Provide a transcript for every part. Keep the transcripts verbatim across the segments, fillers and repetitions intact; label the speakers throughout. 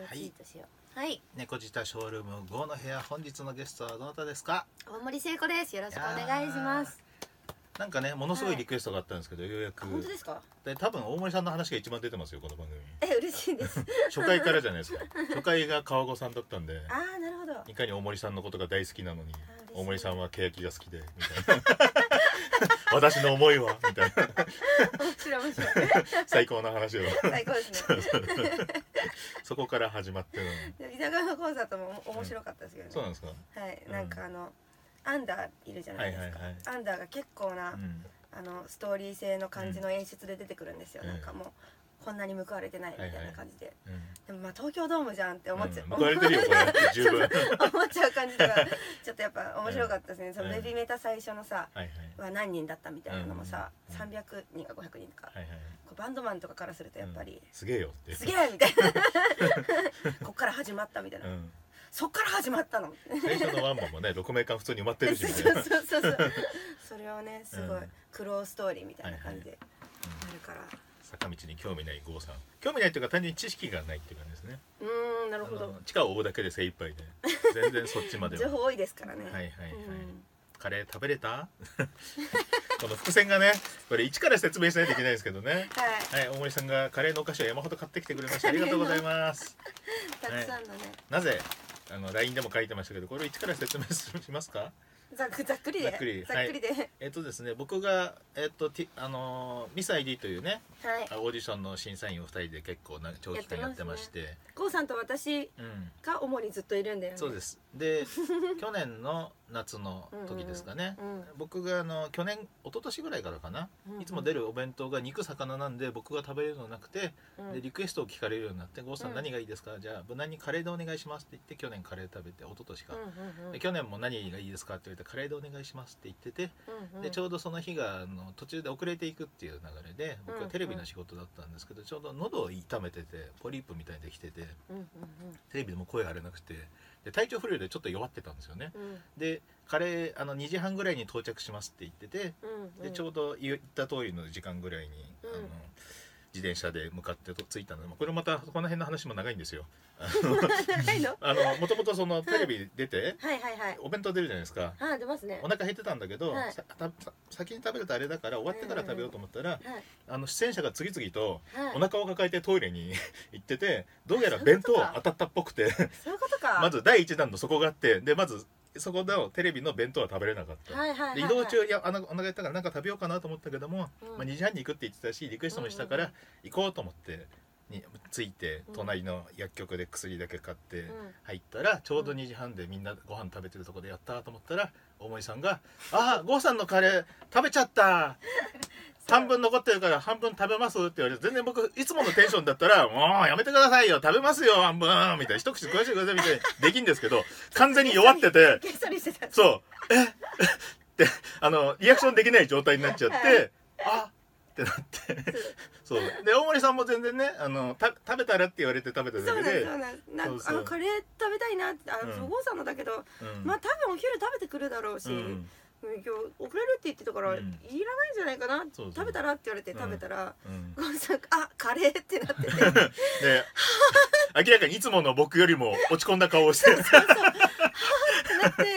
Speaker 1: をツイートしよう。はい、
Speaker 2: 猫舌ショールームゴーの部屋、本日のゲストはどなたですか？
Speaker 1: 大森聖子です。よろしくお願いします。
Speaker 2: なんかね、ものすごいリクエストがあったんですけど、はい、ようやく。
Speaker 1: 本当ですか？
Speaker 2: で、多分大森さんの話が一番出てますよ、この番組。
Speaker 1: え、嬉しいです。
Speaker 2: 初回からじゃないですか。初回が川子さんだったんで。
Speaker 1: ああ、なるほど。
Speaker 2: いかに大森さんのことが大好きなのに、大森さんはケヤキが好きでみたいな。私の思いはみたいな。
Speaker 1: 面白い面白い。
Speaker 2: 最高の話を。
Speaker 1: 最高ですね。
Speaker 2: そこから始まって
Speaker 1: る。居酒屋のコンサートも面白かったですけどね。
Speaker 2: そうなんですか。
Speaker 1: はい、なんかあのアンダーいるじゃないですか。アンダーが結構なあのストーリー性の感じの演出で出てくるんですよ。なんかもうこんなに報われてないみたいな感じで。でもまあ東京ドームじゃんって思っちゃう。
Speaker 2: 報われてるよこれ十分。
Speaker 1: 思っちゃう感じとかちょっとやっぱ面白かったですね。そのベビーメタ最初のさは何人だったみたいなのもさ、さんびゃくにんかごひゃくにんとか、バンドマンとかからするとやっぱり
Speaker 2: すげえよって
Speaker 1: すげえみたいな。こっから始まったみたいな。そっから始まったの。
Speaker 2: 最初のワンマンもね、ろくめいかん普通に埋まってるしみたいな。
Speaker 1: そうそうそうそう。それをね、すごい苦労ストーリーみたいな感じでなるから。
Speaker 2: 坂道に興味ない郷さん。興味ないというか単純に知識がないっていう感じですね。
Speaker 1: うーん、なるほど。
Speaker 2: 地下を追うだけで精一杯で、全然そっちまでは。
Speaker 1: 情報多いですからね。
Speaker 2: はいはいはい。カレー食べれた？この伏線がね、これ一から説明しないといけないんですけどね。はい。はい、大森さんがカレーのお菓子を山ほど買ってきてくれました。ありがとうございます。
Speaker 1: たくさんのね。
Speaker 2: なぜあの ライン でも書いてましたけど、これを一から説明しますか？
Speaker 1: ざっくざっくりで。ざっくりざっくりで。はい、
Speaker 2: えっとですね、僕がえっとあのミス アイディー というね、はい、オーディションの審査員をふたりで結構な長期間やってまして、
Speaker 1: 郷さんと私が主にずっといるんだよね。
Speaker 2: そうです。で、去年の夏の時ですかね。うんうん、僕があの去年一昨年ぐらいからかな、うんうん、いつも出るお弁当が肉魚なんで僕が食べれるのなくて、うん、でリクエストを聞かれるようになって、郷さん何がいいですか？じゃあ無難にカレーでお願いしますって言って去年カレー食べて、一昨年か、うんうんうん、で去年も何がいいですかって言われてカレーでお願いしますって言ってて、うんうん、でちょうどその日があの途中で遅れていくっていう流れで、僕はテレビの仕事だったんですけど、ちょうど喉を痛めててポリープみたいにできてて、うんうんうん、テレビでも声張れなくて、で体調不良でちょっと弱ってたんですよね。うん、でカレーあのにじはんぐらいに到着しますって言ってて、うんうん、でちょうど言った通りの時間ぐらいに、うん、あの自転車で向かって着いたので、これまたこの辺の話も長いんですよ。あのもともとそのテレビ出て、はいはいはい、お弁当出るじゃないですか。
Speaker 1: あ、出ますね。
Speaker 2: お腹減ってたんだけど、はい、ささ先に食べるとあれだから終わってから食べようと思ったら、うんうん、あの出演者が次々とお腹を抱えてトイレに行ってて、どうやら弁当当たったっぽくて、
Speaker 1: そういうことか。
Speaker 2: まずだいいちだんのそこがあって、でまずそこのテレビの弁当は食べれなかった。はいはいはいはい、で移動中、いやあのお腹減ったからなんか食べようかなと思ったけども、うん、まあ、にじはんに行くって言ってたしリクエストもしたから行こうと思ってに着いて、隣の薬局で薬だけ買って入ったら、ちょうどにじはんでみんなご飯食べてるとこでやったと思ったら、大森さんが「あ、郷さんのカレー食べちゃった半分残ってるから半分食べます?」って言われて、全然僕いつものテンションだったら「もうやめてくださいよ、食べますよ半分」みたいな、一口食わしてくださいみたいにできんですけど、完全に弱っててそう「えっ?」ってあのリアクションできない状態になっちゃって「あっ」ってなってそうで、大森さんも全然ね、あのた食べたらって言われて食べただけで、
Speaker 1: そうなんです。なんかあのカレー食べたいなって、あのそごうさんのだけど、まあ多分お昼食べてくるだろうし、今日遅れるって言ってたからいらないんじゃないかな、食べたらって言われて食べたら、郷さんあカレーってなってて、
Speaker 2: で明らかにいつもの僕よりも落ち込んだ顔をして、そうそうそう、はあってなって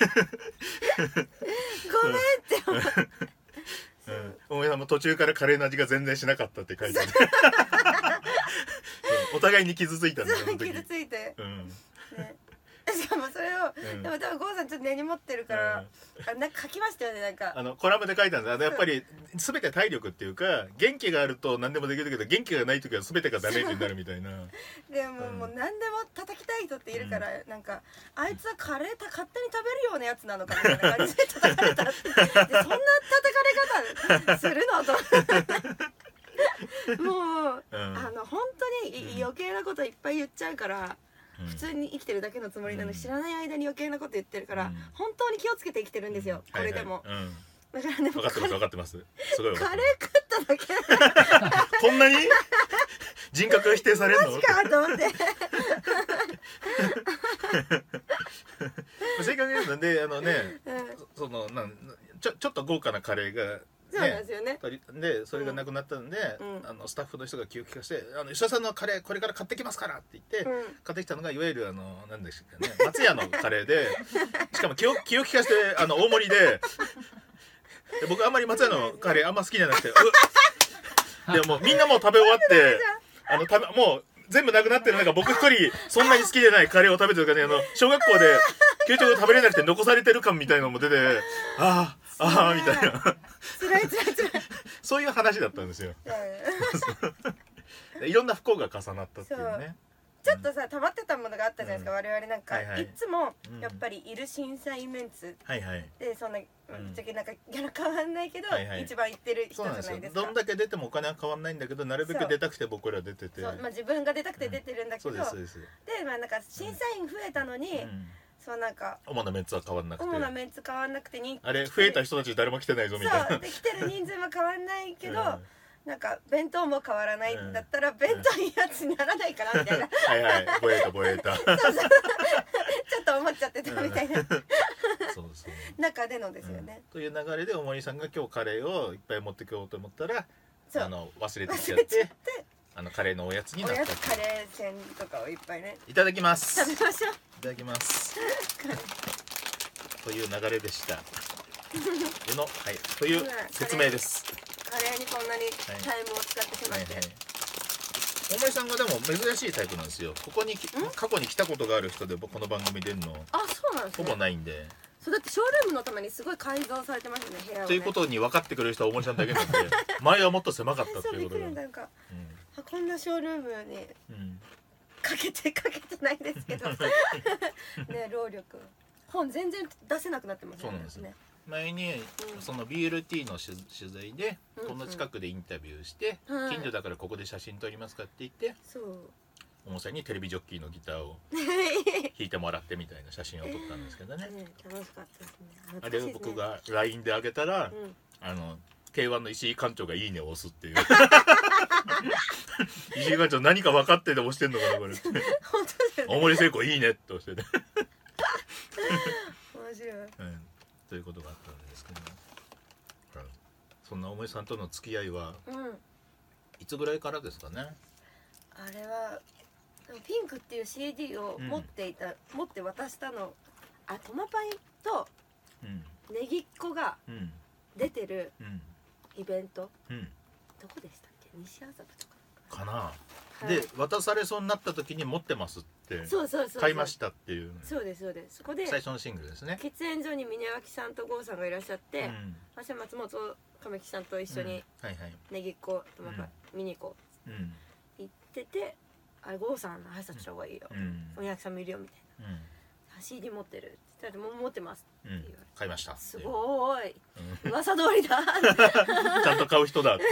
Speaker 2: ごめんって思って。大森さんも途中からカレーの味が全然しなかったって書いてある。お互いに傷ついたんだよ。
Speaker 1: 傷ついて、うんね、しかもそれを、うん、でも多分郷さんちょっと根に持ってるから、うん、なんか書きましたよね。なんか
Speaker 2: あのコラムで書いたんです。やっぱり全て体力っていうか、元気があると何でもできるけど元気がない時は全てがダメージになるみたいな。
Speaker 1: でも、うん、もう何でも叩きたい人っているから、うん、なんかあいつはカレーた勝手に食べるようなやつなのかみたいな感じで叩かれたって、でそんな叩かれ方するのともう、うん、あの本当に余計なこといっぱい言っちゃうから、うん、普通に生きてるだけのつもりなのに、知らない間に余計なこと言ってるから、うん、本当に気をつけて生きてるんですよ、うん、これでも、はいはい、うん、だからね、分かってます分かってます。すごいカレー食っただけ
Speaker 2: こんなに人格が否定されるの？
Speaker 1: マジかと思って
Speaker 2: 正確に言うので、あのね、うん、そのなんちょちょっと豪華なカレーが
Speaker 1: そうなんですよね。
Speaker 2: でそれがなくなったんで、うん、あのスタッフの人が気を利かして「あの吉田さんのカレーこれから買ってきますから」って言って、うん、買ってきたのがいわゆるあの何でしたっけね松屋のカレーでしかも気を気を利かしてあの大盛りでで僕あんまり松屋のカレーあんま好きじゃなくてでもみんなもう食べ終わってあの食べもう全部なくなってる中僕一人そんなに好きでないカレーを食べてるからねあの小学校で給食食べれなくて残されてる感みたいなのも出てああああみたいな
Speaker 1: つらいつらいつらい
Speaker 2: そういう話だったんですよいろんな不幸が重なったっていうね
Speaker 1: ちょっとさ溜まってたものがあったじゃないですか、うん、我々なんか、はいはい、いつもやっぱりいる審査員メンツ、はいはい、でそんなぶっちゃけなんかギャラ変わんないけど、はいはい、一番行ってる人じゃないですか。
Speaker 2: どんだけ出てもお金は変わんないんだけどなるべく出たくて僕ら出ててそう、
Speaker 1: まあ、自分が出たくて出てるんだけど、うん、そうですそうですでまあなんか審査員増えたのに、うん、そうなんか
Speaker 2: 主なメンツは変わんなくて
Speaker 1: 主なメンツ変わんなくてに
Speaker 2: あれ増えた人たち誰も来てないぞみたいな
Speaker 1: そうで来てる人数も変わんないけど、うんなんか弁当も変わらないんだったら、うん、弁当いいやつにならないかなみたいな
Speaker 2: はいはいぼえたぼえたそうそうちょ
Speaker 1: っと思っちゃってたみたいな、うん、そう
Speaker 2: そう
Speaker 1: 中でのですよね、
Speaker 2: うん、という流れでおもりさんが今日カレーをいっぱい持ってこようと思ったらあの忘れてきちゃってあのカレーのおやつになった
Speaker 1: おやつカレー線とかをいっぱいね
Speaker 2: いただきます
Speaker 1: 食べましょうい
Speaker 2: ただきますという流れでしたの、はい、という説明です
Speaker 1: カレーにこんなにタイムを使ってしまって、はいはいはい、
Speaker 2: 大森さんがでも珍しいタイプなんですよ。ここに過去に来たことがある人でこの番組出るの
Speaker 1: あそうなんです、ね、
Speaker 2: ほぼないんで
Speaker 1: そうだってショールームのためにすごい改造されてますよね部屋をね
Speaker 2: ということに分かってくれる人は大森さんだけなんで前はもっと狭かったっていうことでそうびっくりなんか、うん、
Speaker 1: こんなショールームに、うん、かけてかけてないですけどね労力本全然出せなくなってますね。
Speaker 2: そうなんですね前に、うん、その ビーエルティー の取材で、うんうん、この近くでインタビューして、うん、近所だからここで写真撮りますかって言ってそうおもさんにテレビジョッキーのギターを弾いてもらってみたいな写真を撮ったんですけどね、ね
Speaker 1: 楽しかったですね。
Speaker 2: あれを僕が ライン であげたら、うん、あの ケーワン の石井館長がいいねを押すっていう石井館長何か分かってて押してんのかなこれ本当ですよね大森聖子いいねって押してね
Speaker 1: 面白い、
Speaker 2: うんということがあったんですけど、うん、そんな大森さんとの付き合いは、うん、いつぐらいからですかね。
Speaker 1: あれはピンクっていう シーディー を持っていた、うん、持って渡したのあトマパイとネギっ子が出てるイベント、うん、どこでしたっけ西麻布と
Speaker 2: かかなで渡されそうになった時に持ってますって買いましたっていう
Speaker 1: そうですそうですそこで
Speaker 2: 最初のシングルですね
Speaker 1: 喫煙所に峯脇さんと郷さんがいらっしゃって、うん、私は松本亀木さんと一緒にネギっ子とまたミニコ行っててあれ郷さん挨拶した方がいいよ峯脇さんもいるよみたいな、うん、シーディー 持ってるって言ったらもう持ってますって言われて、うん、
Speaker 2: 買いました
Speaker 1: すごーい、うん、噂通りだ
Speaker 2: ちゃんと買う人だって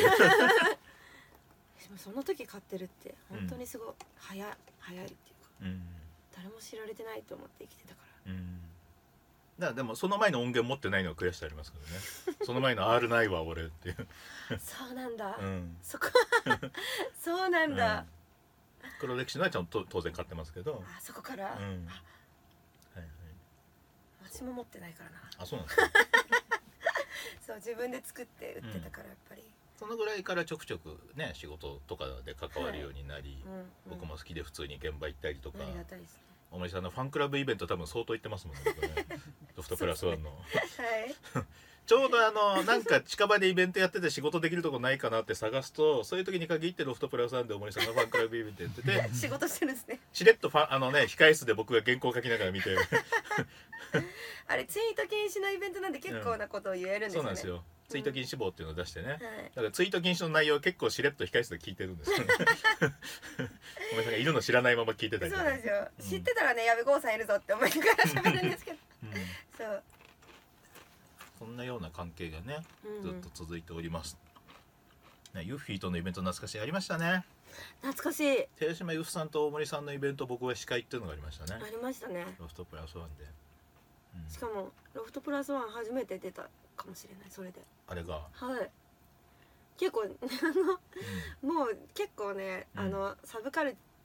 Speaker 1: その時買ってるって本当にすごい早い、うん、早いっていうか、うん、誰も知られてないと思って生きてたから、うん、
Speaker 2: だからでもその前の音源持ってないのは悔しさありますけどねその前の R ないわ俺っていう
Speaker 1: そうなんだ、うん、そこそうなんだ、
Speaker 2: うん、黒歴史のはちゃんと当然買ってますけど
Speaker 1: あそこから、うんはいはい、私も持ってないからな
Speaker 2: あそうなんですか
Speaker 1: そう自分で作って売ってたからやっぱり、うん
Speaker 2: そのぐらいからちょくちょくね仕事とかで関わるようになり、はいうんうん、僕も好きで普通に現場行ったりとか、ありがたいですね。お前さんのファンクラブイベント多分相当行ってますもんね。ロフトプラスワンの。はい。ちょうどあのなんか近場でイベントやってて仕事できるとこないかなって探すとそういう時に限ってロフトプラスワンで大森さんがファンクラブイベントやってて
Speaker 1: 仕事してるんですね。
Speaker 2: しれっとファンあのね控室で僕が原稿書きながら見て
Speaker 1: あれツイート禁止のイベントなんで結構なことを言えるんですよね、
Speaker 2: うん、そうなんですよ。ツイート禁止棒っていうのを出してね、うん、だからツイート禁止の内容を結構しれっと控室で聞いてるんですよねお前さんがいるの知らないまま聞いてたり
Speaker 1: そうなんですよ、うん、知ってたらねやべ郷さんいるぞって思いながら喋るんですけど、うん、そう
Speaker 2: そんなような関係がねずっと続いております、うん、ユッフィーとのイベント懐かしいありましたね。
Speaker 1: 懐かしい。
Speaker 2: 寺島由布さんと大森さんのイベント僕は司会っていうのがありましたね。
Speaker 1: ありましたね。
Speaker 2: ロフトプラスワンで、
Speaker 1: うん、しかもロフトプラスワン初めて出たかもしれないそれで
Speaker 2: あれが
Speaker 1: はい結構あの、うん、もう結構ね、うん、あのサブカル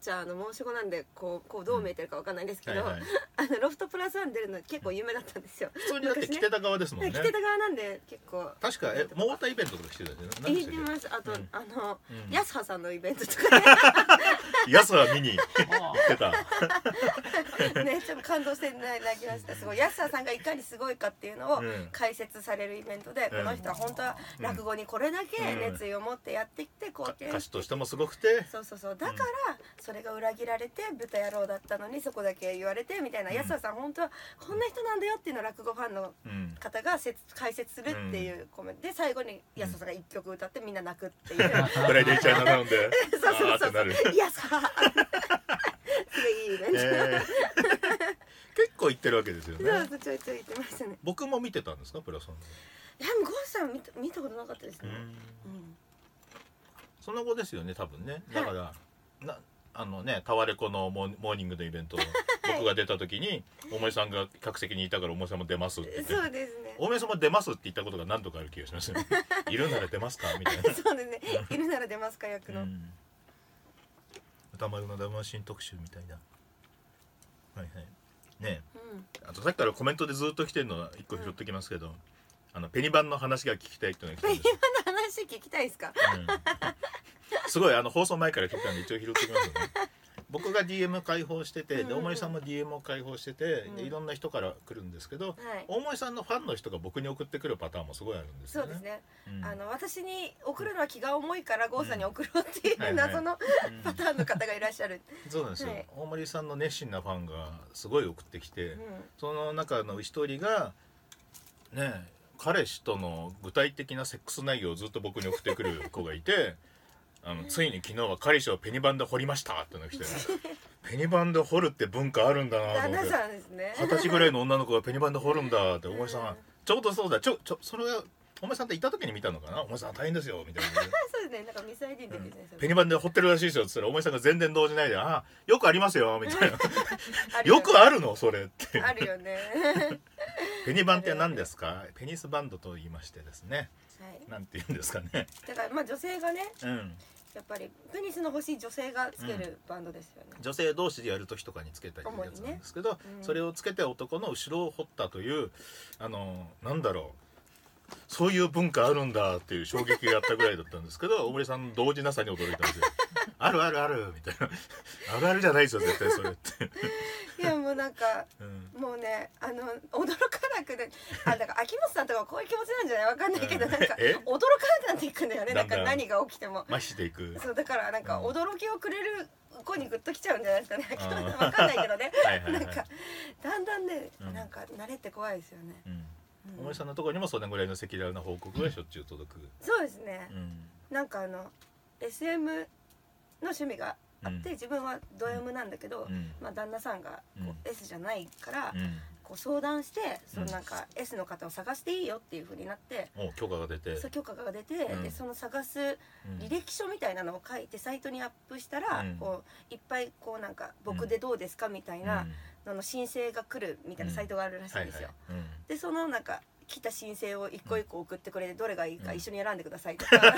Speaker 1: ちゃあの申し子なんでこうこうどう見えてるかわかんないんですけど、
Speaker 2: はいはい、
Speaker 1: あのロフトプラスワン出るの結構有名だったんですよ。
Speaker 2: 普通にだって来てた側ですもんね。
Speaker 1: 来てた側なんで結構
Speaker 2: 確かえモーターイベントとかしてたじゃないですか。
Speaker 1: 行ってます。あと、うん、あの、
Speaker 2: うん、
Speaker 1: ヤスハさんのイベントとかね
Speaker 2: ヤスハ見に行ってた
Speaker 1: ね、ちょっと感動して泣きました。すごいヤスハさんがいかにすごいかっていうのを解説されるイベントで、うん、この人は本当は落語にこれだけ熱意を持ってやってきてこう、
Speaker 2: うん、歌手としてもすごくて、
Speaker 1: そうそうそう、だからそれが裏切られて豚野郎だったのにそこだけ言われてみたいな、うん、ヤスハさん本当はこんな人なんだよっていうのを落語ファンの方が解説するっていうコメントで、最後にヤスハさんが一曲歌ってみんな泣くっていう
Speaker 2: ブライデイチャイナなんで
Speaker 1: そうそうそうそうヤスハすごいいいイベント、えー、
Speaker 2: 結構行ってるわけですよね。
Speaker 1: そうちょいちょい行ってましたね。
Speaker 2: 僕も見てたんですかプラスワンで。
Speaker 1: いやもうゴーさん見た見たことなかったですね。うん、うん、
Speaker 2: その後ですよね多分ね。だから、はい、なあのねタワレコのモーニングのイベント僕が出た時に大森さんが客席にいたから大森さんも出ますって言って、
Speaker 1: そうですね、
Speaker 2: 大森さんも出ますって言ったことが何度かある気がしますよねいるなら出ますかみたいな
Speaker 1: そうですねいるなら出ますか役の、うん、
Speaker 2: 歌丸の魂特集みたいな、はいはいね、うん、あとさっきからコメントでずっと来てるのは一個拾ってきますけど、うん、あのペニバンの話が聞きたいっていうのが来てるんです。
Speaker 1: ペニバンの話聞きたいですか、
Speaker 2: うん、すごいあの放送前から聞いたんで一応拾ってきますよね僕が ディーエム 開放してて、で大森さんも ディーエム を開放してて、うん、いろんな人から来るんですけど、はい、大森さんのファンの人が僕に送ってくるパターンもすごいあるんですよね。
Speaker 1: そうですね、うん、あの私に送るのは気が重いから郷さんに送ろうっていう謎のパターンの方がいらっしゃる。
Speaker 2: そうなんですよ、はい、大森さんの熱心なファンがすごい送ってきて、うん、その中の一人がね彼氏との具体的なセックス内容をずっと僕に送ってくる子がいてあのついに昨日は彼氏をペニバンで掘りましたってのが来て、ね、ペニバンで掘るって文化あるんだなと思って、
Speaker 1: 旦那さんですね、
Speaker 2: 二十歳ぐらいの女の子がペニバンで掘るんだって大森さんは、うん、ちょうどそうだちょちょそれは大森さんっていた時に見たのかな、大森さん大変ですよみたいな
Speaker 1: そうですね、なんかミスアイデンティティですね、
Speaker 2: うん、ペニバンで掘ってるらしいですよって言ったら大森さんが全然動じないで、ああよくありますよみたいなよくあるのそれって
Speaker 1: あるよね
Speaker 2: ペニバンって何ですか？ペニスバンドと言いましてですね、
Speaker 1: はい、
Speaker 2: なんて言うんですかね、
Speaker 1: だからまあ女性がね、
Speaker 2: うん、
Speaker 1: やっぱりペニスの欲しい女性がつけるバンドですよね、
Speaker 2: うん、女性同士でやる時とかにつけたりするやつなんですけど、ね、うん、それをつけて男の後ろを掘ったというあのなんだろうそういう文化あるんだっていう衝撃があったぐらいだったんですけど大森さんの同時なさに驚いたんですよあるあるあるみたいなあるあるじゃないですよ絶対それって
Speaker 1: いやもうなんか、うん、もうねあの驚かなくてあだから秋元さんとかこういう気持ちなんじゃないわかんないけど、うん、なんか驚かなくなっていくんだよね。なんか何が起きても
Speaker 2: 麻痺していく。
Speaker 1: そうだからなんか驚きをくれる子にグッときちゃうんじゃないですかね。秋元さんわかんないけどねなんかだんだんね、うん、なんか慣れって怖いですよね。うん
Speaker 2: 大森さんのところにもそれぐらいの赤裸々な報告がしょっちゅう届く。
Speaker 1: そうですね、うん、なんかあの エスエム の趣味があって、うん、自分はド M なんだけど、うん、まあ、旦那さんがこう S じゃないから、うん、こう相談してそのなんか S の方を探していいよっていう風になって、
Speaker 2: うん、許可が出て
Speaker 1: そう許可が出て、でその探す履歴書みたいなのを書いてサイトにアップしたら、こういっぱいこうなんか僕でどうですかみたいなのの申請が来るみたいなサイトがあるらしいんですよ。でそのなんか来た申請を一個一個送ってくれて、どれがいいか一緒に選んでくださいとか、うん、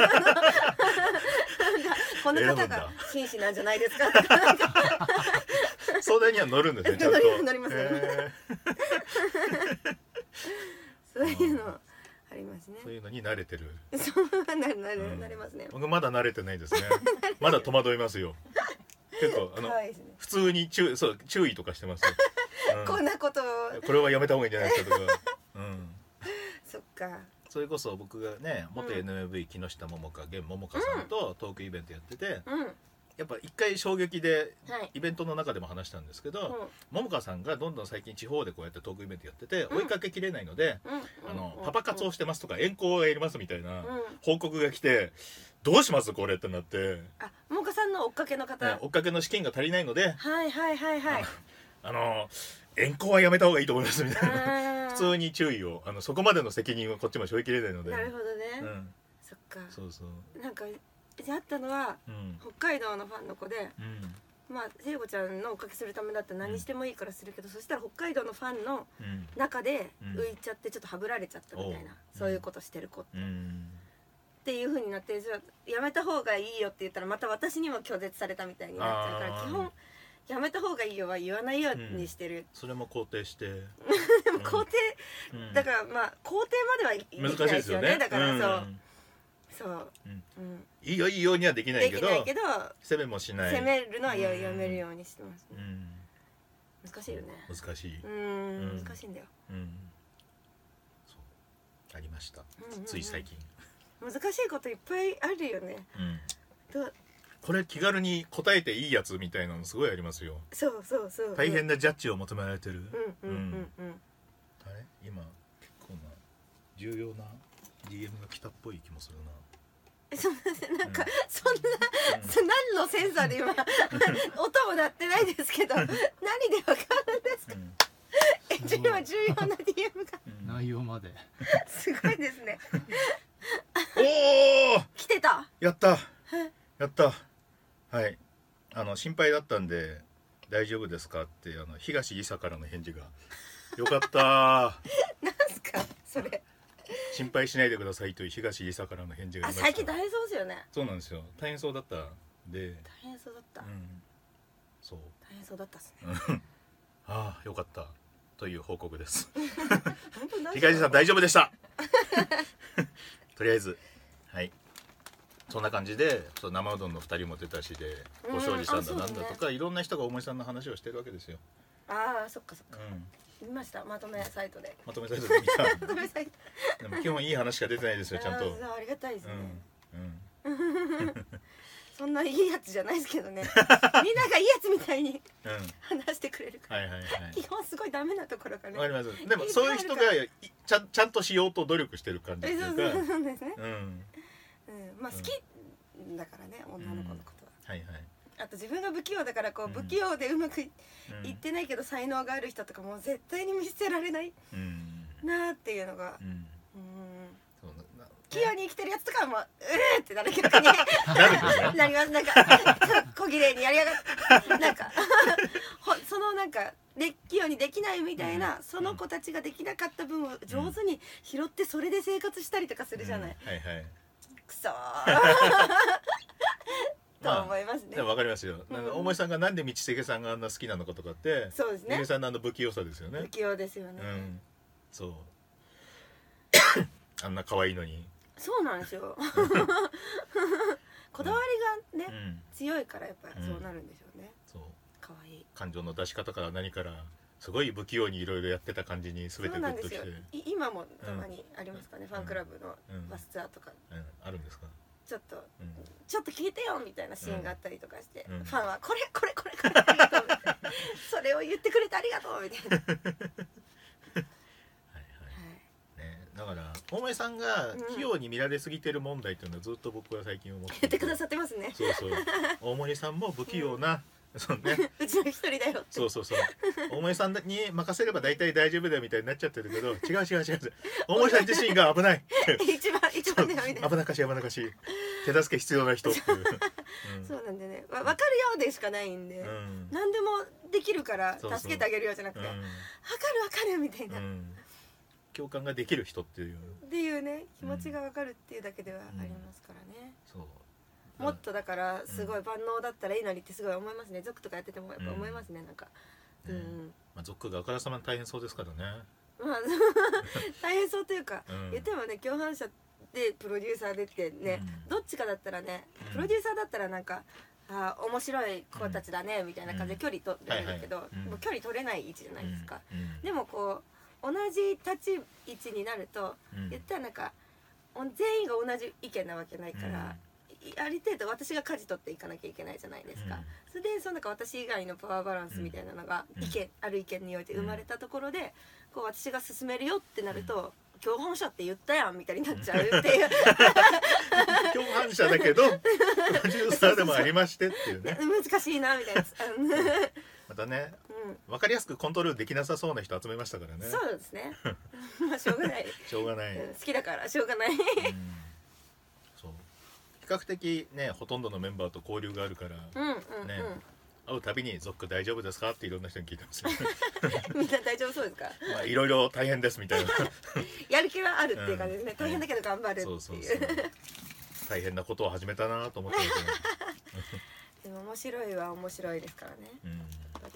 Speaker 1: この方が紳士なんじゃないですかとか
Speaker 2: 相談には乗るんですねちゃんと
Speaker 1: 乗りますね、えー、そういうのありますね。
Speaker 2: そういうのに慣れてる
Speaker 1: そうなれ、なれ、慣れますね。
Speaker 2: 僕まだ慣れてないですねまだ戸惑いますよ結構あの、ね、普通に注そう注意とかしてますよ、
Speaker 1: うん、こんなことを
Speaker 2: これはやめた方がいいんじゃないですかとか、うん
Speaker 1: そっか。
Speaker 2: それこそ僕がね元 エヌエムブイ 木下桃香現桃香さんとトークイベントやってて、うん、やっぱ一回衝撃でイベントの中でも話したんですけど、はい、桃香さんがどんどん最近地方でこうやってトークイベントやってて、うん、追いかけきれないので、うん、あの、うん、パパ活をしてますとか遠行をやりますみたいな報告が来て、どうしますこれってなって、
Speaker 1: あ桃香さんの追っかけの方、
Speaker 2: ね、追っかけの資金が足りないので、
Speaker 1: はいはいはいはい、
Speaker 2: あのあの遠行はやめた方がいいと思いますみたいな普通に注意を、あのそこまでの責任はこっちも背負いきれないので。
Speaker 1: なるほどね、うん、そっか。そうそうなんかあったのは、うん、北海道のファンの子で、うん、まあ聖子ちゃんのおかけするためだったら何してもいいからするけど、うん、そしたら北海道のファンの中で浮いちゃってちょっとはぶられちゃったみたいな、うん、そういうことしてる子って、うん、 っていう風になって、じゃあやめた方がいいよって言ったらまた私にも拒絶されたみたいになっちゃうから、基本やめた方がいいよは言わないようにしてる、うん、
Speaker 2: それも肯定してで
Speaker 1: も肯定、うん、だからまあ肯定まではできないですよね、よねだからそう、うん、そう、うんうん、
Speaker 2: いいよいいよにはできないけど、
Speaker 1: できないけど
Speaker 2: 攻めもしない、
Speaker 1: 攻めるのはや、やめるようにしてますね、うん、難しいよね、
Speaker 2: 難しい、
Speaker 1: うん、難しいんだよ、うん、
Speaker 2: そうありました、うんうんうん、つい最近
Speaker 1: 難しいこといっぱいあるよね、
Speaker 2: うん、どこれ気軽に答えていいやつみたいなのすごいありますよ。
Speaker 1: そうそうそう、
Speaker 2: 大変なジャッジを求められてる。
Speaker 1: うんうんうんうん、うん、
Speaker 2: あれ今結構な重要な ディーエム が来たっぽい気もするな。
Speaker 1: そんななんか、うん、そんな、うん、何のセンサーで今音も鳴ってないですけど何でわかるんですか、うん、え今重要な ディーエム が、
Speaker 3: うん、内容まです
Speaker 1: ごいですね
Speaker 2: おお
Speaker 1: 来てた、
Speaker 2: やったやったはい、あの心配だったんで大丈夫ですかってあの東伊佐からの返事がよかった
Speaker 1: なんすかそれ、
Speaker 2: 心配しないでくださいという東伊佐からの返事が
Speaker 1: あ最近大変そうですよね。
Speaker 2: そうなんですよ、大変そうだったで、
Speaker 1: 大変そうだった、うん、
Speaker 2: そう
Speaker 1: 大変そうだったっすね
Speaker 2: ああよかったという報告です東伊さん大丈夫でしたとりあえずはいそんな感じで生うどんのふたりも出たしでご庄司さんだなんだとか、ね、いろんな人が大森さんの話をしてるわけですよ。
Speaker 1: ああそっかそっか、うん、見ましたまとめサイトで
Speaker 2: まとめサイトで見たまとめサイトでも基本いい話しか出てないですよちゃんと。
Speaker 1: あ, ありがたいですね、
Speaker 2: うんうん、
Speaker 1: そんないいやつじゃないですけどねみんながいいやつみたいに、うん、話してくれるから、はいはいはい、基本すごいダメなところからね。
Speaker 2: わかります。でもそういう人がちゃん、ちゃんとしようと努力してる感じっていうか、そうそうですね、うんうん、まあ好きだからね、うん、女の子のことは、うん、はいはい、あと自分が不器用だからこう、うん、不器用でうまく い,、うん、いってないけど才能がある人とかも絶対に見捨てられない、うん、なっていうのが、うんうん、そうな器用に生きてるやつとかはもううーってなる逆になります。なんか小綺麗にやりやがってなんかそのなんかで器用にできないみたいな、うん、その子たちができなかった分を上手に拾ってそれで生活したりとかするじゃない、うん、はいはい、くそーと思いますね。 わかりますよ。なんか大森さんがなんで道重さんがあんな好きなのかとかって、
Speaker 1: そうですね。
Speaker 2: 道重さんのあの不器用さですよね。
Speaker 1: 不器用ですよね。うん、
Speaker 2: そう。あんな可愛いのに。
Speaker 1: そうなんですよ。こだわりがね、うん、強いからやっぱりそうなるんでしょうね。うん、そう。可愛い。
Speaker 2: 感情の出し方から何からすごい不器用にいろいろやってた感じに全てグッときて。
Speaker 1: 今もたまにありますかね、うん、ファンクラブのバスツアーとか。
Speaker 2: うんうん、あるんですか。
Speaker 1: ちょっと、うん、ちょっと聞いてよみたいなシーンがあったりとかして、うん、ファンはこれこれこれこれありがとうそれを言ってくれてありがとうみたいなはいはい、はい
Speaker 2: ね、だから大森さんが器用に見られすぎてる問題っていうのはずっと僕は最近思って
Speaker 1: 言ってくださってますね。
Speaker 2: そうそう大森さんも不器用な、うんそうね、
Speaker 1: うちの一人だよって。
Speaker 2: そうそうそう大森さんに任せれば大体大丈夫だよみたいになっちゃってるけど違う違う違う大森さん自身が危ない
Speaker 1: 一番一番だよみたいな
Speaker 2: 危なっかしい危なっかしい手助け必要な人っていう、
Speaker 1: うん、そうなんでね、わ分かるようでしかないんで、うん、何でもできるから助けてあげるようじゃなくて、うん、分かる分かるみたいな、うん、
Speaker 2: 共感ができる人っていう
Speaker 1: っていうね気持ちが分かるっていうだけではありますからね、うん、そうもっとだからすごい万能だったらいいのにってすごい思いますね。ゾックとかやっててもやっぱ思いますね、うん、なんか、
Speaker 2: うん、まあ、ゾックがあからさまに大変そうですからね。
Speaker 1: まあ大変そうというか、うん、言ってもね共犯者でプロデューサーでってね、うん、どっちかだったらねプロデューサーだったらなんか、あ面白い子たちだねみたいな感じで距離取れるけど、もう距離取れない位置じゃないですか、うんうん、でもこう同じ立ち位置になると、うん、言ったらなんか全員が同じ意見なわけないから、うんある程度私が舵取っていかなきゃいけないじゃないですか、うん、それでそのなんか私以外のパワーバランスみたいなのが意見、うん、ある意見において生まれたところでこう私が進めるよってなると、うん、共犯者って言ったやんみたいになっちゃうっていう
Speaker 2: 共犯者だけどプロデューサーでもありましてっていうね
Speaker 1: 難しいなみたいな
Speaker 2: またね、うん、分かりやすくコントロールできなさそうな人集めましたからね。
Speaker 1: そうですねまあしょうがない
Speaker 2: しょうがない、
Speaker 1: うん、好きだからしょうがない、うん
Speaker 2: 比較的ねほとんどのメンバーと交流があるから、うんうんうん、ね、会うたびにゾック大丈夫ですかっていろんな人に聞いてますよ
Speaker 1: みんな大丈夫そうですか。
Speaker 2: まあいろいろ大変ですみたいな
Speaker 1: やる気はあるっていう感じですね、うん、大変だけど頑張るっていう、
Speaker 2: そうそうそう大変なことを始めたなと思ってますね
Speaker 1: でも面白いは面白いですからね、
Speaker 2: うんうん、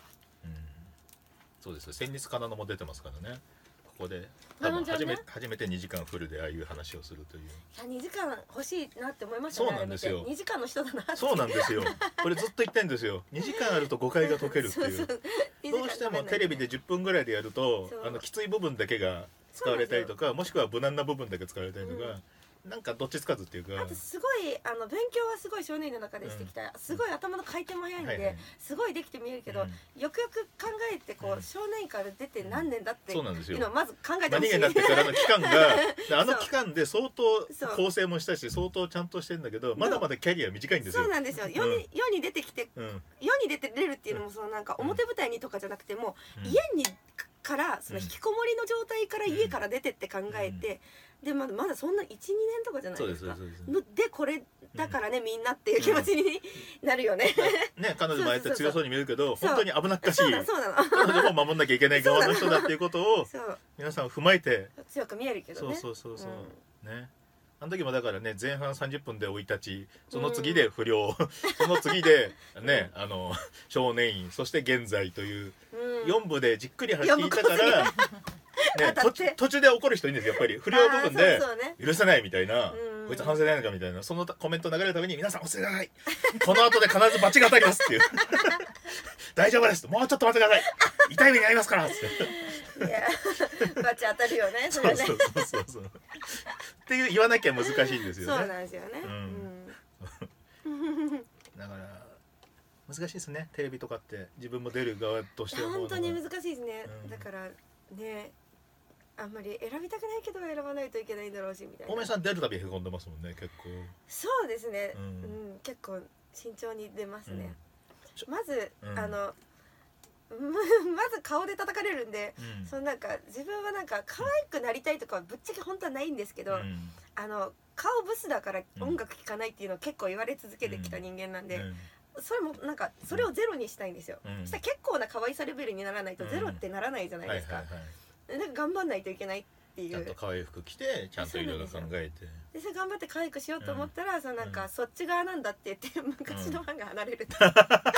Speaker 2: そうですよ。戦慄かなのも出てますからね。ここで多分初め、ね、初めてにじかんフルでああいう話をするという。い
Speaker 1: やにじかん欲しいなって思いましたね。
Speaker 2: そうなんですよ。
Speaker 1: にじかんの人だなって。
Speaker 2: そうなんですよ。これずっと言ってんですよ。にじかんあると誤解が解けるっていう。そうそうどうしてもテレビでじゅっぷんぐらいでやるとあのきつい部分だけが使われたりとか、もしくは無難な部分だけ使われたりとか、うん、なんかどっちつかずっていうか。
Speaker 1: あとすごいあの勉強はすごい少年院の中でしてきた、うん、すごい頭の回転も早いんで、はいはい、すごいできて見えるけど、うん、よくよく考えてこう、うん、少年院から出て何年だっていうのをまず考えてほしい。
Speaker 2: 何年になってからの期間があの期間で相当構成もしたし相当ちゃんとしてるんだけど、まだまだキャリア短いんですよ。
Speaker 1: そうなんですよ。世に、うん、世に出てきて、うん、世に出て出るっていうのもそのなんか表舞台にとかじゃなくても、うん、家にからその引きこもりの状態から家から出てって考えて、うん、でまだまだそんないちにねんとかじゃないですか。でこれだからね、うん、みんなっていう気持ちになるよね。
Speaker 2: ね、彼女もああやって強そうに見えるけど本当に危なっかしい。
Speaker 1: そうなのそうなの。
Speaker 2: 彼女も守んなきゃいけない側の人だっていうことを皆さん踏まえて
Speaker 1: 強く見えるけどね。
Speaker 2: そうそうそうそう、うん、ね。あの時もだからね前半さんじゅっぷんで生い立ち、その次で不良、うん、その次でね、あの少年院、そして現在というよん部でじっくり聞いたからね、途中、途中で怒る人いるんですよ。やっぱり不良部分で許せないみたいな、うん、こいつ反省ないのかみたいな、そのコメント流れるために皆さん落ちてください、この後で必ず罰が当たりますっていう大丈夫です、もうちょっと待ってください、痛い目に遭いますからって
Speaker 1: いや罰当たるよね、それね。
Speaker 2: そうそうそうそうっていう言わなきゃ難しいんですよね。
Speaker 1: そうなんですよね、
Speaker 2: うん、だから難しいですね、テレビとかって自分も出る側として思うのが
Speaker 1: 本当に難しいですね、うん、だからねあんまり選びたくないけど選ばないといけないんだろうしみたいな。
Speaker 2: 大目さん出るたびへこんでますもんね、結構。
Speaker 1: そうですね、
Speaker 2: うん
Speaker 1: うん、結構慎重に出ますね、うん、まず、うん、あのまず顔で叩かれるんで、うん、そのなんか自分はなんか可愛くなりたいとかはぶっちゃけ本当はないんですけど、うん、あの顔ブスだから音楽聴かないっていうのを結構言われ続けてきた人間なんで、うんうん、それもなんかそれをゼロにしたいんですよ、うん、そしたら結構な可愛さレベルにならないとゼロってならないじゃないですか。なんか頑張んないといけないっていう、
Speaker 2: ちゃんと可愛い服着てちゃんといろいろ考えて、
Speaker 1: でそれ頑張って可愛くしようと思ったら、うん、そのなんか、うん、そっち側なんだって言って昔のファンが離れると、うん、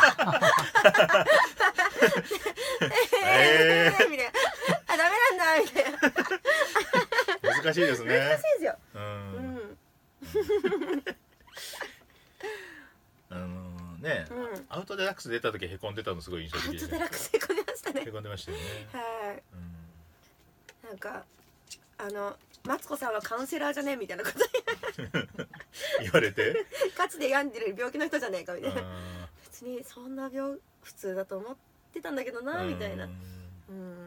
Speaker 1: えーみたいな、あダメなんだみたいな
Speaker 2: 難しいですね。
Speaker 1: 難しいですよ、
Speaker 2: うん、うん、あのー、ね、うん、アウトデラックス出た時へこんでたのすごい印象的でした。
Speaker 1: アウトデラックスへこんでましたね。
Speaker 2: へこんでましたよね。
Speaker 1: はい、うん、なんかあのマツコさんはカウンセラーじゃねえみたいなこと
Speaker 2: 言われて
Speaker 1: ガチで病んでる病気の人じゃねえかみたいな、別にそんな病普通だと思ってたんだけどなみたいな、うん、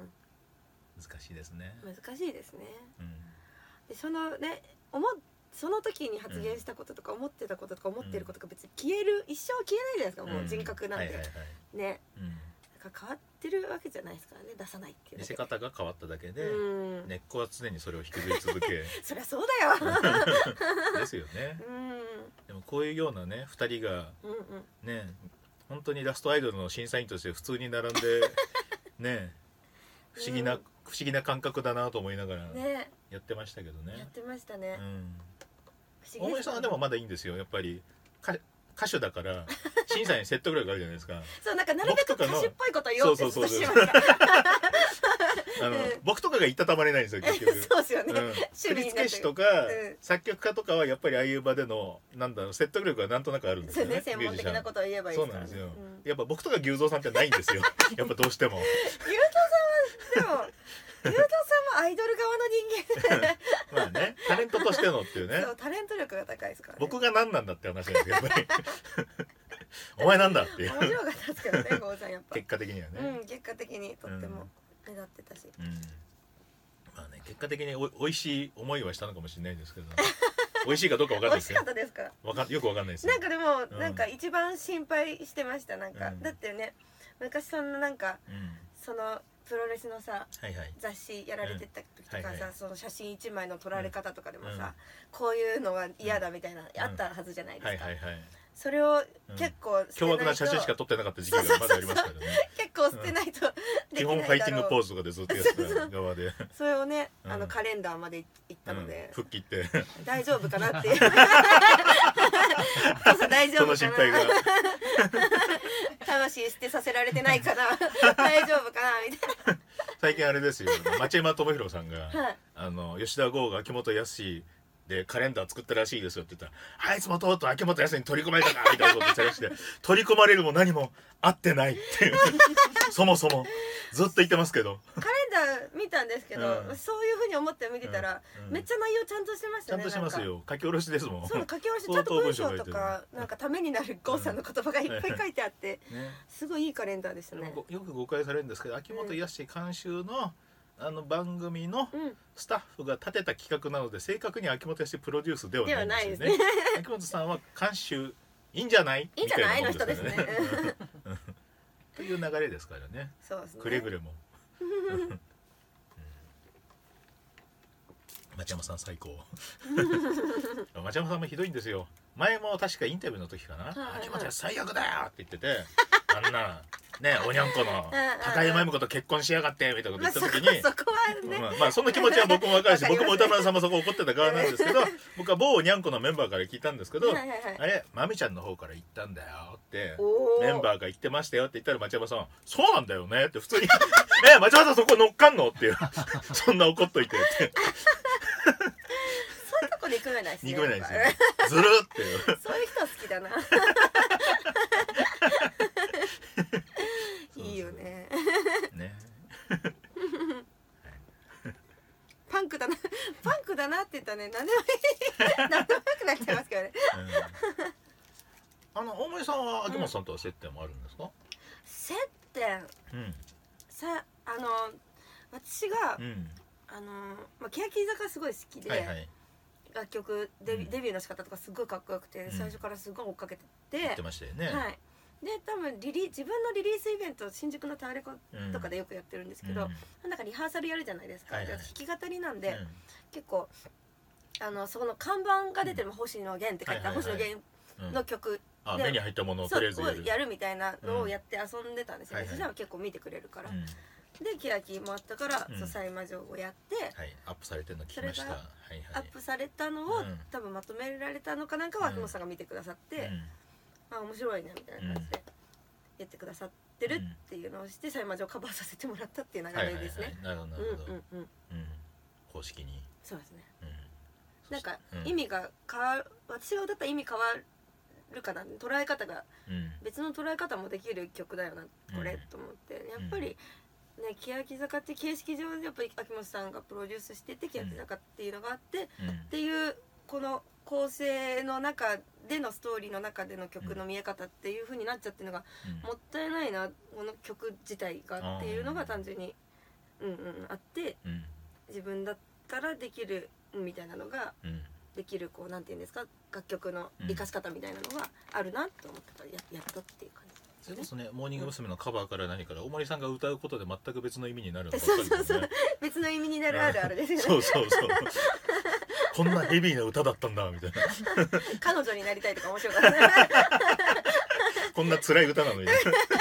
Speaker 2: 難しいですね。
Speaker 1: 難しいですね、
Speaker 2: うん、で
Speaker 1: そのね思その時に発言したこととか思ってたこととか思ってることが別に消える、一生消えないじゃないですか、もう人格なんでね、だから変わってるわけじゃないですからね、出さないっていう
Speaker 2: 見せ方が変わっただけで、うん、根っこは常にそれを引きずり続け
Speaker 1: そりゃそうだよ
Speaker 2: ですよね、うん、でもこういうようなねふたりが、うんうん、ね本当にラストアイドルの審査員として普通に並んでね不思議な、うん、不思議な感覚だなと思いながらやってましたけどね。
Speaker 1: やってましたね、
Speaker 2: うん大森さんはでもまだいいんですよ、やっぱり歌手だから審査に説得力あるじゃないですか
Speaker 1: そうなんかなるべく歌手っぽいこと言おうってずっとしてました
Speaker 2: あの、うん、僕とかが言ったたまれないんですよ結局
Speaker 1: そうですよね、うん、
Speaker 2: 振付師とか、うん、作曲家とかはやっぱりああいう場でのなんだろう説得力がなんとなくあるんですよね。
Speaker 1: 専門的なことを言えばいいですからね。
Speaker 2: そうなんですよ、うん、やっぱ僕とか牛蔵さんってないんですよやっぱどうしても
Speaker 1: 牛蔵さんはでも牛蔵さんもアイドル側の人間
Speaker 2: まあねタレントとしてのっていうね
Speaker 1: そうタレント力が高いですからね。
Speaker 2: 僕が何なんだって話なんですけどやっぱりお前なんだっていう
Speaker 1: 面白かったですけどね郷さんやっぱ
Speaker 2: 結果的にはね、
Speaker 1: うん、結果的にとっても目立ってたし、
Speaker 2: うん、まあね結果的におおいしい思いはしたのかもしれないですけど美味しいかどうかわかんないですけど
Speaker 1: 美味しかったですか
Speaker 2: わかよくわかんないです
Speaker 1: なんかでも、うん、なんか一番心配してましたなんか、うん、だってね昔そんななんか、うん、そのプロレスのさ、はいはい、雑誌やられてた時とかさ、うんはいはい、その写真一枚の撮られ方とかでもさ、うん、こういうのは嫌だみたいな、うん、あったはずじゃないですか、はいはいはい、それを結構
Speaker 2: 凶悪な写真しか撮ってなかった時期がまだありますからね
Speaker 1: 結構捨てないと
Speaker 2: 基本ファイティングポーズとかでずっとやってた側で
Speaker 1: それをね、うん、あのカレンダーまで行ったので、
Speaker 2: うん、復帰って
Speaker 1: 大丈夫かなっていう大丈夫かな、その心配が魂捨てさせられてないかな大丈夫かなみたいな。
Speaker 2: 最近あれですよ、町山智博さんが、はい、あの吉田剛が秋元康でカレンダー作ったらしいですよって言ったら、あいつもとうとう秋元康に取り込まれたかみたいなこと言ってらして取り込まれるも何も合ってないっていうそもそもずっと言ってますけど、
Speaker 1: カレンダー見たんですけど、うん、そういうふうに思って見てたら、うんうん、めっちゃ内容ちゃんとしてましたね。
Speaker 2: ちゃんとしますよ、書き下ろしですもん。
Speaker 1: そう、書き下ろし、ちゃんと文章とかなんかためになる郷さんの言葉がいっぱい書いてあって、うんね、すごいいいカレンダーでしたね。
Speaker 2: よく誤解されるんですけど、秋元康監修のあの番組のスタッフが立てた企画なので、正確に秋元康プロデュースではないんですよね。秋元さんは監修いいんじゃない
Speaker 1: いいんじゃないの人ですね
Speaker 2: という流れですからね。
Speaker 1: そうですね、
Speaker 2: くれぐれも町山さん最高町山さんもひどいんですよ。前も確かインタビューの時かな、秋元康最悪だよって言ってて、あんなね、おにゃんこの高山由美子と結婚しやがってみたいなこと言った時に、
Speaker 1: そこはね、
Speaker 2: まあ、まあその気持ちは僕も分かるし僕も歌丸さんもそこ怒ってた側なんですけど僕は某おにゃんこのメンバーから聞いたんですけど、はいはいはい、あれまみちゃんの方から言ったんだよってメンバーが言ってましたよって言ったら、町山さんそうなんだよねって普通にえ町山さんそこ乗っかんのっていうそんな怒っといてって
Speaker 1: そういうとこ憎めないですね。
Speaker 2: 憎めないですよずるっていう
Speaker 1: そういう人好きだないいよね
Speaker 2: ね
Speaker 1: パンクだなパンクだなって言ったらね、何でもいい何でもよくなっちゃいますけどね、
Speaker 2: うん、あの大森さんは秋元さんとは接点もあるんですか？
Speaker 1: 接点、うん、さあの私が、うん、あのまあ、欅坂すごい好きで、はいはい、楽曲デビ、うん、デビューの仕方とかすごいかっこよくて、うん、最初からすごい追っかけてて
Speaker 2: 言ってましたよね。
Speaker 1: はい、で多分リリ自分のリリースイベント新宿のタワレコとかでよくやってるんですけど、うん、なんかリハーサルやるじゃないですか、はいはい、弾き語りなんで、うん、結構あのそこの看板が出てる、うん、星野源って書いた、はいはいはい、星野源の曲、
Speaker 2: うん、目に入ったものをとりあえずやる
Speaker 1: やるみたいなのをやって遊んでたんですよね、うん、そしたら結構見てくれるから、うん、で欅もあったから、うん、そうサイマ城をやって、
Speaker 2: はい、アップされてるの聞きました。はいはい、
Speaker 1: アップされたのを、うん、多分まとめられたのかなんかは秋元さんが見てくださって、うん、あ面白いねみたいな感じでやってくださってるっていうのをしてサイマ城をカバーさせてもらったっていう流れですね。
Speaker 2: なるほどなるほど、うんうんうん、公式に
Speaker 1: そうですね、うん、なんか意味が変わる、私が歌った意味変わるかな、捉え方が、うん、別の捉え方もできる曲だよなこれ、うん、と思って、やっぱりね、欅坂って形式上でやっぱり秋元さんがプロデュースしてて欅坂っていうのがあって、うん、っていうこの構成の中でのストーリーの中での曲の見え方っていう風になっちゃってるのが、うん、もったいないなこの曲自体がっていうのが単純にうんうんあって、うん、自分だったらできるみたいなのが、うん、できるこうなんていうんですか、楽曲の生かし方みたいなのがあるなと思ったから や, やったっていう感じ。
Speaker 2: それこそね、モーニング娘。のカバーから何から大森さんが歌うことで全く別の意味になるのばっかりですね。そうそうそう、
Speaker 1: 別の意味になるあるあるですよね。
Speaker 2: そうそうそうこんなヘビーな歌だったんだみたいな
Speaker 1: 彼女になりたいとか面白かった
Speaker 2: こんな辛い歌なのに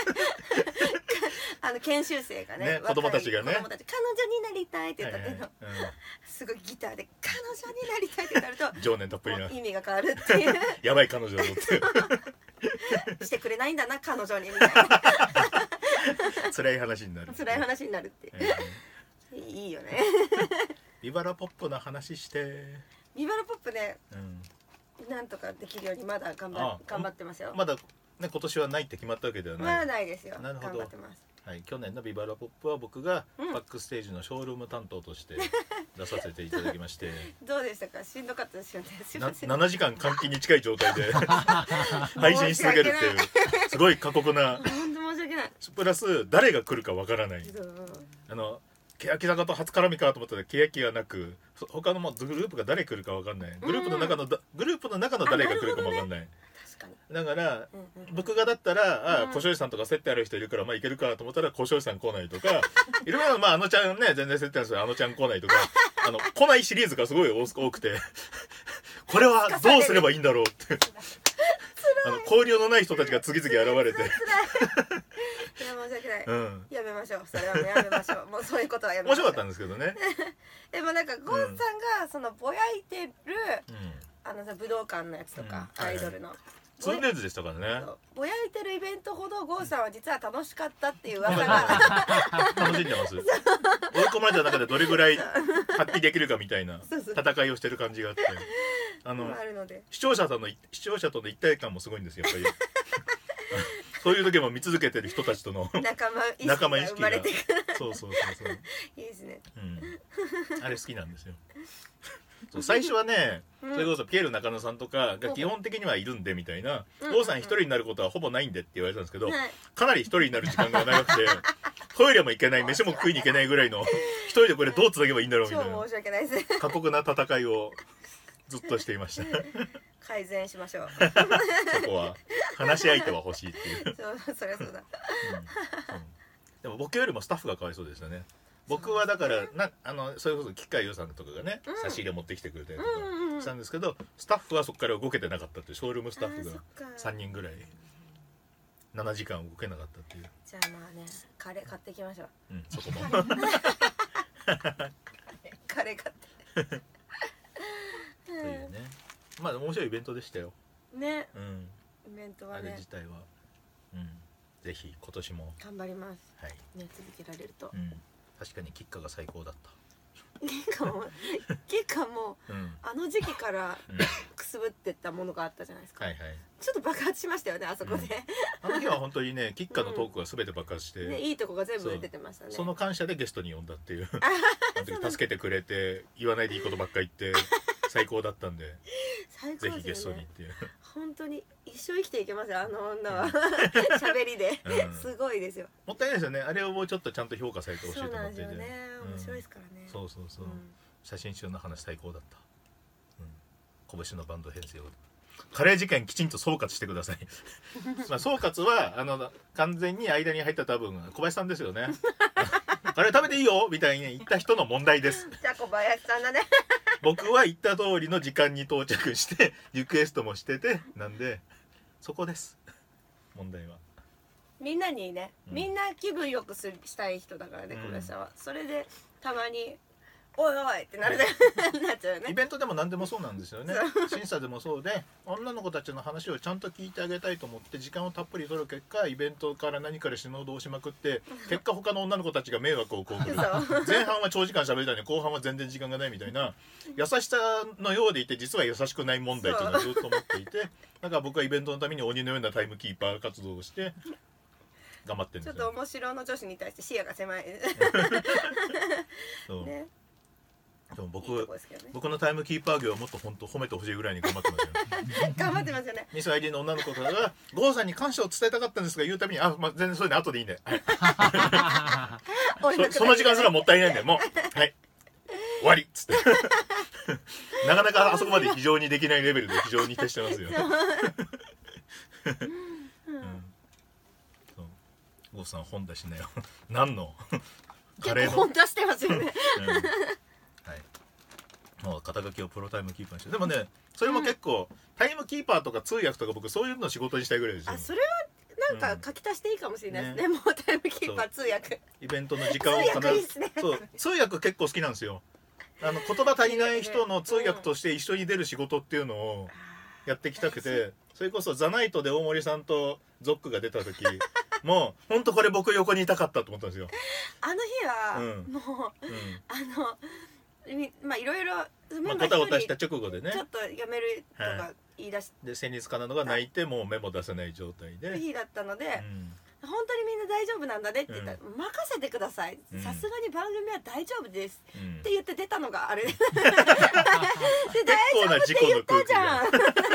Speaker 1: あの研修生がね、
Speaker 2: ね、子供たちがね、
Speaker 1: 子供たち彼女になりたいって言ったっての、はいはい、うん、すごいギターで彼女になりたいってなると
Speaker 2: 情念たっぷりな
Speaker 1: 意味が変わるっていう
Speaker 2: やばい彼女だぞって
Speaker 1: してくれないんだな彼女にみたいな
Speaker 2: 辛い話になる
Speaker 1: 辛い話になるって、えー、いいよね
Speaker 2: ビバラポップの話して。
Speaker 1: ビバラポップね、うん、なんとかできるようにまだ頑 張, 頑張ってますよ。
Speaker 2: まだね、今年はないって決まったわけではない。
Speaker 1: まだないですよ。
Speaker 2: なるほど。
Speaker 1: 頑張ってます。
Speaker 2: はい、去年のビバラポップは僕がバックステージのショールーム担当として出させていただきまして
Speaker 1: どうでしたか？しんどかったですよね。
Speaker 2: ななじかん監禁に近い状態で配信し続けるっていうすごい過酷な。
Speaker 1: 本当申し訳ない。
Speaker 2: プラス誰が来るかわからない。あの欅坂と初絡みかと思ったら欅がなく、他のもグループが誰来るかわかんない。グループの中の、うんうん、グループの中の誰が来るかもわかんない。だから、うんうん、僕がだったら、あ、小庄司さんとか接点ある人いるからまあいけるかと思ったら小庄司さん来ないとかいろいろ、まああのちゃんね全然接点あるんですけどあのちゃん来ないとかあの来ないシリーズがすごい多くてこれはどうすればいいんだろうってあの交流のない人たちが次々現れていや申し訳ない
Speaker 1: ない、
Speaker 2: うん、
Speaker 1: やめましょうそれはやめましょうもうそういうことはやめましょう。
Speaker 2: 面白かったんですけどね
Speaker 1: でもなんかゴンさんがそのぼやいてる、
Speaker 2: うん、
Speaker 1: あのさ武道館のやつとか、うん、アイドルの、はい、
Speaker 2: ツーデイズでしたからね。
Speaker 1: ぼやいてるイベントほどゴーさんは実は楽しかったっていう噂が
Speaker 2: 楽しんでます追い込まれた中でどれぐらい発揮できるかみたいな戦いをしてる感じがあってあの
Speaker 1: あるので、
Speaker 2: 視聴者との視聴者との一体感もすごいんですよやっぱりそういう時も見続けてる人たちとの
Speaker 1: 仲間意識が生まれてくる
Speaker 2: そうそうそうそう
Speaker 1: いいですね、
Speaker 2: うん、あれ好きなんですよそう最初はね、うん、それこそピエール中野さんとかが基本的にはいるんでみたいな郷、うん、さん一人になることはほぼないんでって言われたんですけど、うん、かなり一人になる時間が長くてトイレも行けない飯も食いに行けないぐらいの一人でこれどうつなげばいいんだろうみたいな
Speaker 1: 超申し訳ないです
Speaker 2: 過酷な戦いをずっとしていました
Speaker 1: 改善しましょう
Speaker 2: そこは話し相手は欲しいっていう
Speaker 1: そうそりゃそうだ、うんうん、
Speaker 2: でも僕よりもスタッフがかわいそうでしたね。僕はだからなあのそれこそ吉川優さんとかがね、うん、差し入れ持ってきてくれたりとかしたんですけど、うんうんうん、スタッフはそこから動けてなかったっていうショールームスタッフがさんにんぐらいななじかん動けなかったっていう。
Speaker 1: じゃあまあねカレー買っていきましょう。
Speaker 2: うんそこも
Speaker 1: カレー買って
Speaker 2: というね、まあ面白いイベントでしたよ
Speaker 1: ね、
Speaker 2: うん、
Speaker 1: イベントはね
Speaker 2: あれ自体は、うん、ぜひ今年も
Speaker 1: 頑張ります、
Speaker 2: はい
Speaker 1: ね、続けられると、
Speaker 2: うん、確かにキッカが最高だった
Speaker 1: キッカもキッカも、うん、あの時期からくすぶってったものがあったじゃないですか、
Speaker 2: はいはい、
Speaker 1: ちょっと爆発しましたよねあそこで、
Speaker 2: うん、あの日は本当にねキッカのトークが全て爆発して、うん
Speaker 1: ね、いいとこが全部出てましたね。
Speaker 2: そ, その感謝でゲストに呼んだっていう助けてくれて言わないでいいことばっかり言って最高だったんで
Speaker 1: 最高ですよね、
Speaker 2: ぜひゲストにっていう
Speaker 1: 本当に一生生きていけますよあの女は喋りで、うん、すごいですよ。
Speaker 2: もったいないですよねあれをもうちょっとちゃんと評価されてほしいと思ってて。
Speaker 1: そうなんですよね、面白いですからね、
Speaker 2: うん、そうそうそう、うん、写真集の話最高だった、うん、拳のバンド編成をカレー事件きちんと総括してくださいまあ総括はあの完全に間に入った多分小林さんですよねカレー食べていいよみたいに言った人の問題です
Speaker 1: じゃあ小林さんだね
Speaker 2: 僕は言った通りの時間に到着してリクエストもしててなんでそこです問題は。
Speaker 1: みんなにね、うん、みんな気分よくすしたい人だからね、うん、小林さんはそれでたまにおいおいってなるでなっちゃうよね。
Speaker 2: イベントでも何でもそうなんですよね審査でもそうで女の子たちの話をちゃんと聞いてあげたいと思って時間をたっぷり取る結果イベントから何から死のうとしまくって結果他の女の子たちが迷惑を被る前半は長時間喋りたいのに後半は全然時間がないみたいな優しさのようでいて実は優しくない問題というのをずっと思っていてだから僕はイベントのために鬼のようなタイムキーパー活動をして頑張ってるんですよ。
Speaker 1: ちょっと面白の女子に対して視野が狭い
Speaker 2: そうね。でも 僕,
Speaker 1: いいね、
Speaker 2: 僕のタイムキーパー業はもっと本当褒めてほしいぐらいに頑張ってますよね
Speaker 1: 頑張ってますよね。
Speaker 2: ミス アイディー の女の子が郷さんに感謝を伝えたかったんですが言うたびにあ、まあ、全然そういうの後でいいんで、はい、そ, その時間すらもったいないんでもうはい終わりっつってなかなかあそこまで非常にできないレベルで非常に徹してますよ郷さん本出しなよ何の
Speaker 1: カレーの本出してますよね、うんはい、
Speaker 2: もう肩書きをプロタイムキーパーにしてでもねそれも結構、うん、タイムキーパーとか通訳とか僕そういうの仕事にしたいぐらいですよ。
Speaker 1: あそれはなんか書き足していいかもしれないですね、うん、ねもうタイムキーパー通訳
Speaker 2: イベントの時間を必ず通訳いいですねそう通訳結構好きなんですよ。あの言葉足りない人の通訳として一緒に出る仕事っていうのをやってきたくてそれこそザナイトで大森さんとゾックが出た時もう本当これ僕横にいたかったと思ったんですよ。
Speaker 1: あの日は、うん、もう、うん、あのまあいろいろ
Speaker 2: まあごたごたした直後でね
Speaker 1: ちょっとやめるとか言い出して、
Speaker 2: はい、で戦慄かなのが泣いてもう目も出せない状態で
Speaker 1: 日だったので、うん、本当にみんな大丈夫なんだねって言ったら、うん、任せてくださいさすがに番組は大丈夫です、うん、って言って出たのがあれで大丈夫って言ったじゃんカラオちゃん大丈夫って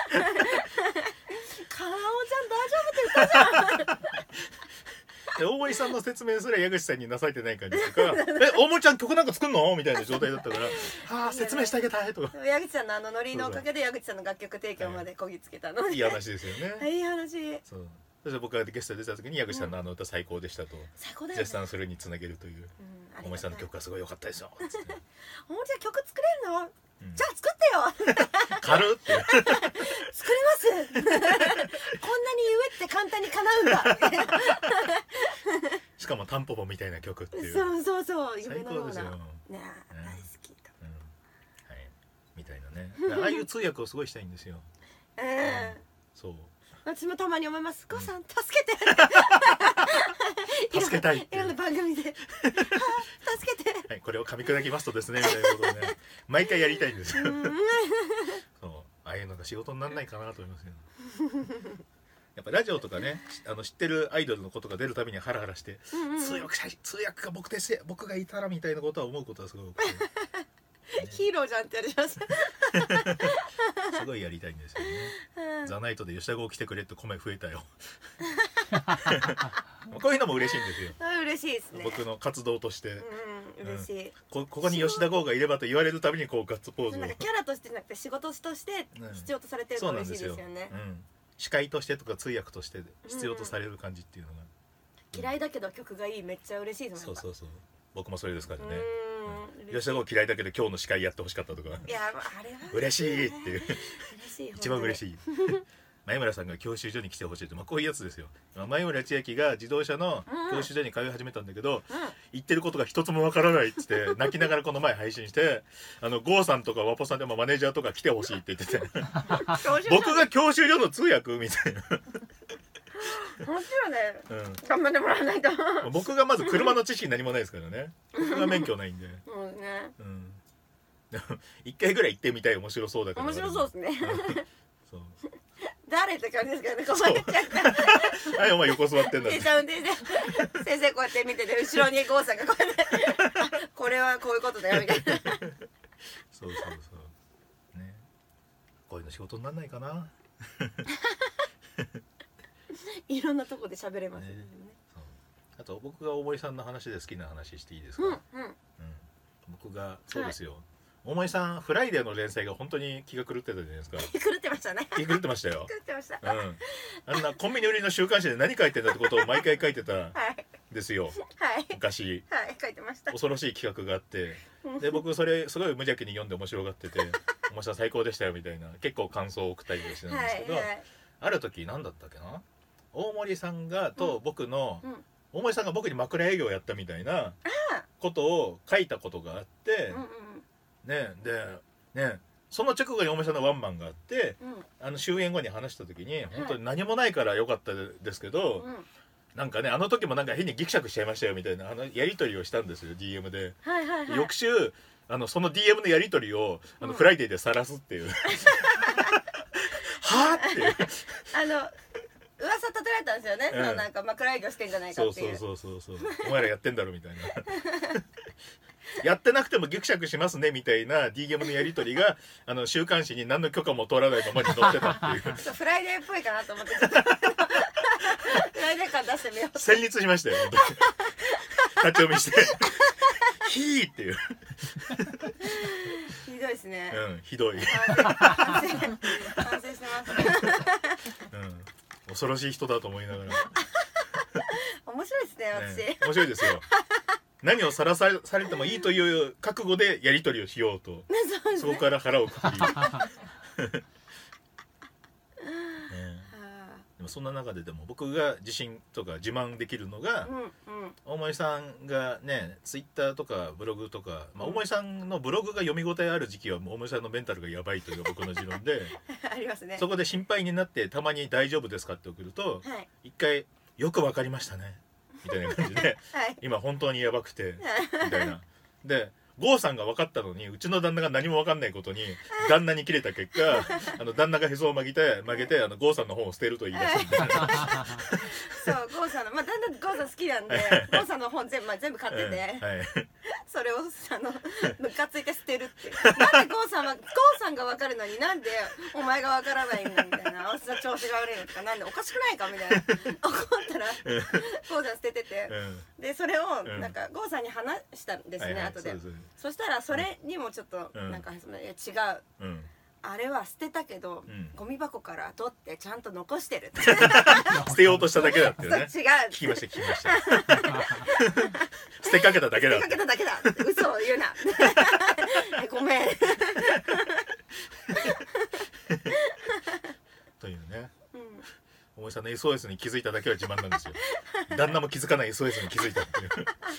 Speaker 1: 言ったじゃん
Speaker 2: 大森さんの説明すら矢口さんになされてない感じとかえ大森ちゃん曲なんか作んのみたいな状態だったからああ説明してあげたいとか
Speaker 1: 矢口さんのあのノリのおかげで矢口さんの楽曲提供までこぎつけたの
Speaker 2: いい話ですよね
Speaker 1: いい話
Speaker 2: そうそして僕がゲストで出た時に矢口さんのあの歌最高でしたと絶賛するにつなげるという、大森さんの曲がすごい良かったですよ。
Speaker 1: 大森さん曲作れるの？じゃあ作ってよ。
Speaker 2: 軽って
Speaker 1: 作れます。こんなに言えって簡単に叶うんだ。
Speaker 2: しかもタンポポみたいな曲っていう。
Speaker 1: そうそうそう。
Speaker 2: 最高ですよ。ね、
Speaker 1: 大好きと。
Speaker 2: はい。みたいなね。ああいう通訳をすごいしたいんですよ。
Speaker 1: うん。
Speaker 2: そう。
Speaker 1: 私もたまに思います。ゴーさん助けて。
Speaker 2: 助けたい。
Speaker 1: いろんな番組で助けて。
Speaker 2: はい、これを噛み砕きますとですねみたいなことをね毎回やりたいんですよ。そうああいうのが仕事にならないかなと思いますけど。やっぱラジオとかねあの知ってるアイドルのことが出るたびにハラハラして、うんうん、通訳者通訳が僕です僕がいたらみたいなことは思うことはすごい多くて、ね、
Speaker 1: ヒーローじゃんってやります。
Speaker 2: すごいやりたいんですよね。うん、ザナイトで吉田剛来てくれって米増えたよ。こういうのも嬉しいんですよ。
Speaker 1: 嬉しいですね。
Speaker 2: 僕の活動として、
Speaker 1: うん、嬉しい、うん、
Speaker 2: こ, ここに吉田剛がいればと言われるたびにこうガッツポーズを
Speaker 1: なんかキャラとしてじゃなくて仕事として必要とされてるのが嬉しいですよね。
Speaker 2: 司会としてとか通訳として必要とされる感じっていうのが、
Speaker 1: うん、嫌いだけど曲がいいめっちゃ嬉しいですもん。
Speaker 2: そうそうそう僕もそれですからね。うん、吉田剛嫌いだけど今日の司会やってほしかったとか、
Speaker 1: いやあれは
Speaker 2: 嬉しいっていう
Speaker 1: 嬉しい
Speaker 2: 一番嬉しい。前村さんが教習所に来てほしいって、まあ、こういうやつですよ。前村千秋が自動車の教習所に通い始めたんだけど、うん、言ってることが一つもわからないっつって泣きながらこの前配信してあの郷さんとかワポさんでもマネージャーとか来てほしいって言ってて僕が教習所の通訳みたいな。
Speaker 1: もちろんね、うん、頑張ってもらわないと。
Speaker 2: 僕がまず車の知識何もないですからね。僕が免許ないんで。
Speaker 1: そうですね。
Speaker 2: うん。一回ぐらい行ってみたい面白そうだから。
Speaker 1: 面白そうですね。
Speaker 2: そう。
Speaker 1: 誰って感じですけどね。こうやって
Speaker 2: はいお前横座ってんだ。
Speaker 1: 先生こうやって見てて後ろに郷さんがこうやってこれはこういうことだよみたいな。そう
Speaker 2: そうそうね。こういうの仕事にならないかな。
Speaker 1: いろんなとこで喋れますね。
Speaker 2: あと僕が大森さんの話で好きな話していいですか。うんうんうん、僕がそうですよ。はい、大森さんフライデーの連載が本当に気が狂ってたじゃないですか。
Speaker 1: 気狂ってましたね。
Speaker 2: 気狂ってましたよ。
Speaker 1: 狂ってました。
Speaker 2: うん。あんなコンビニ売りの週刊誌で何書いてんだってことを毎回書いてたんですよ。
Speaker 1: はい。
Speaker 2: 昔。
Speaker 1: はい書いてました。
Speaker 2: 恐ろしい企画があって、で僕それすごい無邪気に読んで面白がってて、面白い最高でしたよみたいな結構感想を送ったりしてたんですけど、はいはい、ある時何だったっけな。大森さんがと僕の、うんうん、大森さんが僕に枕営業をやったみたいなことを書いたことがあって、うんうん、ねでねその直後に大森さんのワンマンがあって、うん、あの終演後に話した時に本当に何もないからよかったですけど、うん、なんかねあの時もなんか変にギクシャクしちゃいましたよみたいなあのやり取りをしたんですよ ディーエム で、
Speaker 1: はいはいはい、
Speaker 2: 翌週あのその ディーエム のやり取りをあの、うん、フライデーで晒すっていうはぁっていう
Speaker 1: あの噂立てられたんですよね、うん、そのなんか枕営業してんじゃないかっていう。
Speaker 2: そうそうそうそうそうお前らやってんだろみたいなやってなくてもギクシャクしますねみたいな ディーエム のやり取りがあの週刊誌に何の許可も取らないままに載ってたっていう
Speaker 1: フライデーっぽいかなと思ってフライデー感出してみよう
Speaker 2: 戦慄しましたよ本当に立ち読みしてヒーっていう
Speaker 1: ひどいですね。
Speaker 2: うんひどい
Speaker 1: 反省してます
Speaker 2: うん恐ろしい人だと思いながら
Speaker 1: 面白いですね私、
Speaker 2: ね、面白いですよ何をさらされ、されてもいいという覚悟でやり取りをしようと、ね、そこから腹をくくり、ね、でもそんな中ででも僕が自信とか自慢できるのが、うんうん、大森さんがねツイッターとかブログとか、まあ、大森さんのブログが読み応えある時期はもう大森さんのメンタルがやばいというのが僕の持論で
Speaker 1: ありますね。
Speaker 2: そこで心配になってたまに大丈夫ですかって送ると、はい、一回よくわかりましたねみたいな感じで、はい、今本当にやばくてみたいなで郷さんが分かったのにうちの旦那が何も分かんないことに旦那に切れた結果あの旦那がへそを曲げて曲げてあの郷さんの本を捨てると言い出すんで
Speaker 1: そう郷さんのまあ旦那郷さん好きなんで郷さんの本全部、まあ、全部買ってて、はい、それをあのムカついて捨てるってなんで郷さんは郷さんが分かるのになんでお前が分からないんだみたいな私の調子が悪いのとかなんでおかしくないかみたいな怒ったら郷さん捨ててて、うん、でそれをなんか郷さんに話したんですね、はいはい、後で。そしたらそれにもちょっとなんか、うん、いや違う、うん、 あれは捨てたけど、うん、ゴミ箱から取ってちゃんと残してる
Speaker 2: 捨てようとしただけだっていうね。
Speaker 1: 違う
Speaker 2: 聞きました聞きました捨てかけただけだ
Speaker 1: 捨てかけただけだ嘘を言うなごめん
Speaker 2: というね、うん、おもさんの エスオーエス に気づいただけは自慢なんですよ旦那も気づかない エスオーエス に気づいたっていう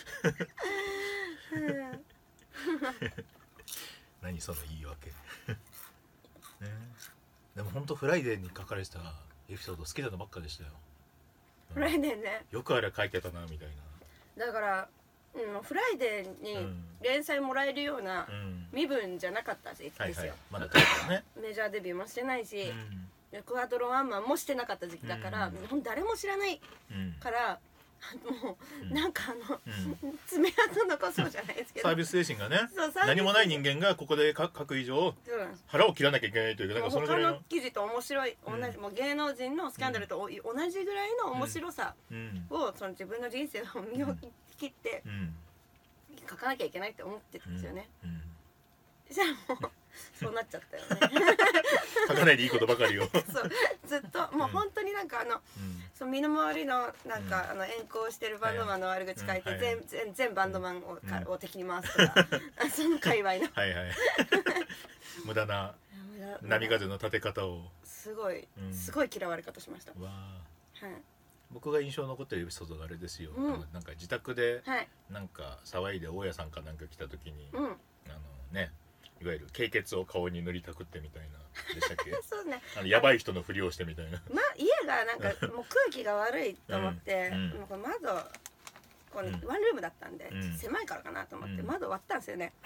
Speaker 2: 何その言い訳ね、でも本当フライデーに書かれてたエピソード好きなのばっかでしたよ、
Speaker 1: うん、フライデーね
Speaker 2: よくあれ書いてたなみたい
Speaker 1: な。だから、うん、フライデーに連載もらえるような身分じゃなかった時期ですよ、うんはいはい、まだね、メジャーデビューもしてないし、うん、エクアドルワンマンもしてなかった時期だから、うん、誰も知らないから、もうなんかあの、うん、爪痕残そうじゃないですけど
Speaker 2: サービス精神がね何もない人間がここで書く以上腹を切らなきゃいけないというか、なんかそのぐらいの
Speaker 1: 他の記事と面白い同じ、うん、もう芸能人のスキャンダルと同じぐらいの面白さを、その自分の人生を身を切って書かなきゃいけないって思ってたんですよね、うんうん、じゃあもうそうなっちゃったよね
Speaker 2: 書かないでいいことばかりを
Speaker 1: そうずっともう本当になんかあの、うん、その身の回りのなんか、うん、あの遠行してるバンドマンの悪口書いて、はいはい、全, 全, 全バンドマンを,、うん、を敵に回すとかその界隈の
Speaker 2: はいはい無駄な波風の立て方を
Speaker 1: すごい、うん、すごい嫌われ方しました。わ、
Speaker 2: はい、僕が印象に残ってるエピソードがあれですよ、うん、なんか自宅でなんか騒いで大家さんかなんか来た時に、うん、あのねいわゆる経血を顔に塗りたくってみたいなでしたっけ
Speaker 1: そうね、
Speaker 2: あのやばい人のふりをしてみたいな、
Speaker 1: ま、家がなんかもう空気が悪いと思って、うん、もうこれ窓こう、ねうん、ワンルームだったんで、うん、狭いからかなと思って窓割ったんですよね、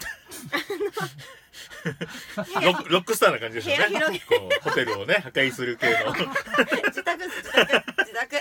Speaker 2: うん、ロ, ロックスターな感じですよね、こうホテルをね破壊する系の
Speaker 1: 自宅です自宅自宅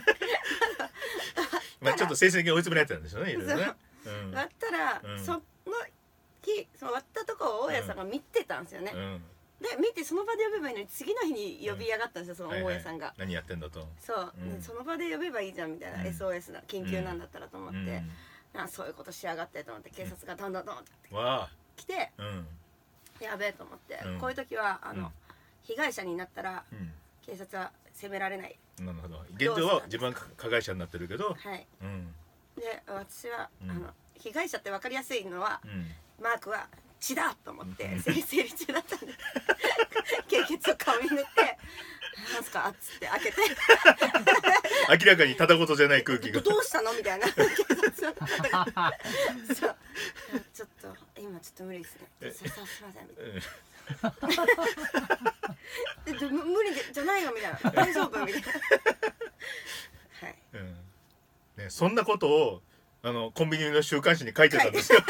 Speaker 2: まあちょっと成績が追い詰められてたんでしょうね、いろいろね、
Speaker 1: うん、割ったら、うん、その日その割ったとこを大家さんが見てたんですよね、うん、で見てその場で呼べばいいのに次の日に呼び上がったんですよ、うん、その大家さんが、はいはい、
Speaker 2: 何やってんだと、
Speaker 1: そう、うん、その場で呼べばいいじゃんみたいな、うん、エスオーエス だ緊急なんだったらと思って、うん、あそういうことしやがってと思って警察がどんどんどんって来て、うん、やべえと思って、うん、こういう時はあの、うん、被害者になったら、うん、警察は責められない。
Speaker 2: なるほど、現状は自分が加害者になってるけど、はい、
Speaker 1: うん、で私は、うん、あの被害者って分かりやすいのは、うん、マークは血だと思って生理中だったんで経血を顔に塗ってなんすかっつって開けて
Speaker 2: 明らかにただ事じゃない空気が
Speaker 1: どうしたのみたいな警察はそうちょっと今ちょっと無理ですねすいませんみたいな無理じゃないよみたいな大丈夫みたいなはい、
Speaker 2: うんね、そんなことをあのコンビニの週刊誌に書いてたんですよ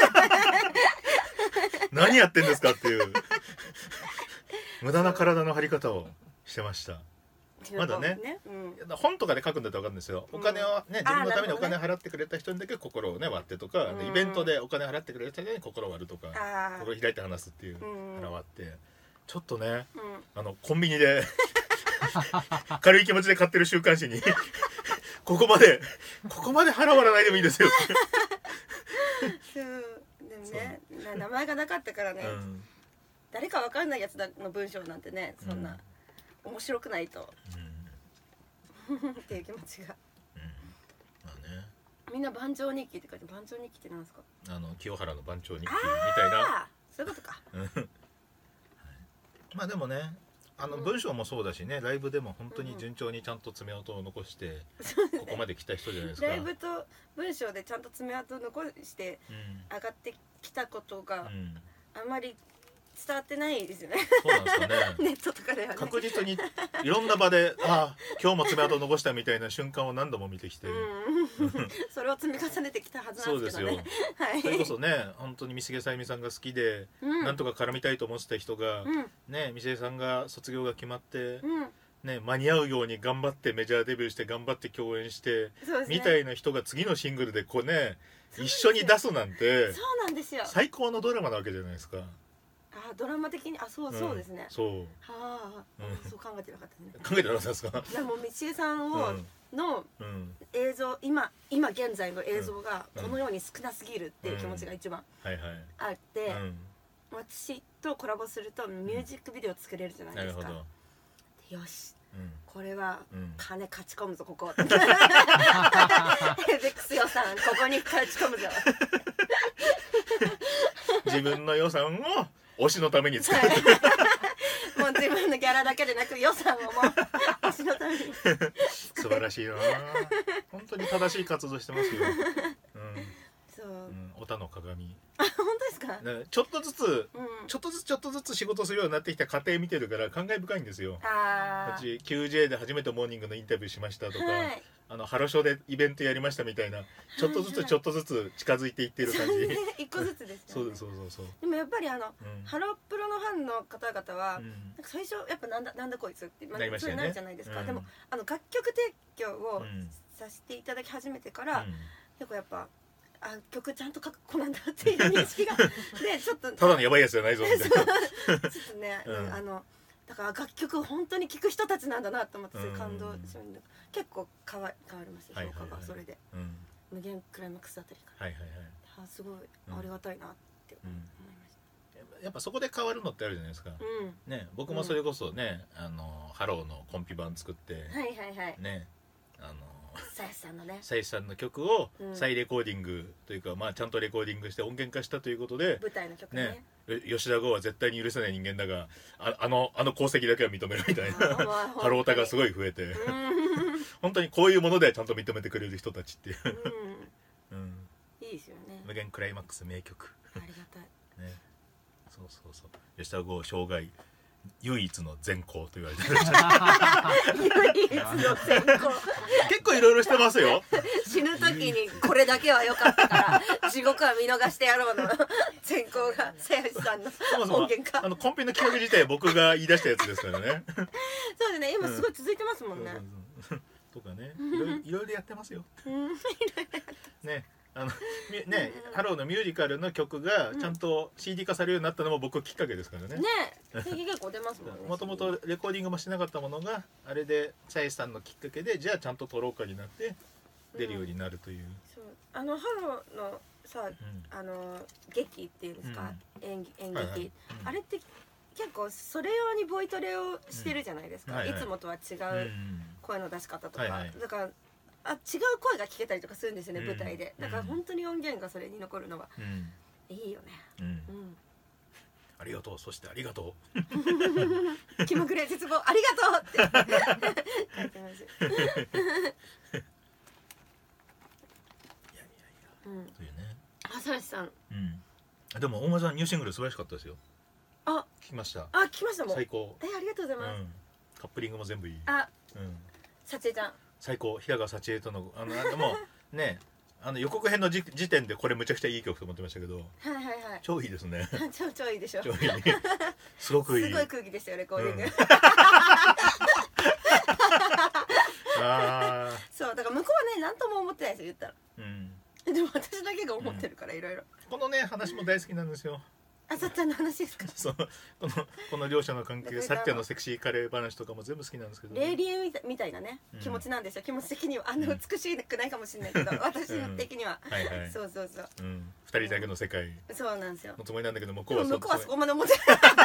Speaker 2: 何やってんですかっていう無駄な体の張り方をしてました。まだね、ね、うん、本とかで書くんだったら分かるんですよ、お金をね、自分のためにお金払ってくれた人にだけ心をね割ってとか、イベントでお金払ってくれた人に心を割るとか、心開いて話すっていう腹割って、ちょっとね、うん、あのコンビニで軽い気持ちで買ってる週刊誌にここまでここまで腹割らないでもいいですよ
Speaker 1: そうでもね、名前がなかったからね、うん、誰か分かんないやつの文章なんてね、そんな、うん、面白くないと、うん、っていう気持ちが、うん、まあね、みんな番長日記って書いて、番長日記ってなんですか？
Speaker 2: あの清原の番長日記みたいな、
Speaker 1: そういうことか
Speaker 2: まあでもね、あの文章もそうだしね、ライブでも本当に順調にちゃんと爪痕を残してここまで来た人じゃないですか。
Speaker 1: ライブと文章でちゃんと爪痕を残して上がってきたことがあんまり伝わってないですよね。
Speaker 2: そうなんですかね。
Speaker 1: ネットとかではね、
Speaker 2: 確実にいろんな場でああ今日も爪痕を残したみたいな瞬間を何度も見てきて、うん、
Speaker 1: それを積み重ねてきたはずなんですけどね。そうですよ、はい、
Speaker 2: それこそね、本当に三重さゆみさんが好きで、うん、なんとか絡みたいと思ってた人が、うん、ね、三重さんが卒業が決まって、うんね、間に合うように頑張ってメジャーデビューして頑張って共演して、ね、みたいな人が次のシングルでこうね一緒に出すなんて、
Speaker 1: そうなんですよ、
Speaker 2: 最高のドラマなわけじゃないですか。
Speaker 1: あ、ドラマ的に、あ、そう、そうですね、
Speaker 2: うん、そう、
Speaker 1: はあ、うん、そう考えてなかったですね。
Speaker 2: 考えてなかったですか。
Speaker 1: でも道江さんを、うん、の映像、今今現在の映像がこのように少なすぎるっていう気持ちが一番あって、 私とコラボするとミュージックビデオ作れるじゃないですか、
Speaker 2: なるほど。
Speaker 1: よし、
Speaker 2: うん、
Speaker 1: これは金勝ち込むぞここエイベックス予算ここに勝ち込むぞ
Speaker 2: 自分の予算を推しのために使う
Speaker 1: もう自分のギャラだけでなく予算をもう推しのために
Speaker 2: 素晴らしいな本当に正しい活動してますよ、うん
Speaker 1: そう、うん、
Speaker 2: おたの鏡
Speaker 1: あ、本当ですか、
Speaker 2: ね、ちょっとずつ、
Speaker 1: うん、
Speaker 2: ちょっとずつちょっとずつ仕事するようになってきた過程見てるから感慨深いんですよ。
Speaker 1: あ
Speaker 2: うち キュージェー で初めてモーニングのインタビューしましたとか、
Speaker 1: はい、
Speaker 2: あのハロショーでイベントやりましたみたいな、ちょっとずつちょっとずつ近づいていってる感じ、はいはい、
Speaker 1: 一個ずつですよね。
Speaker 2: そうそうそうそう。
Speaker 1: でもやっぱりあの、
Speaker 2: うん、
Speaker 1: ハロプロのファンの方々は、
Speaker 2: うん、
Speaker 1: なんか最初やっぱなんだなんだこいつって、まあ、
Speaker 2: なりましたよね、
Speaker 1: なるじゃないですか、うん、でもあの楽曲提供をさせていただき始めてから、うん、結構やっぱあ曲ちゃんと書く子なんだっていう認識がでちょっと
Speaker 2: ただのやばいやつじゃないぞみたいなちょっ
Speaker 1: とね、うん、あのだから楽曲を本当に聴く人たちなんだなと思って感動し、うん、結構変わ変わりました評価がそれで、うん、無限クライマックスあたりから、はいはいはい、あすごいありがたいなって思いました、
Speaker 2: うん、やっぱそこで変わるのってあるじゃないですか、うんね、僕もそれこそね、うん、あのハローのコンピ版作って、
Speaker 1: はいはいはい
Speaker 2: ね、あの
Speaker 1: さやしさんのね
Speaker 2: さやしさんの曲を再レコーディングというか、うん、まあちゃんとレコーディングして音源化したということで
Speaker 1: 舞台の曲ね、
Speaker 2: ね、吉田剛は絶対に許せない人間だが あ, あのあの功績だけは認めるみたいなハロータがすごい増えて本当にこういうものでちゃんと認めてくれる人たちっていう、
Speaker 1: うんうん、いいですよね。
Speaker 2: 無限クライマックス名曲
Speaker 1: ありがたい、
Speaker 2: ね、そうそうそう吉田剛生涯唯一の善行と言われてる唯
Speaker 1: 一の善行
Speaker 2: 結構いろいろしてますよ
Speaker 1: 死ぬ時にこれだけは良かったから地獄は見逃してやろうの善行がさやしさんの音源化。
Speaker 2: あのコンピの企画自体僕が言い出したやつですからね
Speaker 1: そうですね、今すごい続いてますもんね、
Speaker 2: うん、とかねいろいろいろいろやってますよねあのね、ハローのミュージカルの曲がちゃんと シーディー 化されるようになったのも僕きっかけですからね。
Speaker 1: ね、結構出ますもんね。
Speaker 2: もともとレコーディングもしてなかったものがあれでさやしさんのきっかけでじゃあちゃんと撮ろうかになって出るようになるという。うん、
Speaker 1: そうあのハローのさ、うん、あの劇っていうんですか、うん、演演劇、はいはい、あれって結構それ用にボイトレをしてるじゃないですか。うんはいはい、いつもとは違う声の出し方とか、はいはい、だから。あ違う声が聞けたりとかするんですよね、うん、舞台で。だから本当に音源がそれに残るのが、うん、いいよね、うんうん、
Speaker 2: ありがとう、そしてありがと
Speaker 1: う気まぐれ絶望ありがとうって書いてますいやいやいや、
Speaker 2: うん、というね。
Speaker 1: あさやしさん、
Speaker 2: うん、でも大村さんニューシングル素晴らしかったですよ。
Speaker 1: あ
Speaker 2: 聞きました。
Speaker 1: あ聞きましたもん。
Speaker 2: 最高。
Speaker 1: えありがとうございます、うん、
Speaker 2: カップリングも全部いい。
Speaker 1: あ、うん、さちえちゃん
Speaker 2: 最高。平川幸恵とのあのでもねあの予告編の時点でこれむちゃくちゃいい曲と思ってましたけど、
Speaker 1: はいはいはい、
Speaker 2: 超いいですね
Speaker 1: 超超いいでしょ。
Speaker 2: 超いいすごくいい。
Speaker 1: すごい空気でしたよレコーディング、うん、あそうだから向こうはね何とも思ってないですよ言ったら、うん、でも私だけが思ってるからいろいろ。
Speaker 2: このね話も大好きなんですよ。
Speaker 1: あさっちゃんの話ですか。
Speaker 2: そうこのこの両者の関係、さっちゃんのセクシーカレー話とかも全部好きなんですけど、
Speaker 1: レイリエみたみたいなね、うん、気持ちなんですよ。気持ち的にはあの美しくないかもしれないけど、うん、私の的には、うん、はいはい、そうそうそう、うん、
Speaker 2: 二人だけの世界
Speaker 1: そうなんですよ
Speaker 2: のつもりなんだけど、向こうは
Speaker 1: 向こうはそこまで思ってない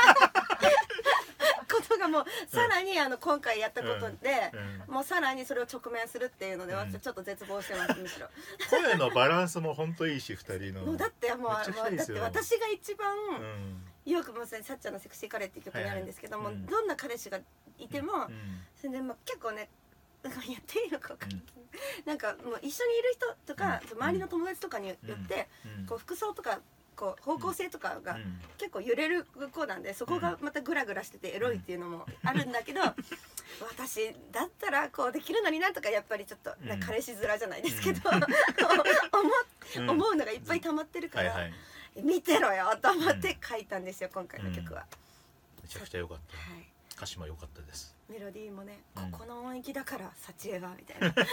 Speaker 1: ことがもうさらにあの今回やったことで、うん、もうさらにそれを直面するっていうので私ちょっと絶望してます、むしろ
Speaker 2: 声のバランスも本当いいしふたりの
Speaker 1: もうだってもうだって私が一番、うん、よくもうさっちゃんのセクシーカレーっていう曲にあるんですけども、はいはい、どんな彼氏がいても、うん、それでまあ結構ねなんかやっていいのか分かんない、うん、なんかもう一緒にいる人とか、うん、周りの友達とかによって、うん、こう服装とかこう方向性とかが結構揺れる子なんで、そこがまたグラグラしててエロいっていうのもあるんだけど、私だったらこうできるのになとかやっぱりちょっとなんか彼氏面じゃないですけど、思, 思うのがいっぱい溜まってるから、見てろよと思って書いたんですよ今回の曲は。
Speaker 2: めちゃくちゃ良かった、はい、歌詞も良かったです。
Speaker 1: メロディーもね、ここの音域だから幸恵はみたいな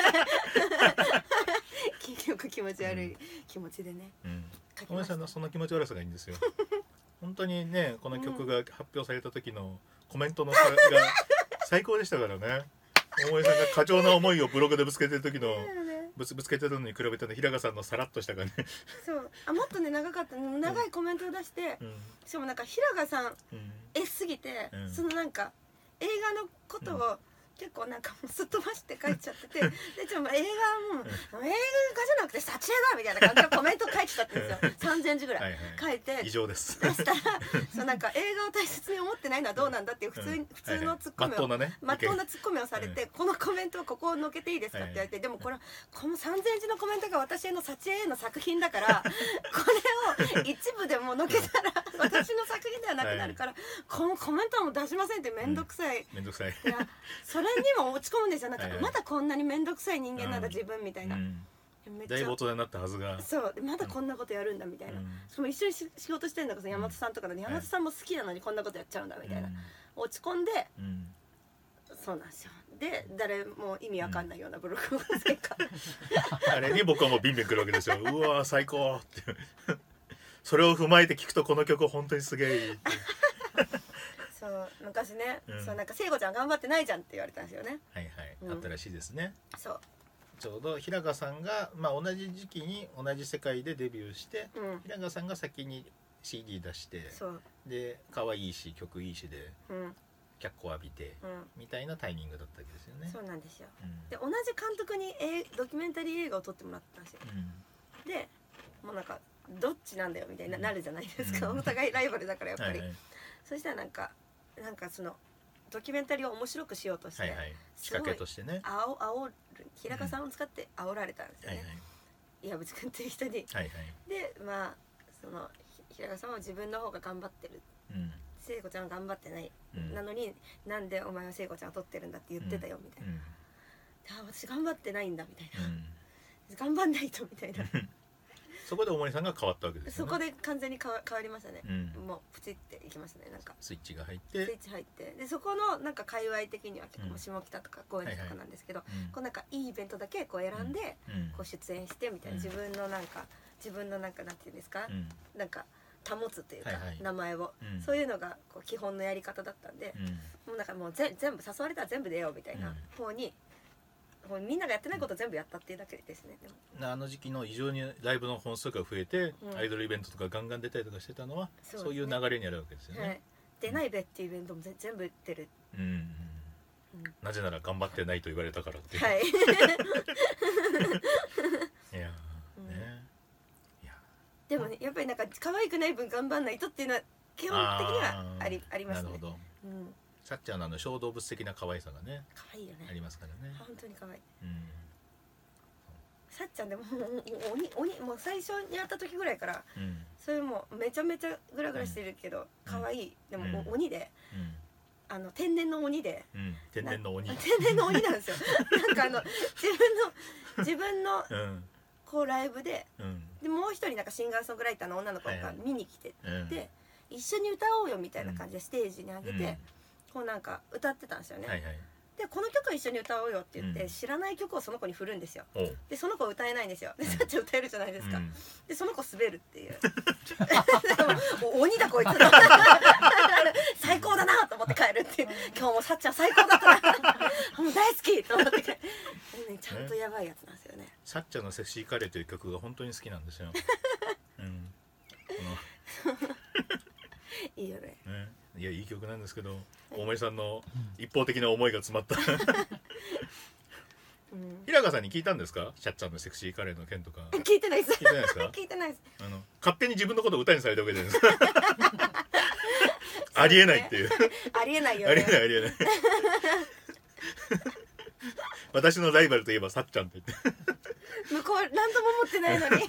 Speaker 1: 結局気持ち悪い気持ちでね、うん
Speaker 2: お前さんのその気持ち悪さがいいんですよ本当にねこの曲が発表された時のコメントの差が最高でしたからね。大森さんが過剰な思いをブログでぶつけてる時のぶつぶつけてるのに比べての平賀さんのさらっとした感じ
Speaker 1: そうあもっとね長かった長いコメントを出して、うん、しかもなんか平賀さん、うん、えすぎて、うん、そのなんか映画のことを、うん結構なんかもうすっ飛ばして書いちゃっててでちょっと映画も、うん、映画じゃなくて撮影だみたいな感じのコメント書いてたんですよさんぜんじぐらい書いて、はいはい、
Speaker 2: 異常です
Speaker 1: 出したらそうなんか映画を大切に思ってないのはどうなんだっていう普通、うん、普通のツッコミを、
Speaker 2: はいはい、
Speaker 1: まっとうなツッコミをされて、うん、このコメントをここをのけていいですかって言われて、はい、でもこれこのさんぜんじのコメントが私への撮影への作品だからこれを一部でものけたら私の作品ではなくなるから、はい、このコメントはもう出しませんってめんどくさい、
Speaker 2: うん、めんどくさい
Speaker 1: いやそれにも落ち込むんですよなんか、はいはい、まだこんなに面倒くさい人間なんだ、うん、自分みたいな、うん、
Speaker 2: めっちゃだいぶ大人になったはずが
Speaker 1: そうまだこんなことやるんだみたいな、うん、しかも一緒に仕事してるんだから大和さんとかで、ね、大和さんも好きなのにこんなことやっちゃうんだみたいな、うん、落ち込んで、うん、そうなんですよで誰も意味わかんないようなブログをせっか
Speaker 2: あれに僕はもうビンビンくるわけですようわ最高ってそれを踏まえて聞くとこの曲本当にすげえ
Speaker 1: そう昔ね、うん、そうなんか聖子ちゃん頑張ってないじゃんって言われたんですよね
Speaker 2: はいはい、うん、あったらしいですね
Speaker 1: そう
Speaker 2: ちょうど平賀さんが、まあ、同じ時期に同じ世界でデビューして、うん、平賀さんが先に シーディー 出して
Speaker 1: そう
Speaker 2: で可愛いし曲いいしで、うん、脚光浴びて、うん、みたいなタイミングだったわけですよね
Speaker 1: そうなんですよ、うん、で同じ監督にドキュメンタリー映画を撮ってもらったんですよ、うん、でもうなんかどっちなんだよみたいになるじゃないですか、うん、お互いライバルだからやっぱり、はいはい、そしたらなんかなんかそのドキュメンタリーを面白くしようとして、はいはい、
Speaker 2: 仕掛けとしてね
Speaker 1: あおあおる平賀さんを使って煽られたんですよね、はいはい、岩渕君っていう人に、はいはい、でまあその平賀さんは自分の方が頑張ってる、うん、聖子ちゃんは頑張ってない、うん、なのになんでお前は聖子ちゃんを撮ってるんだって言ってたよみたいな、うん、あ私頑張ってないんだみたいな、うん、頑張んないとみたいな
Speaker 2: そこで大森さんが変わったわけですよね。
Speaker 1: そこで完全に変わ、変わりましたね、うん、もうプチっていきましたねなんか
Speaker 2: スイッチが入って
Speaker 1: スイッチ入ってでそこのなんか界隈的には結構下北とか高円寺とかなんですけど、はいはい、こうなんかいいイベントだけこう選んで、うん、こう出演してみたいな、うん、自分のなんか自分のなんかなんていうんですか、うん、なんか保つというか、はいはい、名前を、うん、そういうのがこう基本のやり方だったんで、うん、もうなんかもうぜ全部誘われたら全部出ようみたいな方に、うん、みんながやってないことを全部やったっていうだけですね。でも
Speaker 2: あの時期の異常にライブの本数が増えて、うん、アイドルイベントとかガンガン出たりとかしてたのはそう、ね,、そういう流れにあるわけですよね、はい、
Speaker 1: 出ないべっていうイベントも全部出る、うんうん、
Speaker 2: なぜなら頑張ってないと言われたからっていう、
Speaker 1: はい、い
Speaker 2: や
Speaker 1: ーね、いやでもねやっぱりなんか可愛くない分頑張んないとっていうのは基本的にはありありますね。なるほど、うん
Speaker 2: さっちゃんのあの小動物的な可愛さがね
Speaker 1: 可愛いよね
Speaker 2: ありますからね
Speaker 1: 本当に可愛い、うん、さっちゃんでももう鬼鬼もう最初に会った時ぐらいから、うん、それもめちゃめちゃグラグラしてるけど、うん、可愛いでも、うん、鬼で、うん、あの天然の鬼で、うん、
Speaker 2: 天然の鬼
Speaker 1: 天然の鬼なんですよなんかあの自分の自分の、うん、こうライブで、うん、でもう一人なんかシンガーソングライターの女の子が見に来て、はいはい、で、うん、一緒に歌おうよみたいな感じでステージに上げて、うんこうなんか歌ってたんですよね、はいはい、でこの曲一緒に歌おうよって言って、うん、知らない曲をその子に振るんですよでその子歌えないんですよでさっちゃん歌えるじゃないですか、うん、でその子滑るっていう鬼だこいつ最高だなと思って帰るっていう今日もさっちゃん最高だったなもう大好きと思って帰る、ね、ちゃんとやばいやつなんですよね
Speaker 2: さっちゃんのセクシーカレーという曲が本当に好きなんですよ、うん、
Speaker 1: いいよね、
Speaker 2: ねいやいい曲なんですけど、大森さんの一方的な思いが詰まった、うん、平川さんに聞いたんですかシャッちゃんのセクシーカレーの件とか
Speaker 1: 聞いてないです
Speaker 2: 聞いてないですか
Speaker 1: 聞いてないです
Speaker 2: あの勝手に自分のことを歌にされたわけじゃないですかありえないっていう
Speaker 1: ありえないよね
Speaker 2: ありえないありえない私のライバルといえばさっちゃんって言って
Speaker 1: 向こう何とも思ってないのに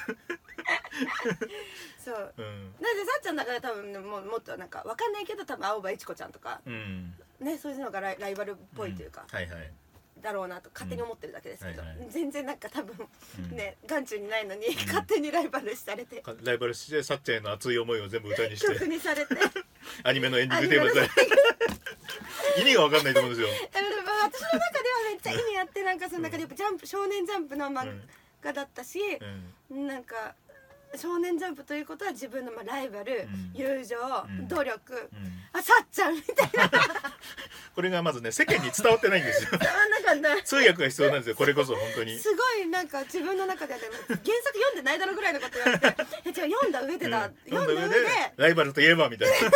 Speaker 1: そう、うん、なぜさっちゃんの中で多分、ね、も, もっとなんか分かんないけど多分青葉いちこちゃんとか、うん、ねそういうのがラ イ, ライバルっぽいというか、うんはいはい、だろうなと勝手に思ってるだけですけど、うんはいはい、全然なんか多分、うん、ね眼中にないのに、うん、勝手にライバルされて
Speaker 2: ライバルしてさっちゃんへの熱い思いを全部歌にして
Speaker 1: 曲にされて
Speaker 2: アニメのエンディングテーマで意味が分かんないと思うんですよ
Speaker 1: 私の中ではめっちゃ意味あってなんかその中でやっぱジャンプ少年ジャンプの漫画だったし、うん、なんか少年ジャンプということは自分のまあライバル、
Speaker 2: うん
Speaker 1: 友情、
Speaker 2: うん、
Speaker 1: 努力、
Speaker 2: うん、
Speaker 1: あさっちゃんみたいな
Speaker 2: これがまずね世間に伝わってないんですよ
Speaker 1: 伝わんなかった
Speaker 2: 通訳が必要なんですよこれこそ本当に
Speaker 1: すごいなんか自分の中で、ね、原作読んでないだろぐらいのこと言われてえ違う読んだ上でだ、うん、読んだ上で
Speaker 2: ライバルといえばみたいな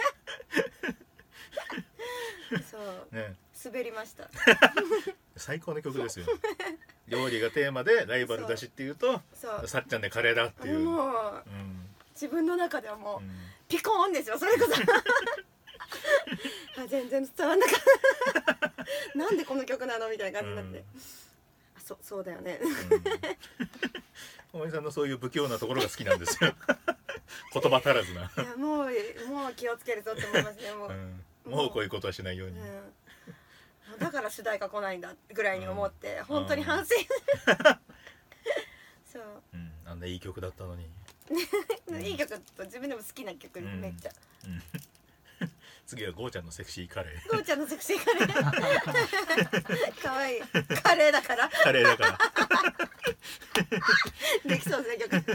Speaker 1: そう、
Speaker 2: ね、
Speaker 1: 滑りました
Speaker 2: 最高の曲ですよ料理がテーマでライバルだしっていうとさっちゃんでカレーだっていう
Speaker 1: もう、うん、自分の中ではもう、うん、ピコーンですよそれこそあ全然伝わんなかったなんでこの曲なのみたいな感じになって、うん、あ そ, そうだよね
Speaker 2: お前さんのそういう不器用なところが好きなんですよ言葉足らずない
Speaker 1: やもうもう気をつけるぞって思いますねもう、
Speaker 2: うん、もうこういうことはしないように、うん、
Speaker 1: だから主題歌来ないんだぐらいに思って、うん、本当に反省そう、
Speaker 2: うん、あんないい曲だったのに
Speaker 1: いい曲と自分でも好きな曲、うん、めっちゃ、うん、
Speaker 2: 次はゴーちゃんのセクシーカレー
Speaker 1: ゴーちゃんのセクシーカレーかわいいカレーだから
Speaker 2: カレーだから
Speaker 1: できそうですね曲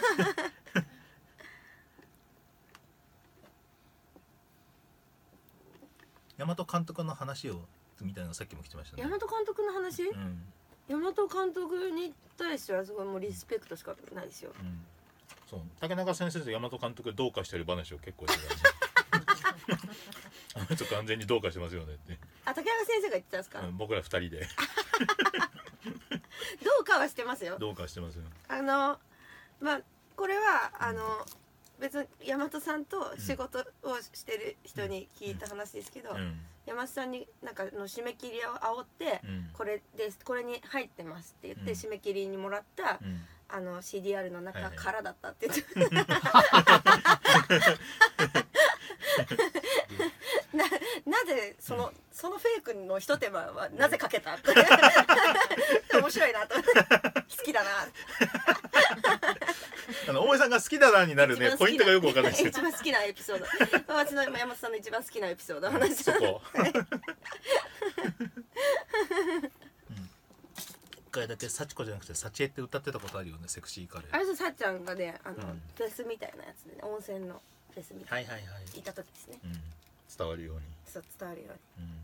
Speaker 2: 大和監督の話をみたいなのさっきも来てましたね。
Speaker 1: 大和監督の話、うん、大和監督に対してはすごいもうリスペクトしかないですよ、うん、
Speaker 2: そう竹中先生と大和監督どうかしてる話を結構してたあの人完全にどうかしてますよねって
Speaker 1: あ竹中先生が言ってたんですか、
Speaker 2: うん、僕らふたりで
Speaker 1: どうかはしてますよ
Speaker 2: どうかしてますよ
Speaker 1: あのまあこれはあの、うん別に大和さんと仕事をしてる人に聞いた話ですけど、うん、大和さんになんかの締め切りを煽って、うん、これですこれに入ってますって言って、うん、締め切りにもらった、うん、あの シーディーアール の中からだったって言って、はいはい、な, なぜその、うん、そのフェイクの一手間はなぜかけたって面白いなと好きだな
Speaker 2: あの大江さんが好きだなになるねポイントがよくわかんないです
Speaker 1: 一番好きなエピソード私の山本さんの一番好きなエピソード話
Speaker 2: そこ一回だけ幸子じゃなくて幸恵って歌ってたことあるよねセクシーカレー
Speaker 1: あれとさっちゃんがねあの、うん、フェスみたいなやつで、ね、温泉のフェスみたいな、はいはいはい、いた時ですね、うん、
Speaker 2: 伝わるように
Speaker 1: そう伝わるように、うん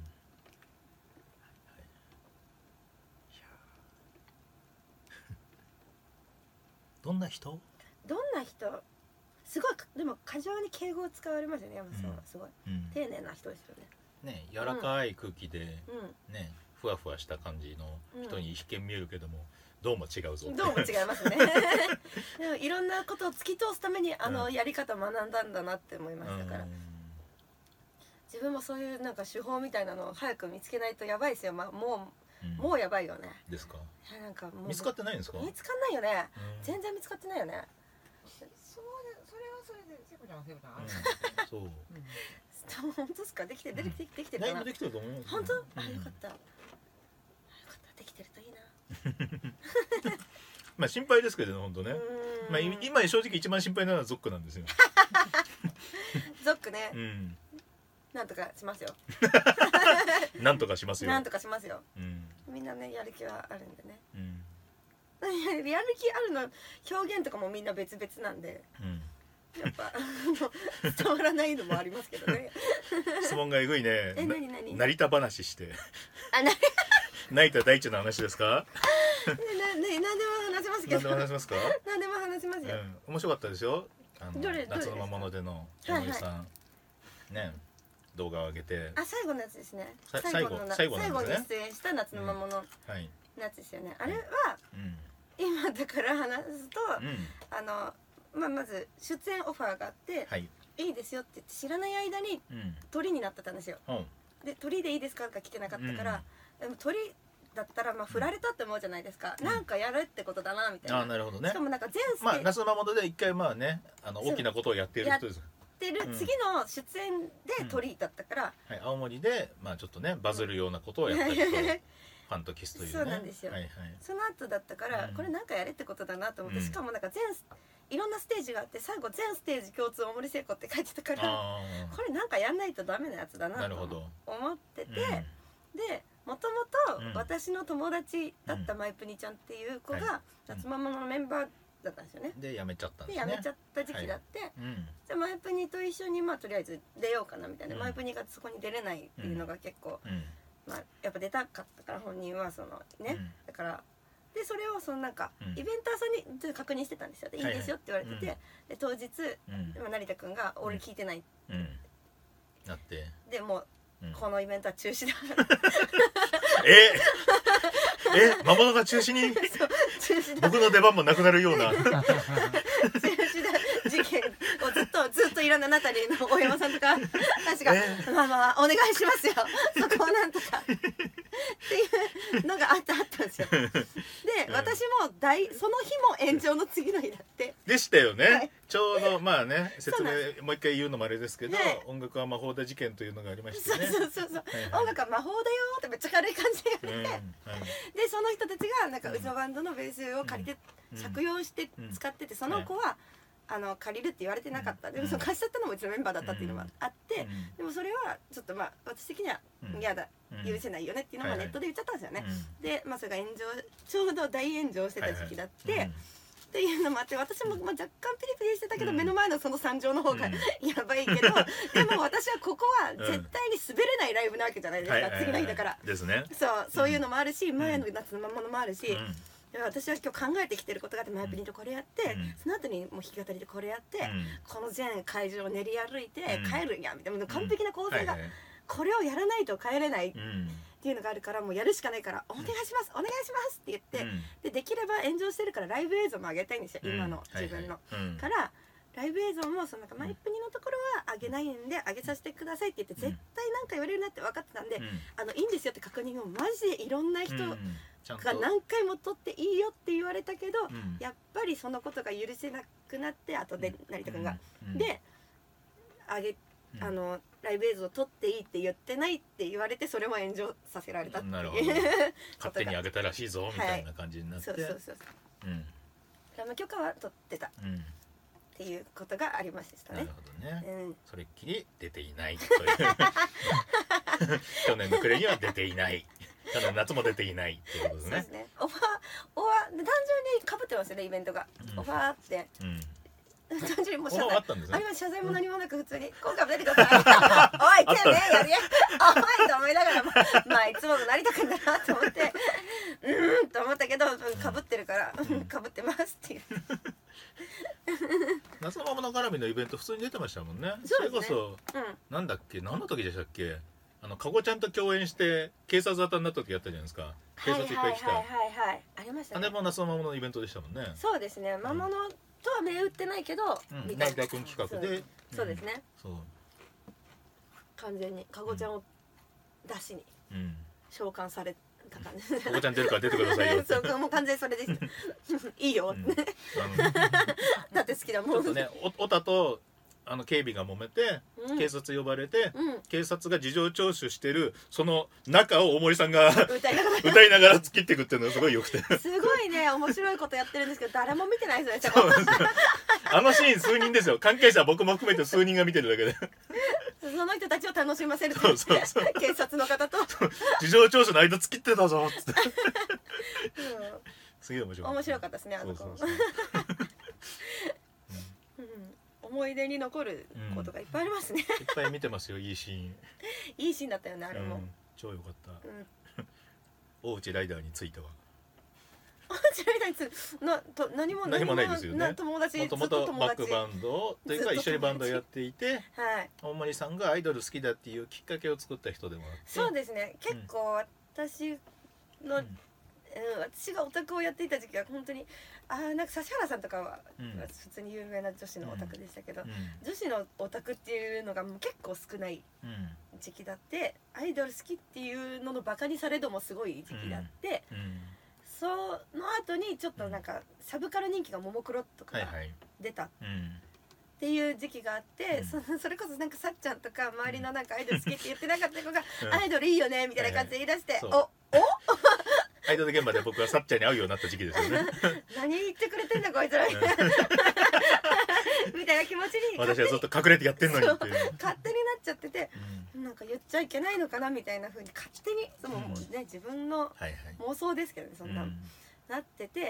Speaker 2: どんな人？
Speaker 1: どんな人？すごいでも過剰に敬語を使われますよね山本さんは、すごい、うん、丁寧な人ですよね。
Speaker 2: ね柔らかい空気で、うん、ねふわふわした感じの人に一見見えるけども、どうも違うぞ。
Speaker 1: どうも違いますね。でもいろんなことを突き通すためにあのやり方を学んだんだなって思いましたから。うん、自分もそういうなんか手法みたいなのを早く見つけないとやばいですよ。まあもう。うん、もうやばいよね。
Speaker 2: ですか。
Speaker 1: なんかもう
Speaker 2: 見つかってないんですか。
Speaker 1: 見つかんないよね。全然見つかってないよね。
Speaker 4: そうそれはそれで聖子ちゃんは聖子ちゃんある。
Speaker 2: そう。
Speaker 1: 本当ですか。できてできてできてる
Speaker 2: かな。できてると思います。
Speaker 1: 本当？あよかった。よかったできてるといいな。
Speaker 2: まあ心配ですけどね本当ね。まあ今正直一番心配なのはゾックなんですよ。
Speaker 1: ゾックね。うん。なんとかしますよ。
Speaker 2: なんとかしますよ。
Speaker 1: なんとかしますよ。うん、みんなねやる気はあるんでね。うん、やる気あるの表現とかもみんな別々なんで、うん、やっぱ伝わらないのもありますけどね。
Speaker 2: 質問がえぐいね。
Speaker 1: え何何？
Speaker 2: 成田話して。
Speaker 1: あな
Speaker 2: 成田大地の話ですか？
Speaker 1: ねね何でも話しますけど。
Speaker 2: 何でも話しますか？
Speaker 1: 何でも話しますよ。
Speaker 2: うん、面白かったですよ。あのどれ夏の魔物での山口さん、はいはい、ね。動画を上げて
Speaker 1: あ最後のやつですね
Speaker 2: 最後の
Speaker 1: 最後に出演した夏の魔物のやつですよね、うんはい、あれは、うん、今だから話すと、うん、あの、まあ、まず出演オファーがあって、はい、いいですよって言って知らない間に鳥になってたんですよ、うん、で鳥でいいですかが来てなかったから、うん、でも鳥だったらまあ振られたって思うじゃないですか、うん、なんかやるってことだなみたいな、
Speaker 2: あなるほどね
Speaker 1: しかもなんか全ステ
Speaker 2: まあ夏の魔物で一回まあねあの大きなことをやっている人です
Speaker 1: る次の出演で鳥だったから、
Speaker 2: うんはい、青森で、まあ、ちょっとねバズるようなことをやったりと、うん、ファンとキスというね
Speaker 1: そうなんですよ、はいはい、その後だったから、うん、これなんかやれってことだなと思って、うん、しかもなんか全いろんなステージがあって最後全ステージ共通大森聖子って書いてたからこれなんかやんないとダメなやつだなと思ってて、うん、でもともと私の友達だったマイプニちゃんっていう子が、うん、夏ママのメンバーだったんですよね。
Speaker 2: で辞めちゃったんで
Speaker 1: です
Speaker 2: ね。
Speaker 1: 辞めちゃった時期だって、
Speaker 2: はい、うん、
Speaker 1: じゃあマイプニと一緒にまあとりあえず出ようかなみたいな、
Speaker 2: うん、
Speaker 1: マイプニがそこに出れないっていうのが結構、
Speaker 2: うん、
Speaker 1: まあやっぱ出たかったから本人はそのね、うん、だからでそれをそのなんか、うん、イベンターさんにちょっと確認してたんですよ。でいいですよって言われてて、はいはい、で当日、うん、成田くんが俺聞いてないって、
Speaker 2: うんうん、なって
Speaker 1: でもう、うん、このイベントは中止だ
Speaker 2: ええ魔物が中止に中止だ僕の出番もなくなるような中止だ事件をずっとずっといろんなナタリーの大山さんとか確か、えー、まあまあお願いしますよそこをなんとかっていうのがあったあったんですよ。で、うん、私も大その日も炎上の次の日だってでしたよね、はい、ちょうどまあね説明もう一回言うのもあれですけど、ね、音楽は魔法だ事件というのがありましてね。
Speaker 1: そうそうそうそう、はいはい、音楽は魔法だよってめっちゃ軽い感じで言われて、うんはい、でその人たちがなんかうちのバンドのベースを借りて、うん、借用して使ってて、その子は、はいあの借りるって言われてなかった、うん、でもその貸しちゃったのもうちのメンバーだったっていうのもあって、うん、でもそれはちょっとまあ私的には嫌だ、うん、許せないよねっていうのもネットで言っちゃったんですよね、はいはい、でまあそれが炎上ちょうど大炎上してた時期だって、はいはい、っていうのもあって私もまあ若干ピリピリしてたけど、うん、目の前のその惨状の方が、うん、やばいけどでも私はここは絶対に滑れないライブなわけじゃないですか、うん、次の日だから、
Speaker 2: ですね、
Speaker 1: そうそういうのもあるし、うん、前の夏のものもあるし、うん私は今日考えてきてることがあってマイプリンとこれやって、うん、その後にもう弾き語りでこれやって、うん、この全会場を練り歩いて帰るんやみたいな完璧な構成が、これをやらないと帰れないっていうのがあるからもうやるしかないからお願いしますお願いしますって言って、うん、でできれば炎上してるからライブ映像も上げたいんですよ、うん、今の自分の、はいはいうん、からライブ映像もそのなんかマイプニのところは上げないんで上げさせてくださいって言って絶対なんか言われるなって分かってたんで、うん、あのいいんですよって確認をマジでいろんな人が何回も取っていいよって言われたけど、うん、やっぱりそのことが許せなくなって後で成田くんが、うん、で上げあのライブ映像撮っていいって言ってないって言われてそれも炎上させられたっていう
Speaker 2: 勝手に上げたらしいぞみたいな感じになって、はい、そうそうそうそう、うん、
Speaker 1: ラム許可は取ってた、うんっていうことがありましたね。
Speaker 2: なるほどね。うん、それっきり出ていないという去年の暮れには出ていない。去年夏も出ていないっていうことですね。そうですね。
Speaker 1: オファーオファー単純に被ってますよねイベントが、うん、オファーって。うん単純にもう謝罪 あ, ったんです、ね、あれは謝罪も何もなく普通に今回も出てくださいおいてめえやりやおいと思いながらまあ、まあ、いつもの成田くんだなと思ってうんと思ったけどかぶってるからかぶってますっていう
Speaker 2: 夏のままの絡みのイベント普通に出てましたもんね。それこそ、うん、なんだっけ何の時でしたっけあのかごちゃんと共演して警察沙汰になった時やったじゃないですか。警察いっぱい来た、
Speaker 1: はいはいはいはい、ありましたね。
Speaker 2: あれも夏のままのイベントでしたもんね。
Speaker 1: そうですね魔物、うんとは目打ってないけど、
Speaker 2: うん、みたいな企画で
Speaker 1: そうですね、
Speaker 2: うん、そう
Speaker 1: 完全にかごちゃんを出しに召喚された感じ、
Speaker 2: うん、かごちゃん出るから出てくださいよ
Speaker 1: そうもう完全にそれでいいよ、うん、だって好きだもん。
Speaker 2: ちょっとねおたとあの警備が揉めて、うん、警察呼ばれて、うん、警察が事情聴取してるその中を大森さんが歌いながら歌いながら突っ切っていくっていうのがすごいよくて
Speaker 1: すごいね面白いことやってるんですけど誰も見てないですよね。
Speaker 2: あのシーン数人ですよ。関係者僕も含めて数人が見てるだけで
Speaker 1: その人たちを楽しませるってそうそうそう警察の方と
Speaker 2: 事情聴取の間突っ切ってたぞっつってすげえ面白い
Speaker 1: 面白かったですねあの子。思い出に残ることがいっぱいありますね、
Speaker 2: うん、いっぱい見てますよいいシーン
Speaker 1: いいシーンだったよねあれも、うん、
Speaker 2: 超良かった、うん、大内ライダーについては
Speaker 1: 大内ライダーについてなと何も
Speaker 2: 何もないですよね。
Speaker 1: 友達
Speaker 2: もともとバックバンドというか一緒にバンドをやっていて、はい、大森さんがアイドル好きだっていうきっかけを作った人でもあって
Speaker 1: そうですね結構私の、うんうん、私がオタクをやっていた時期は本当にあなんか指原さんとかは、うん、普通に有名な女子のオタクでしたけど、うん、女子のオタクっていうのがもう結構少ない時期だって、うん、アイドル好きっていうののバカにされどもすごい時期だって、うんうん、その後にちょっとなんか、うん、サブカル人気がももクロとかが出た、はいはいうんっていう時期があって、うん、そ, それこそなんかさっちゃんとか周りのなんかアイドル好きって言ってなかった子が、うん、アイドルいいよねみたいな感じで言い出して、はいはい、おお
Speaker 2: アイドル現場で僕はさっちゃんに会うようになった時期ですよね
Speaker 1: 何言ってくれてんだこいつらみたいなみたいな気持ちに
Speaker 2: 私はずっと隠れてやってんのにっていう
Speaker 1: 勝手になっちゃってて、うん、なんか言っちゃいけないのかなみたいな風に勝手にそのもうね、うん、自分の妄想ですけどねそんな、うん、なってて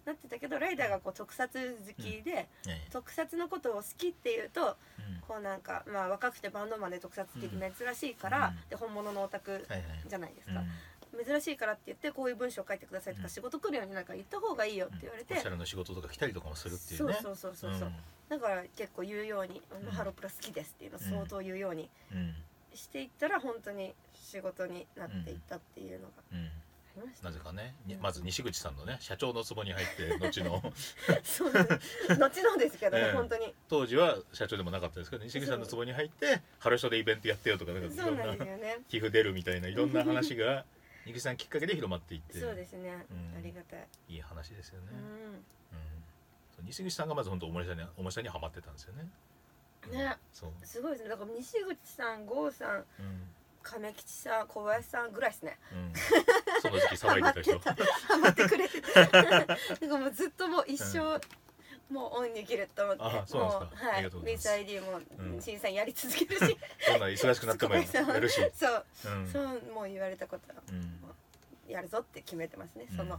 Speaker 1: なってたけど、ライダーがこう特撮好きで、特撮のことを好きっていうと、こうなんかまあ若くてバンドマンで特撮好きって珍しいから、で本物のオタクじゃないですか、珍しいからって言ってこういう文章を書いてくださいとか、仕事来るようになんか言った方がいいよって言われて、
Speaker 2: おしゃれの仕事とか来たりとかもするっていうね。
Speaker 1: そうそうそうそうそう、だから結構言うように「ハロプラ好きです」っていうのを相当言うようにしていったら本当に仕事になっていったっていうのがありました。
Speaker 2: なぜかね、まず西口さんのね社長の壺に入って後の
Speaker 1: そうです後のですけどね、本当に
Speaker 2: 当時は社長でもなかったですけど、西口さんの壺に入ってハロショでイベントやってよとか、なんかいろんな寄付出るみたいないろんな話が西口さんきっかけで広まっていって、
Speaker 1: そうですね、ありがたい、
Speaker 2: いい話ですよね。西口さんがまず本当大森さんに大森さんにハマってたんですよね。
Speaker 1: ね、すごいですね。だから西口さん、郷さん、亀吉さん、小林さんぐらいですね。
Speaker 2: その時期騒いでた人。
Speaker 1: ハマってくれてた。なんかもうずっともう一生もうオンに切ると思って、もうはい、ミス アイディー も審査やり続けるし、
Speaker 2: そんな忙しくなってもやるし、
Speaker 1: そう、そうもう言われたことはやるぞって決めてますね。その。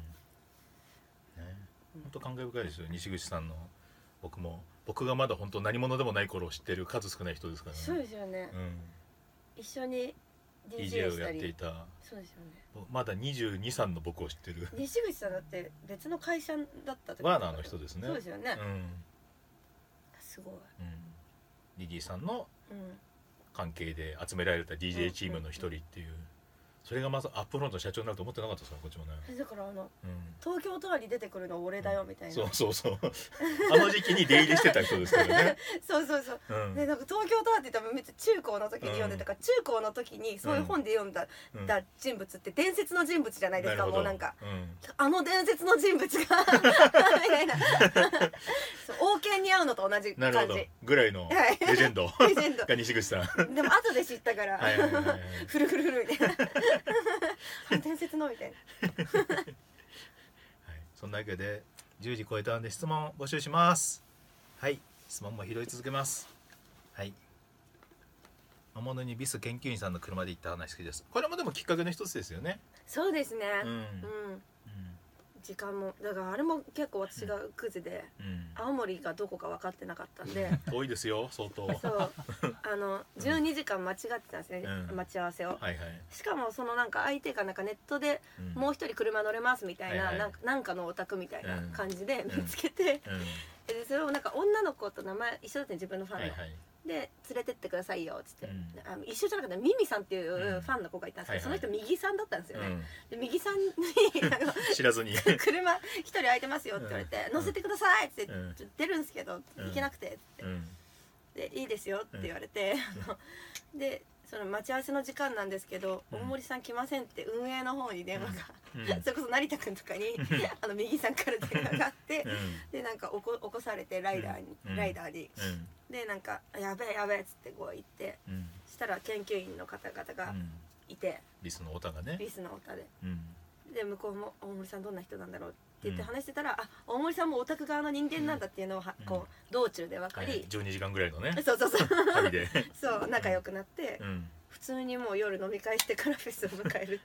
Speaker 2: 本当感慨深いですよ、西口さんの。僕も僕がまだ本当何者でもない頃を知ってる数少ない人ですからね。
Speaker 1: そうですよね、一緒に ディージェー をやっていた。そうですよね、
Speaker 2: まだにじゅうに、さんの僕を知ってる
Speaker 1: 西口さんだって別の会社だった時、
Speaker 2: ワーナーの人ですね。
Speaker 1: そうですよね、すごい。
Speaker 2: リリーさんの関係で集められた ディージェー チームの一人っていう、それがまずアップフロントの社長になると思ってなかったですから、こっちもね。
Speaker 1: だからあの、東京タワーに出てくるの俺だよみたいな、
Speaker 2: そうそうそうあの時期に出入りしてた人ですからね
Speaker 1: そうそうそう、でなんか東京タワーって言ったらめっちゃ中高の時に読んでたから、中高の時にそういう本で読んだ人物って伝説の人物じゃないですか。もうなんかあの伝説の人物がみたいな、王権に会うのと同じ感じ
Speaker 2: ぐらいのレジェンドが西口さん。
Speaker 1: でも後で知ったからフルフルフルみたいな伝説のみたいな。はい、
Speaker 2: そんなわけでじゅうじ超えたんで質問募集します。はい、質問も拾い続けます。はい。魔物にビス研究員さんの車で行った話好きです。これもでもきっかけの一つですよね。
Speaker 1: そうですね。うん。うん時間もだからあれも結構私がクズで、うん、青森がどこか分かってなかったんで
Speaker 2: 遠いですよ相当。
Speaker 1: そうあのじゅうにじかん間違ってたんですね、うん、待ち合わせを、はいはい、しかもそのなんか相手がなんかネットでもう一人車乗れますみたいな、うん、なんかなんかのお宅みたいな感じで見つけて、うんうん、でそれをなんか女の子と名前一緒だったね、自分のファンの、はいはい、で連れてってくださいよっつって、うん、あの一緒じゃなくてミミさんっていうファンの子がいたんですけど、うん、その人右さんだったんですよね、うん、で右さんに
Speaker 2: 知らずに
Speaker 1: 車一人空いてますよって言われて、うん、乗せてくださいって言って、うん、出るんですけど、うん、行けなくてって、うん、でいいですよって言われて、うん、でその待ち合わせの時間なんですけど、うん、大森さん来ませんって運営の方に電話が、うん、それこそ成田くんとかにあの右さんから電話があって、うん、でなんか起こ、起こされてライダーに、うん、ライダーに、うん、でなんかやべえやべえっつってこう言って、うん、したら研究員の方々がいて、
Speaker 2: リスのオタがね、
Speaker 1: リスのオタで、うん、で向こうも大森さんどんな人なんだろうって言って話してたら、うん、あ大森さんもオタク側の人間なんだっていうのをは、うん、こう道中で分かり、はい、
Speaker 2: じゅうにじかんぐらいのね
Speaker 1: そうそうそう
Speaker 2: 旅で
Speaker 1: そう仲良くなって、うん、普通にもう夜飲み会してからフェスを迎える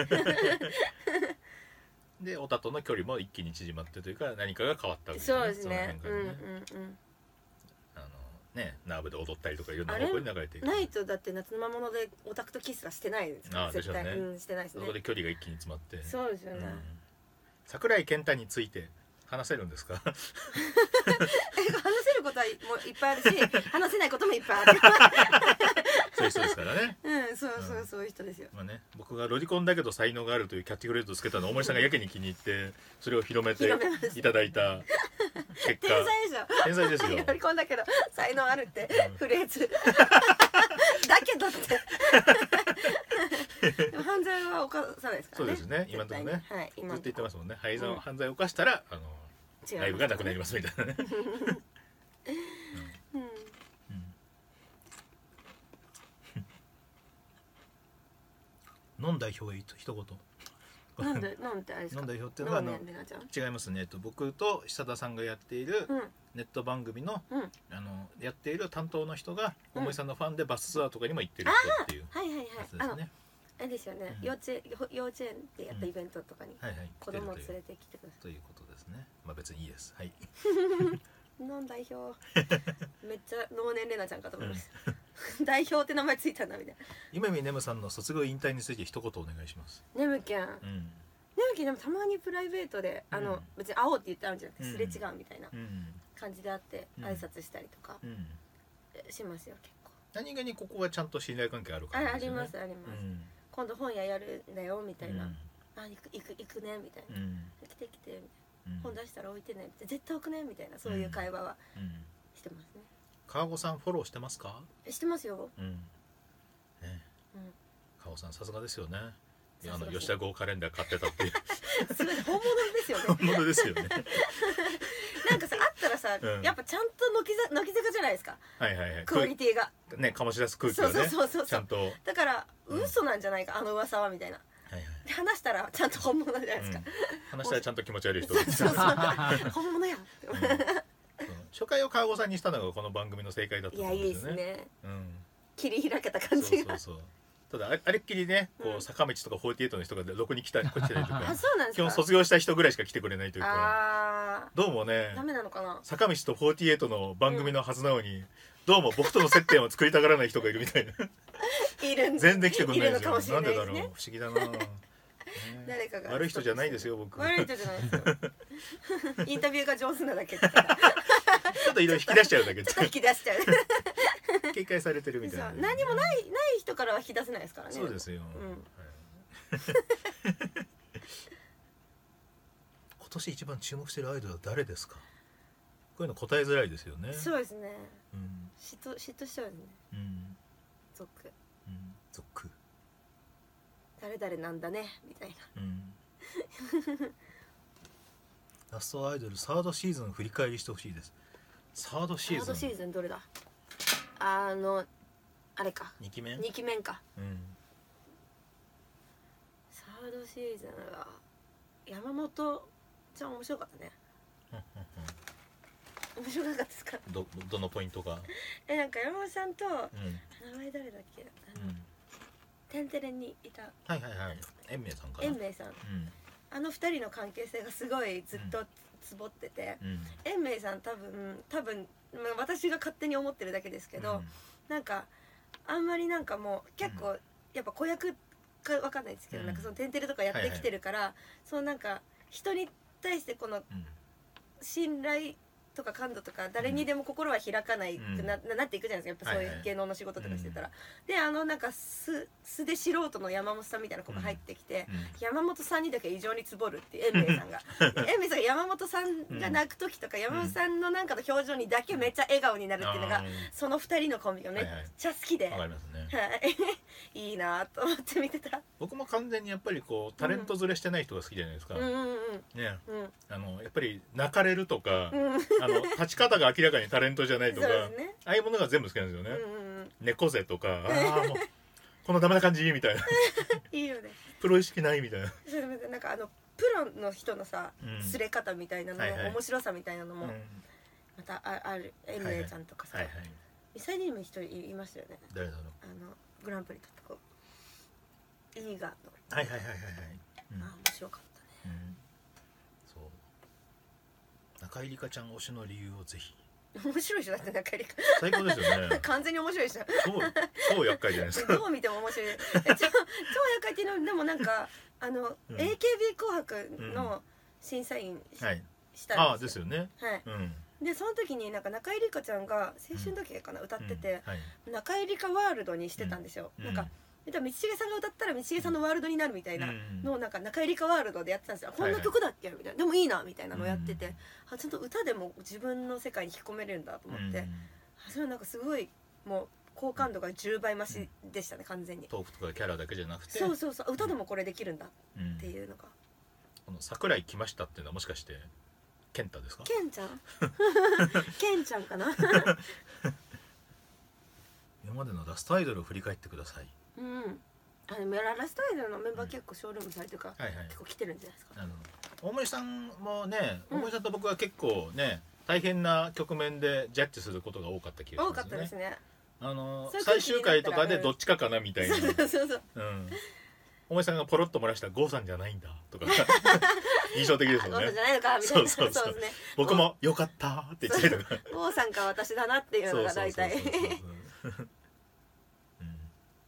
Speaker 2: でオタとの距離も一気に縮まってというか何かが変わったわけ
Speaker 1: ですね。そうですね。うんうんうん。
Speaker 2: あのねナーブで踊ったりとかいろんな方向に流れていく。
Speaker 1: ないとだって夏の魔物でオタクとキスはしてないですから。
Speaker 2: ああでしょうね。
Speaker 1: うん、してないですね。
Speaker 2: そこで距離が一気に詰まって。
Speaker 1: そうですよね。うん、
Speaker 2: 桜井健太について話せるんですか？話
Speaker 1: せることはもういっぱいあるし、話せないこともいっぱいある。
Speaker 2: そういう人ですからね。
Speaker 1: うん、そうそうそういう人ですよ。
Speaker 2: まあね、僕がロリコンだけど才能があるというキャッチフレーズをつけたのを大森さんがやけに気に入ってそれを広めていただいた結果。
Speaker 1: 天才でしょ。
Speaker 2: 天才ですよ。
Speaker 1: ロリコンだけど才能あるってフレーズ。だけどって。でも犯罪は犯さないですからね。
Speaker 2: そうですね。今のところね。はい。ずっと言ってますもんね。犯罪を犯罪を犯したらあのライブがなくなりますみたいなね。ノン代表へ一言。
Speaker 1: なんでなんてあれですか。
Speaker 2: ノン代表っていうのはあの違いますね。と僕と久田さんがやっているネット番組の、うん、あのやっている担当の人が大森さんのファンでバスツアーとかにも行ってる人っていう
Speaker 1: やつですね。 あれですよね、うん、幼稚園幼稚園でやったイベントとかに子供を連れてきてください、
Speaker 2: ということですね。まあ別にいいです。はい。
Speaker 1: ノン代表めっちゃ能年玲奈ちゃんかと思います、うん、代表って名前ついたんだみたいな。
Speaker 2: 今見ねむさんの卒業引退について一言お願いします。
Speaker 1: ねむきゃん、うん、ねむきゃんでもたまにプライベートであの、うん、別に会おうって言ってあるんじゃなくて、うん、すれ違うみたいな感じであって挨拶したりとかしますよ結構。
Speaker 2: 何気にここはちゃんと信頼関係あるから、ね、
Speaker 1: あ, ありますあります、うん、今度本屋やるんだよみたいな、うん、あ行く行く行くねみたいな、うん、来て来てみたいな、うん、本出したら置いてね絶対置くねみたいな、そういう会話はしてますね。
Speaker 2: 川子さんフォローしてますか？
Speaker 1: してますよ、
Speaker 2: うんね、うん、川子さんさすがですよね。あの吉田号カレンダー買ってたっていう
Speaker 1: すごい本物ですよね。
Speaker 2: 本物ですよね
Speaker 1: なんかさあったらさ、うん、やっぱちゃんと乃木坂乃木坂じゃないですか。
Speaker 2: はいはいはい。
Speaker 1: クオリティが
Speaker 2: ね醸し出す空気がね。そうそうそうそうちゃんと。
Speaker 1: だから嘘なんじゃないか、うん、あの噂はみたいな。はいはい。で話したらちゃんと本物じゃないですか。うん、
Speaker 2: 話したらちゃんと気持ち悪い人。
Speaker 1: そうそうそう本物や。うん、
Speaker 2: 初回を川子さんにしたのがこの番組の正解だったんですよね。いやいいです
Speaker 1: ね。うん。切り開けた感じが。そうそうそう。
Speaker 2: ただあれっきりね、こう坂道とかフォーティエイトの人がどこに来たり来たりとか、
Speaker 1: あ、そうなんですか。
Speaker 2: 基本卒業した人ぐらいしか来てくれないというか、どうもね、
Speaker 1: ダメなのかな。
Speaker 2: 坂道とフォーティエイトの番組のはずなのに、うん、どうも僕との接点を作りたがらない人がいるみたいな。
Speaker 1: いるん
Speaker 2: 全然来てくれないんですよ。
Speaker 1: いるのかもしれないですね。
Speaker 2: なんでだろう、不思議だな。ね、誰かが悪い人じゃないですよ僕。
Speaker 1: 悪い人じゃないですよ。インタビューが上手なだけ。ちょ
Speaker 2: っといろいろ引き出しちゃうだけ。
Speaker 1: ちょっと引き出しちゃう。
Speaker 2: 警戒されてるみたいな。
Speaker 1: 何もないない人からは引き出せないですからね。
Speaker 2: そうですよ。うん、今年一番注目しているアイドルは誰ですか？こういうの答えづらいですよね。
Speaker 1: そうですね。うん、嫉妬嫉妬しちゃうね。うん。族。
Speaker 2: うん。族。
Speaker 1: 誰々なんだねみたいな。うん。
Speaker 2: ラストアイドルサードシーズン振り返りしてほしいです。サードシーズン。
Speaker 1: サードシーズンどれだ？あのあれか。
Speaker 2: にきめん？
Speaker 1: にきめんか。
Speaker 2: うん。
Speaker 1: サードシーズンは山本ちゃん面白かったね。面白かったですか？
Speaker 2: どどのポイントが？
Speaker 1: えなんか山本さんと、うん、名前誰だっけ？あの、うん、テンテレにいた。
Speaker 2: はいはいはい。延明さんかな。
Speaker 1: 延明さん。うん、あの二人の関係性がすごいずっとつぼってて、延明、うん、さん多分多分私が勝手に思ってるだけですけど、うん、なんかあんまりなんかもう結構、うん、やっぱ子役かわかんないですけど、うん、なんかそのテンテレとかやってきてるから、はいはい、そのなんか人に対してこの信頼とか感度とか誰にでも心は開かないく な,、うん、なっていくじゃないですか、やっぱそういう芸能の仕事とかしてたら、はいはい、であのなんか素素で素人の山本さんみたいな子が入ってきて、うん、山本さんにだけ異常につぼるっていう延明さんが延明さんが山本さんが泣く時とか、うん、山本さんのなんかの表情にだけめっちゃ笑顔になるっていうのが、うん、そのふたりのコンビがめっちゃ好きで、
Speaker 2: はいはい、わかりますね、
Speaker 1: はい、いいなと思って見てた。
Speaker 2: 僕も完全にやっぱりこうタレント連れしてない人が好きじゃないですか、うんうんうんね、うん、あのやっぱり泣かれるとか、うん、あの立ち方が明らかにタレントじゃないとか、ね、ああいうものが全部好きなんですよね、うんうん、猫背とかあもうこのダメな感じみたいない
Speaker 1: いよね、
Speaker 2: プロ意識ないみたいな、
Speaker 1: それなんかあのプロの人のさ、うん、すれ方みたいなのの、はいはい、面白さみたいなのも、うん、また あ, あるエンレイちゃんとかさ、はいはい、ミサイにも一人いましたよね。
Speaker 2: 誰だろう。
Speaker 1: あのグランプリ取った子、イーガーの、
Speaker 2: はいはいはいはいはい、
Speaker 1: うん、あ面白かったね、うん、
Speaker 2: そう中井梨花ちゃん推しの理由をぜひ。
Speaker 1: 面白い人だって中井梨
Speaker 2: 花最高ですよね
Speaker 1: 完全に面白い人、
Speaker 2: 超超厄介じゃないですか
Speaker 1: どう見ても面白い超超厄介っていうのでもなんかあの、うん、エーケービー 紅白の審査員 し,、うんはい、したんですよ。
Speaker 2: あですよね、
Speaker 1: はい、うんでその時になんか中井梨花ちゃんが青春時計かな、うん、歌ってて、うんはい、中井梨花ワールドにしてたんですよ、うん、なんか道重さんが歌ったら道重さんのワールドになるみたいなのをなんか中井梨花ワールドでやってたんですよ、うん、こんな曲だっけみたいな、でもいいなみたいなのをやってて、うん、ちゃんと歌でも自分の世界に引き込めるんだと思って、うん、それはなんかすごいもう好感度がじゅうばい増しでしたね、完全に。
Speaker 2: トークとかキャラだけじゃなくて、
Speaker 1: そうそうそう、歌でもこれできるんだっていうのが、
Speaker 2: この桜井来ましたっていうのはもしかしてケンタですか？
Speaker 1: ケンちゃんケンちゃんかな
Speaker 2: 今までのラストアイドルを振り返ってください。
Speaker 1: うん、あのラストアイドルのメンバー結構ショールームされてるから、うんはいはい、結構来てるんじゃないですか。あの
Speaker 2: 大森さんもね、大森さんと僕は結構ね、大変な局面でジャッジすることが多かった気がしますね。
Speaker 1: 多かったですね。
Speaker 2: あの最終回とかでどっちかかなみたいな。
Speaker 1: そうそうそうそう、
Speaker 2: うん、 お前さんがポロッと漏らしたゴーさんじゃないんだとか印象的ですよね。
Speaker 1: ゴーさんじゃないのかみたいな。
Speaker 2: そうそうそう
Speaker 1: ですね。
Speaker 2: 僕もよかったって言ってるとか
Speaker 1: ゴーさんか私だなっていうのが大体。
Speaker 2: そうそうそうそうそううん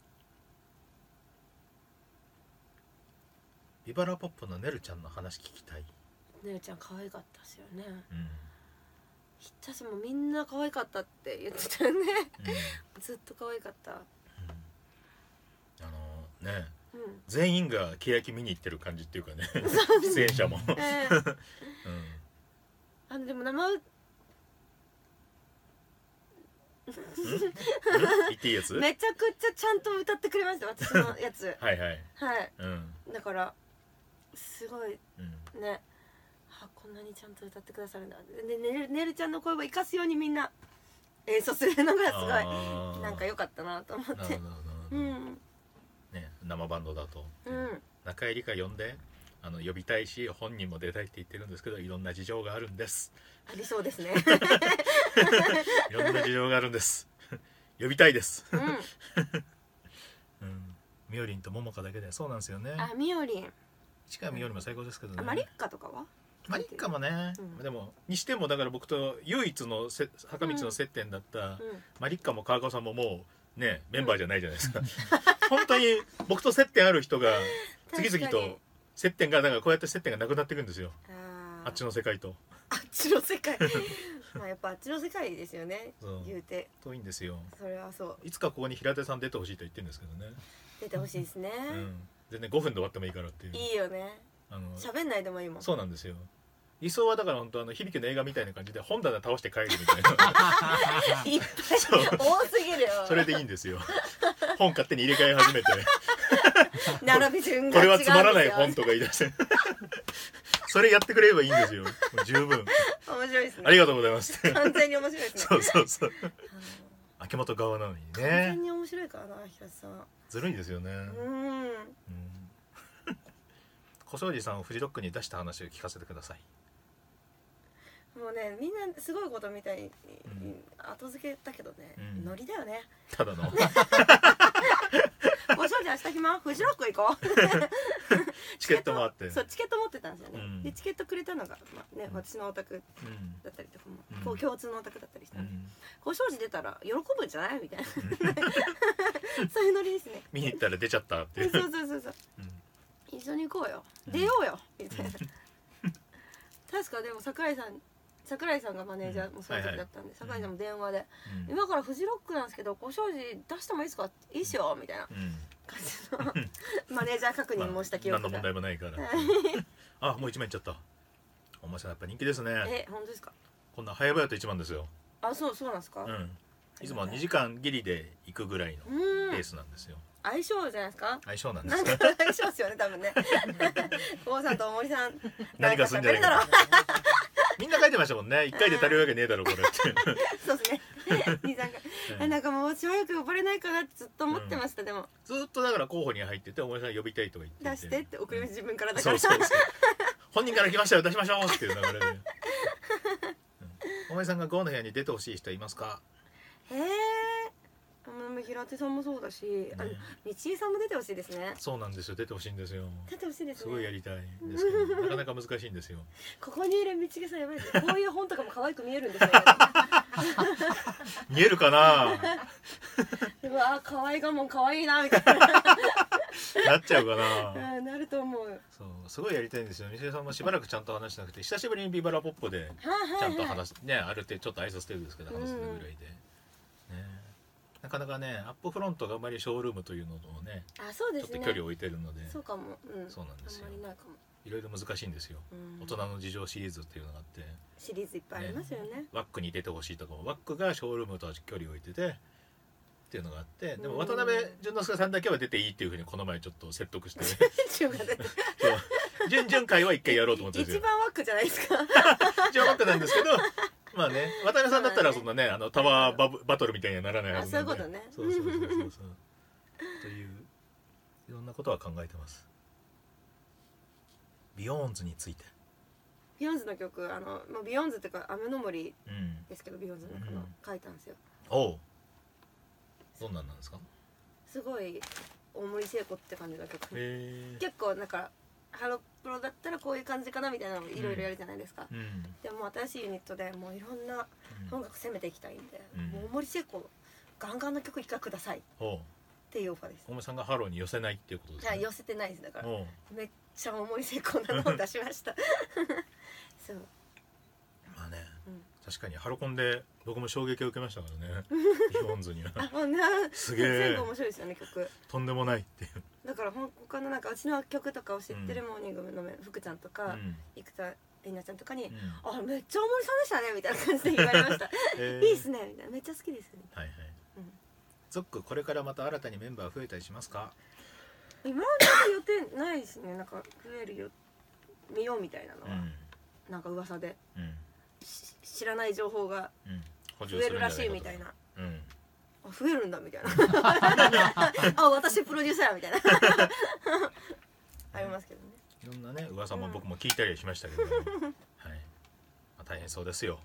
Speaker 2: ビバラポップのねるちゃんの話聞きたい。
Speaker 1: ねるちゃん可愛かったですよね。
Speaker 2: うん
Speaker 1: 私もみんな可愛かったって言ってたよね。
Speaker 2: うん、
Speaker 1: ずっと可愛かった。
Speaker 2: うん、あのね、
Speaker 1: うん、
Speaker 2: 全員が欅見に行ってる感じっていうかね出演者も、
Speaker 1: えーうん、あのでも生う
Speaker 2: 言っていいやつ
Speaker 1: めちゃくちゃちゃんと歌ってくれました私のやつ
Speaker 2: はいはい、
Speaker 1: はい、
Speaker 2: うん、
Speaker 1: だからすごい、
Speaker 2: うん、
Speaker 1: ねあこんなにちゃんと歌ってくださるんだでねる、ねるちゃんの声を生かすようにみんな演奏するのがすごいなんか良かったなと思ってうん
Speaker 2: ね、生バンドだと、
Speaker 1: うん、
Speaker 2: 中井理香呼んであの呼びたいし本人も出たいって言ってるんですけどいろんな事情があるんです。
Speaker 1: ありそうですね
Speaker 2: いろんな事情があるんです呼びたいです、
Speaker 1: うん
Speaker 2: うん、みおりんとももかだけでそうなんですよね。
Speaker 1: あみおりん
Speaker 2: 市川みおりんも最高ですけどね。
Speaker 1: あマリッカとかは
Speaker 2: マリッカもね、
Speaker 1: うん、
Speaker 2: でもにしてもだから僕と唯一のせ坂道の接点だった、
Speaker 1: うん、
Speaker 2: マリッカも川川さんももうねメンバーじゃないじゃないですか、うん、本当に僕と接点ある人が次々と接点がだからこうやって接点がなくなっていくんですよ。 あ, あっちの世界と
Speaker 1: あっちの世界まあやっぱあっちの世界ですよね言うて
Speaker 2: 遠いんですよ。
Speaker 1: それはそう
Speaker 2: いつかここに平手さん出てほしいと言ってるんですけどね。
Speaker 1: 出てほしいですね、
Speaker 2: うん、全然ごふんで終わってもいいからっていう。
Speaker 1: いいよねあの喋んないでもいいもん。
Speaker 2: そうなんですよ。理想はだから本当あの響の映画みたいな感じで本棚倒して帰るみたいな
Speaker 1: いっぱい多すぎるよ。
Speaker 2: それでいいんですよ。本勝手に入れ替え始めて
Speaker 1: 並び順が違うんですよ。
Speaker 2: これはつまらない本とか言い出してそれやってくれればいいんですよ。もう十分
Speaker 1: 面白いですね。
Speaker 2: ありがとうございます
Speaker 1: 完全に面白いですね。
Speaker 2: そうそうそう秋元側なのにね
Speaker 1: 完全に面白いからな平瀬さん
Speaker 2: ずるいんですよね。
Speaker 1: うんうん
Speaker 2: 小庄司さんをフジロックに出した話を聞かせてください。
Speaker 1: もうねみんなすごいことみたいに、うん、後付けだけどね、うん、ノリだよね
Speaker 2: ただの
Speaker 1: ご承知明日暇フジロック行こう
Speaker 2: チケットもあって
Speaker 1: そうチケット持ってたんですよね、うん、でチケットくれたのが、まあね、
Speaker 2: うん、
Speaker 1: 私のお宅だったりとかも、
Speaker 2: うん、
Speaker 1: 共通のお宅だったりしたんで、
Speaker 2: うん、
Speaker 1: ご承知出たら喜ぶんじゃないみたいなそういうノリですね。
Speaker 2: 見に行ったら出ちゃったっていう
Speaker 1: そうそうそうそう、うん、一緒に行こうよ、うん、出ようよみたいな確かでも桜井さん桜井さんがマネージャーもその時だったんで、うんはいはい、桜井さんも電話で、うん、今からフジロックなんですけどご承知出してもいいですかいいっすよみたいな感じのマネージャー確認もした記憶が、
Speaker 2: まあ、何の問題もないからあもう一枚いっちゃった。お前さんやっぱ人気ですね。
Speaker 1: え本当ですか。
Speaker 2: こんな早々と一番ですよ。
Speaker 1: あそうそうなんですか、
Speaker 2: うん、いつもにじかんギリで行くぐらいのペースなんですよ。
Speaker 1: 相性じゃないですか。
Speaker 2: 相性なんですよ。
Speaker 1: 相性ですよね多分ね郷さんと大森さん
Speaker 2: 何かすんじゃないかみんな書いてましたもんね。一回で足りるわけねえだろこれって
Speaker 1: そうですねにさんかいなんかもう早く呼ばれないかなってずっと思ってました、うん、でも
Speaker 2: ずっとだから候補に入ってて大森さん呼びたいとか言って
Speaker 1: 出してって送ります自分からだから、うん、
Speaker 2: そうそうそう本人から来ましたよ出しましょうっていう流れで、うん、大森さんがゴーの部屋に出てほしい人いますか。
Speaker 1: へえ平手さんもそうだし、ね、あの道江さんも出てほしいですね。
Speaker 2: そうなんですよ出てほしいんですよ。
Speaker 1: 出てほしいですね。
Speaker 2: すごいやりたいんですけどなかなか難しいんですよ。
Speaker 1: ここにいる道江さんやばいですこういう本とかも可愛く見えるんですよ
Speaker 2: 見えるかな
Speaker 1: でもあ可愛いがもん可愛いなみたいな
Speaker 2: なっちゃうかな
Speaker 1: なると思う。
Speaker 2: そうすごいやりたいんですよ。道江さんもしばらくちゃんと話してなくて久しぶりにビバラポップでちゃんと話す、ねある程度ちょっと挨拶程度ですけど話すぐらいで、うんねなかなかねアップフロントがあまりショールームというのをね
Speaker 1: あそうですね
Speaker 2: ちょっと距離を置いてるので
Speaker 1: そうかも、うん、
Speaker 2: そうなんですよ。
Speaker 1: あんまりないかも。
Speaker 2: いろいろ難しいんですよ、うん、大人の事情シリーズっていうのがあって
Speaker 1: シリーズいっぱいありますよね。
Speaker 2: ねワックに出てほしいとかもワックがショールームとは距離を置いててっていうのがあってでも渡辺淳之介さんだけは出ていいっていうふうにこの前ちょっと説得して準々回は一回やろうと思ってるんですよ。
Speaker 1: 一番ワックじゃないですか
Speaker 2: 一番ワックなんですけどまあね渡辺さんだったらそんなねあのタワー バ, バトルみたいにはならないはずなんで。
Speaker 1: あそういうことね。
Speaker 2: そうそうそうそうそうといういろんなことは考えてます。ビヨーンズについて
Speaker 1: ビヨンズの曲あのビヨンズっていうか雨の森ですけど、うん、ビヨンズのこの、うん、書いたんですよ。
Speaker 2: おうどんなんなんですか。
Speaker 1: すごい大森聖子って感じの曲、
Speaker 2: へー
Speaker 1: 結構なんかハロプロだったらこういう感じかなみたいなのをいろいろやるじゃないですか、
Speaker 2: うん、
Speaker 1: でも新しいユニットでもういろんな音楽攻めていきたいんで、
Speaker 2: うん、
Speaker 1: もう大森聖子ガンガンの曲一回くださいっていうオファーです。
Speaker 2: 大森さんがハローに寄せないっていうことですね。
Speaker 1: はい、寄せてないです。だからめっちゃ大森聖子なのを出しましたそう
Speaker 2: まあね、
Speaker 1: うん、
Speaker 2: 確かにハロコンで僕も衝撃を受けましたからねヒョンズには
Speaker 1: あ、ね、
Speaker 2: すげえ
Speaker 1: 全部面白いですよね曲。
Speaker 2: とんでもないっていう。
Speaker 1: だからほん他のなんかうちの曲とかを知ってるモーニングの福ちゃんとか、うん、生田絵梨ちゃんとかに、うん、あめっちゃ大森さんでしたねみたいな感じで言われましたえー、いいっすねみたいな、めっちゃ好きですね。
Speaker 2: はいはい、うん、ゾックこれからまた新たにメンバー増えたりしますか？
Speaker 1: 今まで予定ないですね。なんか増えるよ見ようみたいなのは、うん、なんか噂で、うん、知らない情報が増えるらしいみたいな、うん、あ増えるんだみたいなあ私プロデューサーやみたいなありますけどね。
Speaker 2: いろんなね噂も僕も聞いたりしましたけど、うん、はい、まあ、大変そうですよ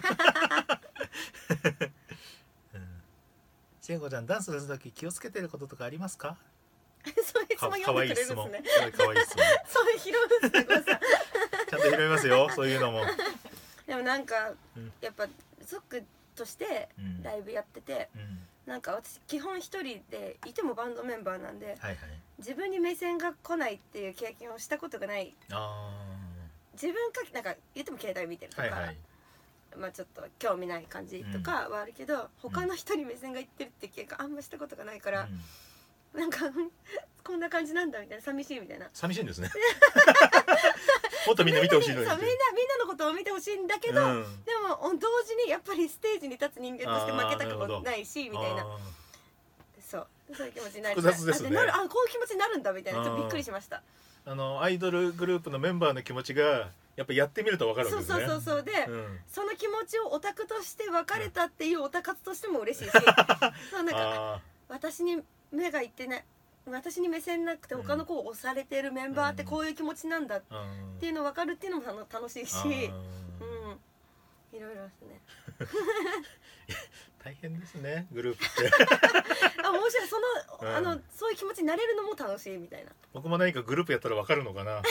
Speaker 2: 聖子ちゃんダンスするとき気をつけてることとかありますか？
Speaker 1: そういう質問読んでくれるんですね。
Speaker 2: かわいい質問
Speaker 1: そういう拾うんですね、ごめんなさい
Speaker 2: ちゃんと拾いますよ、そういうのも。
Speaker 1: でもなんか、うん、やっぱゾックとしてライブやってて、うん、なんか私基本一人でいてもバンドメンバーなんで、はいはい、自分に目線が来ないっていう経験をしたことがない。あ自分かなんか言っても携帯見てるとか、はいはい、まあちょっと興味ない感じとかはあるけど、うん、他の人に目線がいってるって経験あんましたことがないから、うん、なんかこんな感じなんだみたいな、寂しいみたいな。
Speaker 2: 寂しいんですねもっとみんな見てほしいのに。
Speaker 1: そうみんなみんなのことを見てほしいんだけど、うん、でも同時にやっぱりステージに立つ人間として負けたくもないしみたいな、そうそういう気持ちになる。
Speaker 2: 複雑ですね。
Speaker 1: あなるあこういう気持ちになるんだみたいな、ちょっとびっくりしました。
Speaker 2: あのアイドルグループのメンバーの気持ちがやっぱやってみると分かるわけですね。
Speaker 1: そうそうそうそうで、うん、その気持ちをオタクとして別れたっていうオタ活としても嬉しいし、そうなんか私に目がいってない。私に目線なくて他の子を押されてるメンバーってこういう気持ちなんだっていうの分かるっていうのも楽しいし、うん、いろいろですね
Speaker 2: 大変ですねグループって
Speaker 1: あ面白い、その、うん、あのそういう気持ちになれるのも楽しいみたいな。
Speaker 2: 僕も何かグループやったら分かるのかな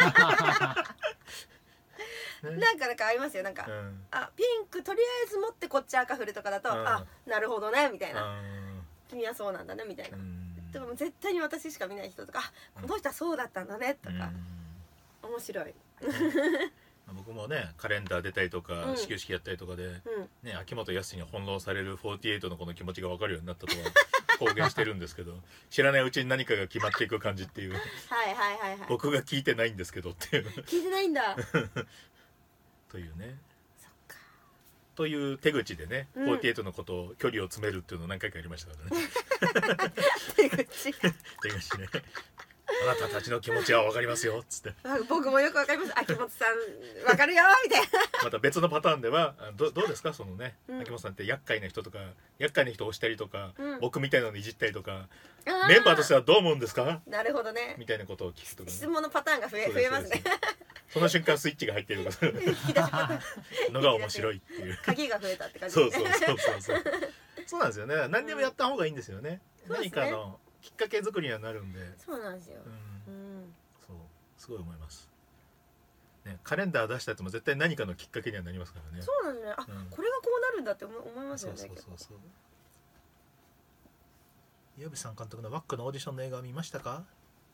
Speaker 1: ね、なんかなんかありますよ、なんか、うん、あピンクとりあえず持ってこっち赤振るとかだと、うん、あなるほどねみたいな、うん、君はそうなんだねみたいな、うんでも絶対に私しか見ない人とか、この人はそうだったんだねとか、うん、面白い
Speaker 2: 僕もねカレンダー出たりとか、うん、始球式やったりとかで、うんね、秋元康に翻弄されるフォーティエイトのこの気持ちが分かるようになったとは公言してるんですけど知らないうちに何かが決まっていく感じっていう
Speaker 1: はいはいはい、はい、
Speaker 2: 僕が聞いてないんですけどっていう
Speaker 1: 聞いてないんだ
Speaker 2: というねという手口でね、うん、フォーティエイトのことを距離を詰めるっていうのを何回かやりましたからね
Speaker 1: 手口
Speaker 2: 手口ねあなたたちの気持ちは分かりますよっつって
Speaker 1: 僕もよく分かります秋元さん分かるよみたいな
Speaker 2: また別のパターンでは ど, どうですかそのね、うん、秋元さんって厄介な人とか厄介な人を押したりとか、うん、僕みたいなのいじったりとかメンバーとしてはどう思うんですか
Speaker 1: なるほどね
Speaker 2: みたいなことを聞くとか、ね、
Speaker 1: 質問のパターンが増 え, 増えますね
Speaker 2: その瞬間スイッチが入ってるからのが面白いっていう
Speaker 1: 鍵が増えたって感じ、
Speaker 2: ね、そうそうそうそうそうそうなんですよね。何でもやった方がいいんですよね、うん、何かのきっかけ作りにはなるんで。
Speaker 1: そうなんですよ、
Speaker 2: うんうん、そうすごい思います、ね、カレンダー出したやつも絶対何かのきっかけにはなりますからね。
Speaker 1: そうなんですね。あ、うん、これがこうなるんだって思いますよね。そうそうそうそう。
Speaker 2: 岩渕さん監督のワックのオーディションの映画を見ましたか？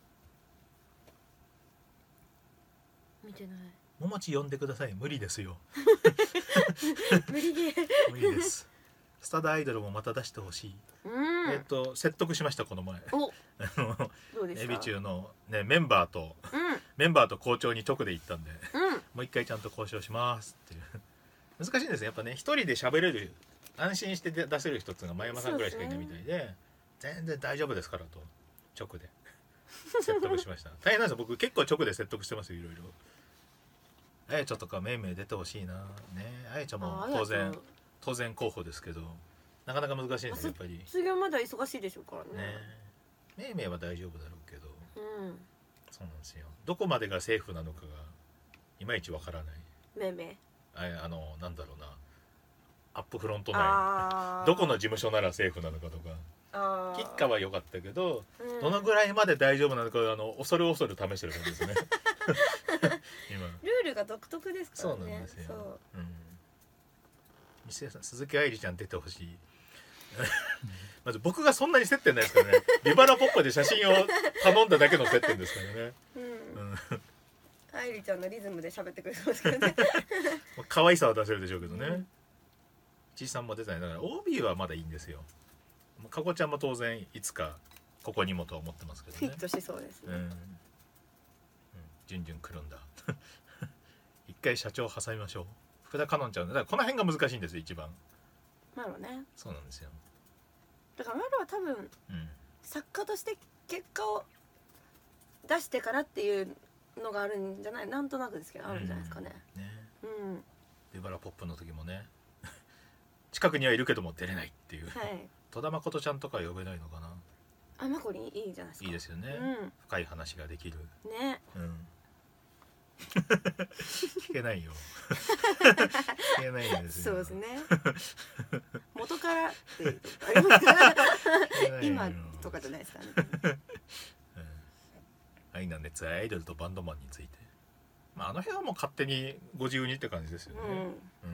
Speaker 1: 見てない。
Speaker 2: ももち呼んでください。無理ですよ
Speaker 1: 無理ゲー
Speaker 2: 無理です。スタダアイドルもまた出してほしい。うんえっと説得しましたこの前。おどうですか？エビ中の、ね、メンバーと、うん、メンバーと校長に直で行ったんで、うん、もう一回ちゃんと交渉しますっていう難しいんですねやっぱね。一人で喋れる安心して出せる人っていうのが前山さんぐらいしかいないみたいで、で全然大丈夫ですからと直で説得しました大変なんですよ僕結構直で説得してますよいろいろ。あやちゃんとかめいめい出てほしいなね。あやちゃんも当然当然候補ですけどなかなか難しいんですよやっぱり。
Speaker 1: 卒業までは忙しいでしょうからね。ね
Speaker 2: めいめいは大丈夫だろうけど、うん、そうなんですよ。どこまでがセーフなのかがいまいちわからない。
Speaker 1: めいめい
Speaker 2: ああのなんだろうなアップフロント内どこの事務所ならセーフなのかとか吉川は良かったけど、うん、どのぐらいまで大丈夫なのかあの恐る恐る試してる感じですね今
Speaker 1: ルールが独特ですからね。
Speaker 2: そうなんですよ。そう、うん、西江さん鈴木愛理ちゃん出てほしいまず僕がそんなに接点ないですからねビバラポッパで写真を頼んだだけの接点ですからね、うんうん
Speaker 1: 愛理ちゃんのリズムで喋ってくれそうですけどね
Speaker 2: 可愛さは出せるでしょうけどね、うん、ちいさんも出たね。だから オービー はまだいいんですよ。かこちゃんも当然いつかここにもと思ってますけどね。
Speaker 1: フィットしそうですね。うん、うん、
Speaker 2: じゅんじゅん来るんだ一回社長挟みましょう。福田かのんちゃんだからこの辺が難しいんですよ一番。
Speaker 1: なるほどね。
Speaker 2: そうなんですよ。
Speaker 1: だからマルは多分、うん、作家として結果を出してからっていうのがあるんじゃない、なんとなくですけどあるんじゃないですかね。うん、ね、うん。
Speaker 2: ビバラポップの時もね近くにはいるけども出れないっていう、はい、戸田誠ちゃんとか呼べないのかな。
Speaker 1: あ、まこにいいじゃないですか。
Speaker 2: いいですよね、うん、深い話ができる
Speaker 1: ね、
Speaker 2: うん、聞けないよ聞けないんですよ。
Speaker 1: そうですね元からっていうとありますから今とかじゃないですかね、うん、
Speaker 2: 愛の熱愛アイドルとバンドマンについて、まあ、あの辺はもう勝手にご自由にって感じですよね、うんうん、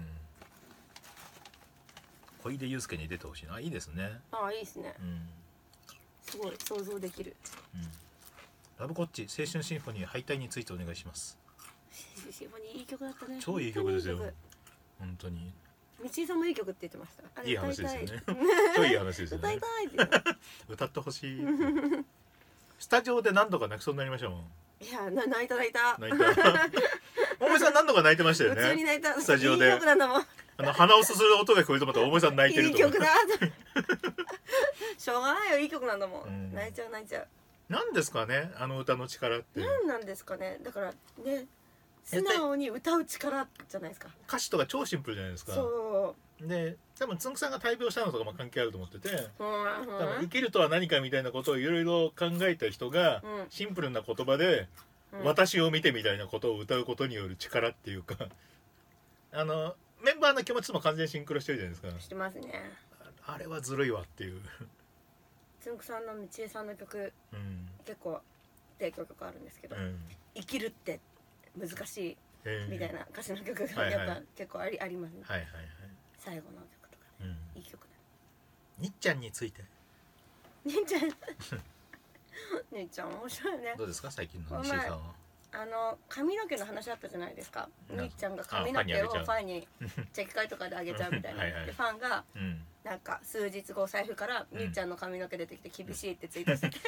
Speaker 2: 小出祐介に出てほしいな。いいですね。
Speaker 1: ああ、いいですね、うん、すごい想像できる、うん、
Speaker 2: ラブコッチ青春シンフォニー敗退についてお願いします。
Speaker 1: 青春シンフォニーいい曲だったね。
Speaker 2: 超いい曲ですよ本当に。
Speaker 1: 道井さんもいい曲って言ってました。
Speaker 2: いい話ですよね超いい話ですよね。
Speaker 1: 歌いたいって
Speaker 2: 歌ってほしいスタジオで何度か泣きそうになりましたもん。
Speaker 1: いや、な泣いた泣いた
Speaker 2: 泣いた大森さん何度か泣いてましたよね。
Speaker 1: 普通に泣いた。
Speaker 2: スタジオでいい
Speaker 1: 曲なんだもん。
Speaker 2: あの鼻をすする音が聞こえると思ったら大森さん泣いてると
Speaker 1: いい曲だしょうがないよ、いい曲なんだもん、うん、泣いちゃう泣いちゃう。
Speaker 2: なんですかねあの歌の力って。
Speaker 1: 何なんですかね。だからね、素直に歌う力じゃないですか。
Speaker 2: 歌詞とか超シンプルじゃないですか。
Speaker 1: そう
Speaker 2: で多分つんくさんが大病したのとかも関係あると思ってて、うん、多分生きるとは何かみたいなことをいろいろ考えた人が、うん、シンプルな言葉で、うん、私を見てみたいなことを歌うことによる力っていうかあのメンバーの気持ちとも完全にシンクロしてるじゃないですか。
Speaker 1: してますね。
Speaker 2: あ, あれはずるいわっていう
Speaker 1: つんくさんの道枝さんの曲、うん、結構提供曲あるんですけど、うん、生きるって難しいみたいな歌詞の曲がやっぱ結構あり、はいはい、ありますね、はいはいはい、最後の曲とかね、うん、いい曲だ。
Speaker 2: にっちゃんについて
Speaker 1: にっちゃんにっちゃん面白いね。
Speaker 2: どうですか最近の西井さんは。
Speaker 1: あの髪の毛の話あったじゃないですか。にっちゃんが髪の毛をファンにチェキ会とかであげちゃうみたいなはい、はい、でファンが、うん、なんか数日後財布からにっちゃんの髪の毛出てきて厳しいってツイートしてて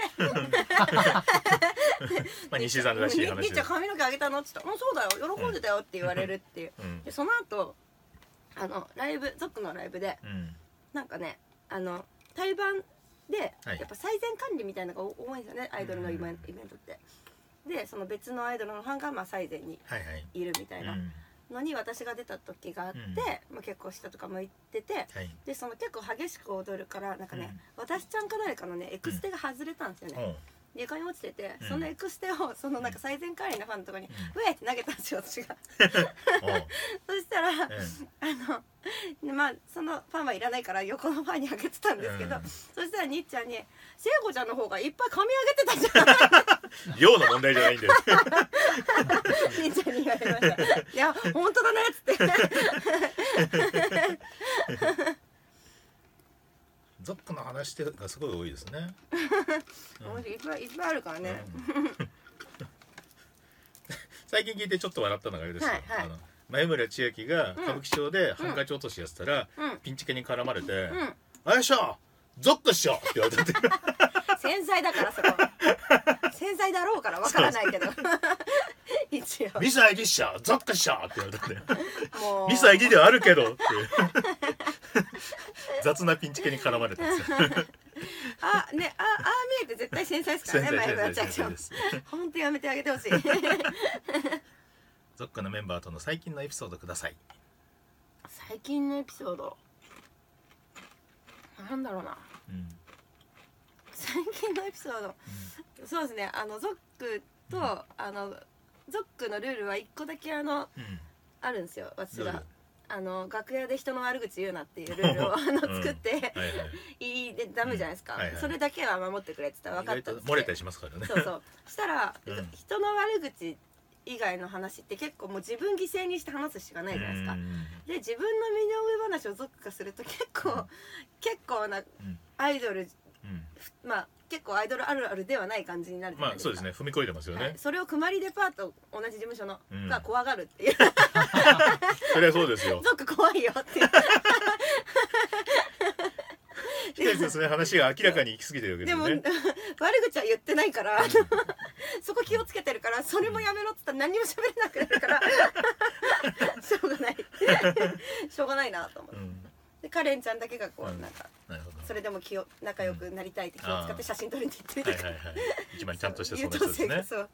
Speaker 2: まあ西井さんらしい話で
Speaker 1: にっちゃん髪の毛あげたのって言ったら「そうだよ喜んでたよ」って言われるっていう、うん、でその後あのライブゾックのライブで、うん、なんかねあの対バンで、はい、やっぱ最善管理みたいなのが多いんですよねアイドルのイベントって。でその別のアイドルのファンがまあ最前にいるみたいなのに私が出た時があって、うんまあ、結構下とかも行ってて、はい、でその結構激しく踊るからなんかね、うん、私ちゃんか誰かのねエクステが外れたんですよね、うん床に落ちてて、うん、そのエクステをそのなんか最前管理のファンのところに、うん、ウェーって投げたんですよ私がそしたら、うん、あのまあそのファンはいらないから横のファンにあげてたんですけど、うん、そしたらにっちゃんに「聖子ちゃんの方がいっぱい髪あげてたじゃん」
Speaker 2: 量の問題じゃないんだよ
Speaker 1: にっちゃんに言われました「いや本当だね」っつって
Speaker 2: ゾックの話がすごい多いですね。
Speaker 1: うん、いっぱいいっぱいあるからね。うん、
Speaker 2: 最近聞いてちょっと笑ったのがあれですよ。はいはい、あの前村千秋が歌舞伎町でハンカチ落としやってたら、うん、ピンチケに絡まれて、うん、あれっしょゾックっしょって言われて
Speaker 1: 繊細だからそこ繊細だろうからわからないけど一応
Speaker 2: ミス アイディ っしょゾックっしょって言われたんでミス アイディ ではあるけどって雑なピンチケに絡まれたんですよ
Speaker 1: あねああ見えて絶対繊細ですからね前村千秋さん本当やめてあげてほしい
Speaker 2: ゾックのメンバーとの最近のエピソードください。
Speaker 1: 最近のエピソードなんだろうな、うん、最近のエピソード、うん、そうですねあのゾックと、うん、あのゾックのルールはいっこだけあの、うん、あるんですよ私があの楽屋で人の悪口言うなっていうルールをあの作って、うんはいはい、いいでダメじゃないですか、うんはいはい、それだけは守ってくれって言ったら分かったんです。
Speaker 2: 漏れたりしますからね。
Speaker 1: そうそうしたら、うん、人の悪口以外の話って結構もう自分犠牲にして話すしかないじゃないですか。で自分の身の上話をゾック化すると結構、うん、結構なアイドル、うん、まあ結構アイドルあるあるではない感じになるじゃないですか。
Speaker 2: まあそうですね、踏み越えてますよね、はい、
Speaker 1: それをくまりデパート同じ事務所の、うん、が怖がるっていう
Speaker 2: それはそうですよ。
Speaker 1: ゾック怖いよって
Speaker 2: でもその話が明らかに行き過ぎてるわけですね。
Speaker 1: でも悪口は言ってないから、うん、そこ気をつけてるからそれもやめろって言ったら何も喋れなくなるからしょうがないしょうがないなと思って、うん、でカレンちゃんだけがこう、うん、なんかそれでも気を仲良くなりたいって気を使って写真撮りに行ってるから、はいはいはい、
Speaker 2: 一番ちゃんとしたそんな人ですね。
Speaker 1: そう、はい、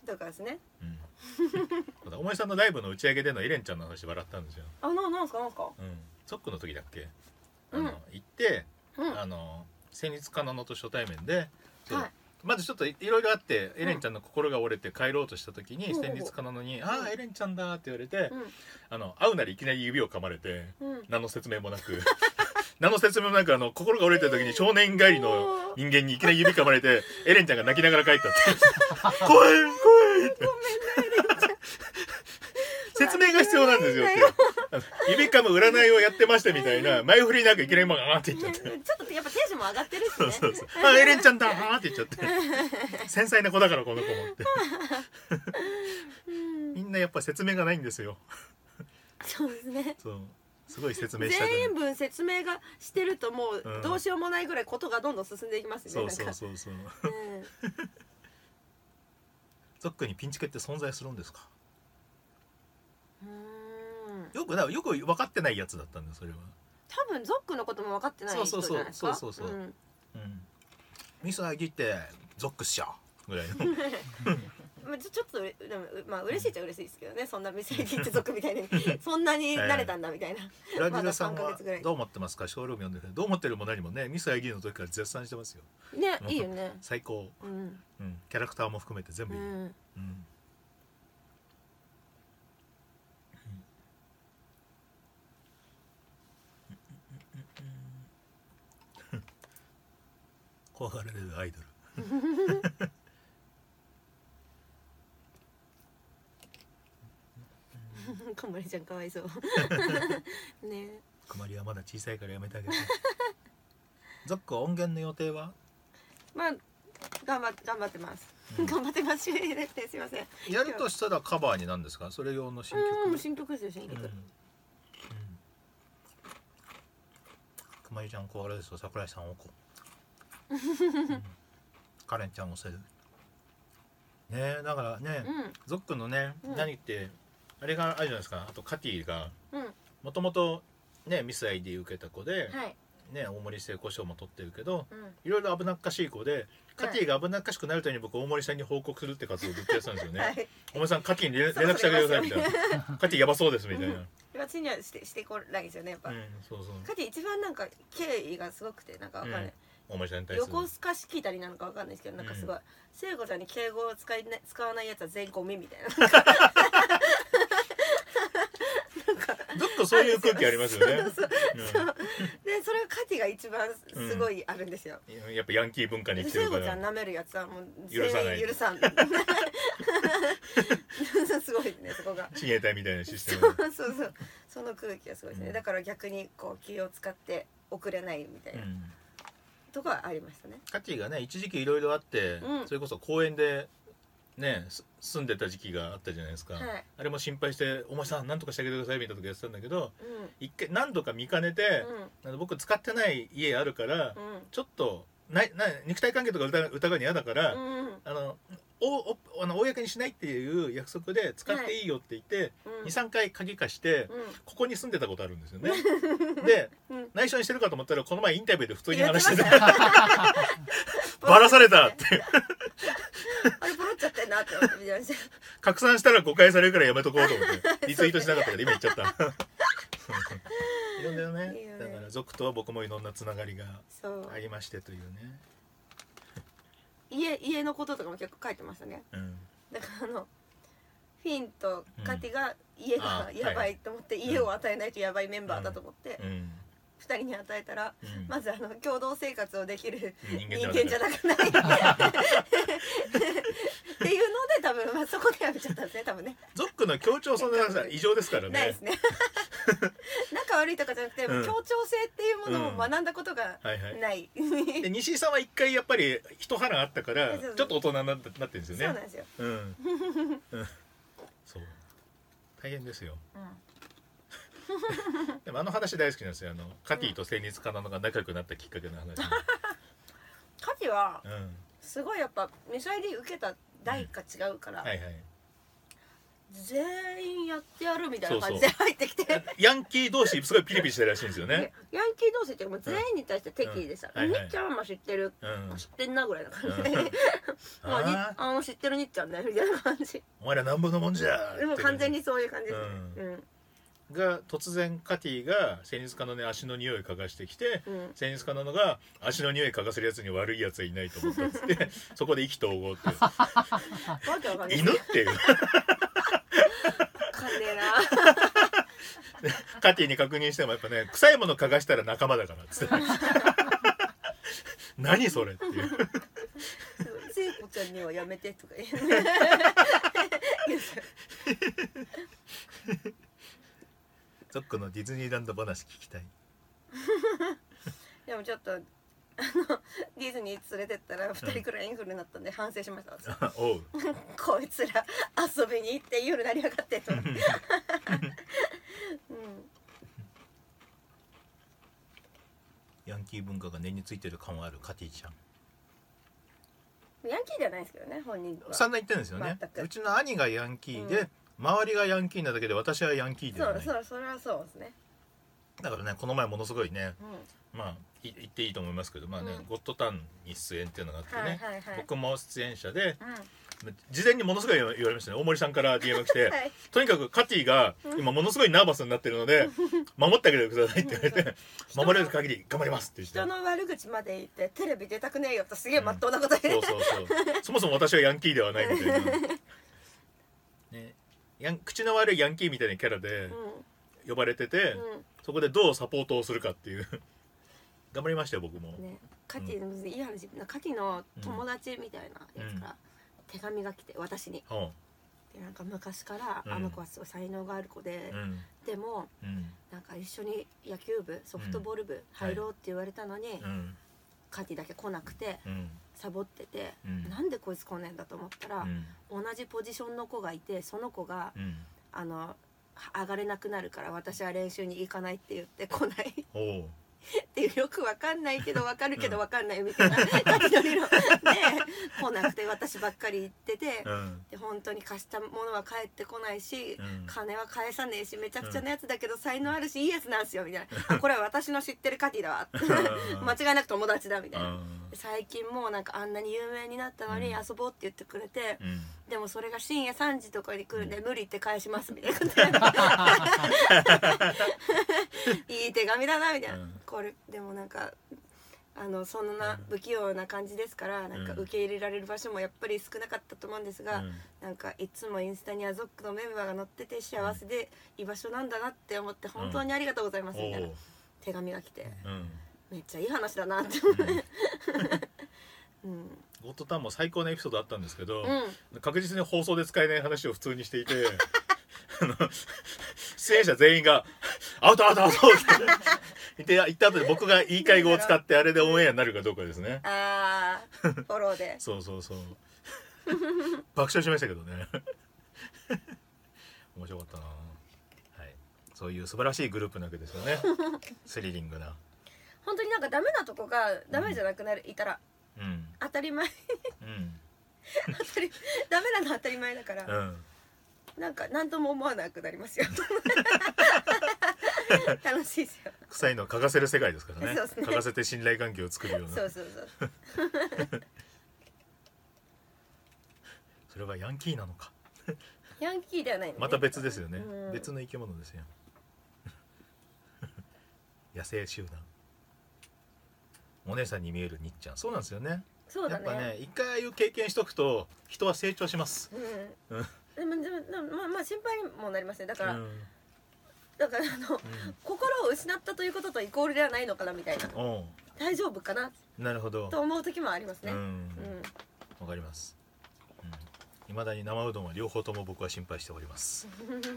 Speaker 1: とかですね、
Speaker 2: うん、お前さんのライブの打ち上げでのエレンちゃんの話笑ったんですよ。
Speaker 1: あ、な、なんすかなんすか、
Speaker 2: うん、ソックの時だっけ、あの、うん、行って、うん、あの戦慄かなのと初対面で、はい、まずちょっといろいろあってエレンちゃんの心が折れて帰ろうとした時に、うん、戦慄かなのに「ああエレンちゃんだ」って言われて、うん、あの会うなりいきなり指を噛まれて、うん、何の説明もなく何の説明もなくあの心が折れてる時に少年帰りの人間にいきなり指噛まれてエレンちゃんが泣きながら帰ったって怖い怖いって説明が必要なんですよって指噛む占いをやってましたみたいな前振りなくいきなりもうあーって言っちゃってちょっとやっぱテンションも上がってるしねそうそうそうあエレンちゃんだーって言っちゃって繊細な子だからこの子もってみんなやっぱ説明がないんですよ。
Speaker 1: そうですね。
Speaker 2: そうすごい説明した
Speaker 1: 全部説明がしてるともうどうしようもないぐらいことがどんどん進んでいきますね、
Speaker 2: うん、そうそうそうそう、うん、ゾックにピンチケって存在するんですか。うーんよくだよく分かってないやつだったんだそれは。
Speaker 1: 多分ゾックのことも分かってない人じゃないですか。
Speaker 2: そうそうそうそうそう、うんうん、ミスアイギってゾックっしょぐらいの
Speaker 1: ちょっとでもまあ嬉しいっちゃ嬉しいですけどね、そんなミスアイギってゾックみたいにそんなに慣れたんだみたいな、
Speaker 2: えー、ラジルさんはどう思ってますか。ショールーム読んでるどう思ってるも何もねミスアイギの時から絶賛してますよ
Speaker 1: ね。いいよね
Speaker 2: 最高、うんうん、キャラクターも含めて全部いい、うんうん怖がられるアイドル
Speaker 1: こまりちゃんかわいそうね。
Speaker 2: こまりはまだ小さいからやめてあげてゾック音源の予定は
Speaker 1: まあ頑張頑張ってます、うん、頑張ってますしすいません。
Speaker 2: やるとしたらカバーになんですかそれ用の新曲。
Speaker 1: うん新曲ですよ新曲、うんうん、
Speaker 2: くまりちゃんこあれですよ桜井さんおこうん、カレンちゃんをせるね。だからね、うん、ゾックのね、うん、何ってあれがあるじゃないですか。あとカティがもともとねミス アイディー 受けた子で、はい、ね大森成功賞も取ってるけど、うん、いろいろ危なっかしい子でカティが危なっかしくなるために僕大森さんに報告するって活動をずっとやってたんですよね、はい、大森さんカティに連絡してあげてくださいみたいなカティやばそうですみたいな
Speaker 1: 私にはしてしてこないですよねやっぱ、うん、そうそうカティ一番なんか敬意がすごくてなんかわかんない、うん
Speaker 2: 大森さんに対する
Speaker 1: 横須賀し聞いたりなのかわかんないですけどなんかすごい、うん、聖子ちゃんに敬語を使い、ね、使わないやつは全員ゴミみたいな
Speaker 2: ずっとそういう空気ありますよね。そうそう
Speaker 1: そう、うん、でそれがカティが一番すごいあるんですよ、
Speaker 2: うん、やっぱヤンキー文化に来てるから
Speaker 1: 聖子ちゃん舐めるやつはもう
Speaker 2: 許さない
Speaker 1: 許さんすごいねそこが
Speaker 2: 親衛隊みたいなシステム
Speaker 1: そうそうそうその空気がすごいですね、うん、だから逆にこう気を使って遅れないみたいな、うんとかありましたね。
Speaker 2: カティがね一時期いろいろあって、うん、それこそ公園でね住んでた時期があったじゃないですか、はい、あれも心配して「お前さん何とかしてあげてください」みたいな時やってたんだけど、うん、一回何度か見かねて、うん、あの僕使ってない家あるから、うん、ちょっとなな肉体関係とか疑うの嫌だから、うん、あのおおあの公にしないっていう約束で使っていいよって言って、はい、にさんかい鍵貸して、うん、ここに住んでたことあるんですよねで、うん、内緒にしてるかと思ったらこの前インタビューで普通に話してたバラされたって
Speaker 1: あれバラっちゃってんなって思って見てました
Speaker 2: 拡散したら誤解されるからやめとこうと思ってリツイートしなかったから今言っちゃったいろんなね、いいよね。だから族とは僕もいろんなつながりがありましてというね
Speaker 1: 家, 家のこととかも結構書いてましたね、うん、だからあのフィンとカティが家がやばいと思って、家を与えないとやばいメンバーだと思って、ふたりに与えたら、まずあの共同生活をできる人間じゃなくないっていうので多分、まあ、そこでやめちゃったんですね多分ね。
Speaker 2: ゾックの協調性は異常ですからね。
Speaker 1: ないですね仲悪いとかじゃなくて、うん、協調性っていうものを学んだことがない、うんはいはい、
Speaker 2: で西井さんは一回やっぱり一波乱あったからちょっと大人になってなってるんですよね。
Speaker 1: そうなんですよ、うん
Speaker 2: うん、そう大変ですよ、うんでもあの話大好きなんですよ。あのカティと精日カナノが仲良くなったきっかけの話
Speaker 1: カティはすごいやっぱミサイル受けた代が違うから、うんはいはい、全員やってやるみたいな感じで入ってきてそうそう
Speaker 2: ヤンキー同士すごいピリピリしてるらしいんですよね。
Speaker 1: ヤンキー同士ってもう全員に対して敵意でさ、うんはいはい、にっちゃんはまあ知ってる、うん、知ってんなぐらいな感じで、うん、まああの知ってるにっちゃんねみたいな感じ。
Speaker 2: お前らなんぼのもんじゃ
Speaker 1: でも完全にそういう感じですね、うんうん
Speaker 2: が突然カティが精日カナノに足の匂い嗅がしてきて、うん、精日カナノが足の匂い嗅がせるやつに悪いやつはいないと思ったっつってそこで意気投合っていう犬っていう
Speaker 1: かんねえ
Speaker 2: なカティに確認してもやっぱね臭いもの嗅がしたら仲間だからっつって何それっていう
Speaker 1: 聖子ちゃんにはやめてとか言う
Speaker 2: ゾックのディズニーランド話聞きたい
Speaker 1: でもちょっとあのディズニー連れてったらふたりくらいインフルになったんで反省しました、うん、おうこいつら遊びに行って夜なりやがってと思って、うん、
Speaker 2: ヤンキー文化が根についてる感はあるカティちゃん。
Speaker 1: ヤンキーではないですけどね本人は
Speaker 2: 散々言ってるんですよね。うちの兄がヤンキーで、うん周りがヤンキーなだけで私はヤンキーではない。
Speaker 1: そうそうそれはそうですね。
Speaker 2: だからねこの前ものすごいね、うん、まあ言っていいと思いますけどまあね、うん、ゴッドタンに出演っていうのがあってね、はいはいはい、僕も出演者で、うん、事前にものすごい言われましたね。大森さんから ディーエム が来て、はい、とにかくカティが今ものすごいナーバスになってるので守ってあげてくださいって言われて守れる限り頑張りますって言って、
Speaker 1: 人の悪口まで言ってテレビ出たくねえよとすげえまっとうなこと言って、うん、そうそう
Speaker 2: そうそもそも私はヤンキーではないみたいなねヤン口の悪いヤンキーみたいなキャラで呼ばれてて、うん、そこでどうサポートをするかっていう頑張りましたよ僕も、ね、
Speaker 1: カティの、うん、いい話カティの友達みたいなやつから手紙が来て私に、うん、でなんか昔からあの子はすごい才能がある子で、うん、でも、うん、なんか一緒に野球部ソフトボール部入ろうって言われたのに、はいうんカティだけ来なくて、うん、サボってて、うん、なんでこいつ来ねえんだと思ったら、うん、同じポジションの子がいてその子が、うん、あの上がれなくなるから私は練習に行かないって言って来ないっていうよくわかんないけどわかるけどわかんないみたいな感じの理論で来なくて私ばっかり行ってて、うん、で本当に貸したものは返ってこないし、うん、金は返さねえしめちゃくちゃなやつだけど才能あるしいいやつなんすよみたいなあこれは私の知ってるカティだわ間違いなく友達だみたいな最近もうなんかあんなに有名になったのに遊ぼうって言ってくれて、うん、でもそれが深夜さんじとかに来るんで、うん、無理って返しますみたいないい手紙だなみたいな、うん、これでもなんかあのそんな不器用な感じですから、うん、なんか受け入れられる場所もやっぱり少なかったと思うんですが、うん、なんかいつもインスタにはゾックのメンバーが載ってて幸せで居場所なんだなって思って本当にありがとうございますみたいな手紙が来て、うん、めっちゃいい話だなって思って、うんうん、
Speaker 2: ゴッドタンも最高のエピソードあったんですけど、うん、確実に放送で使えない話を普通にしていてあの出演者全員がアウトアウトアウトって言った後で僕が言い換え語を使ってあれでオンエアになるかどうかですね。
Speaker 1: ああフォローで
Speaker 2: そうそうそう爆笑しましたけどね面白かったな、はい、そういう素晴らしいグループなわけですよねスリリングな
Speaker 1: 本当になんかダメなとこがダメじゃなくなる、うん、いたら、うん、当たり前、うん、当たりダメなの当たり前だから、うんなんか何とも思わなくなりますよ楽しいですよ
Speaker 2: 臭いの嗅がせる世界ですからね嗅がせて信頼関係を作るような
Speaker 1: そうそうそう
Speaker 2: それはヤンキーなのか
Speaker 1: ヤンキーではない、ね、
Speaker 2: また別ですよね、うん、別の生き物ですよ野生集団お姉さんに見えるにっちゃんそうなんですよね
Speaker 1: そうだね
Speaker 2: やっぱね一回ああいう経験しとくと人は成長します、うん、
Speaker 1: でもでもでもまあまあ心配にもなりますね。だから、
Speaker 2: うん
Speaker 1: だからあの、うん、心を失ったということとイコールではないのかなみたいな、大丈夫かな
Speaker 2: なるほど
Speaker 1: と思う時もありますね。うん、うん、
Speaker 2: わかります。いま、うん、だに生うどんは両方とも僕は心配しております、うんね、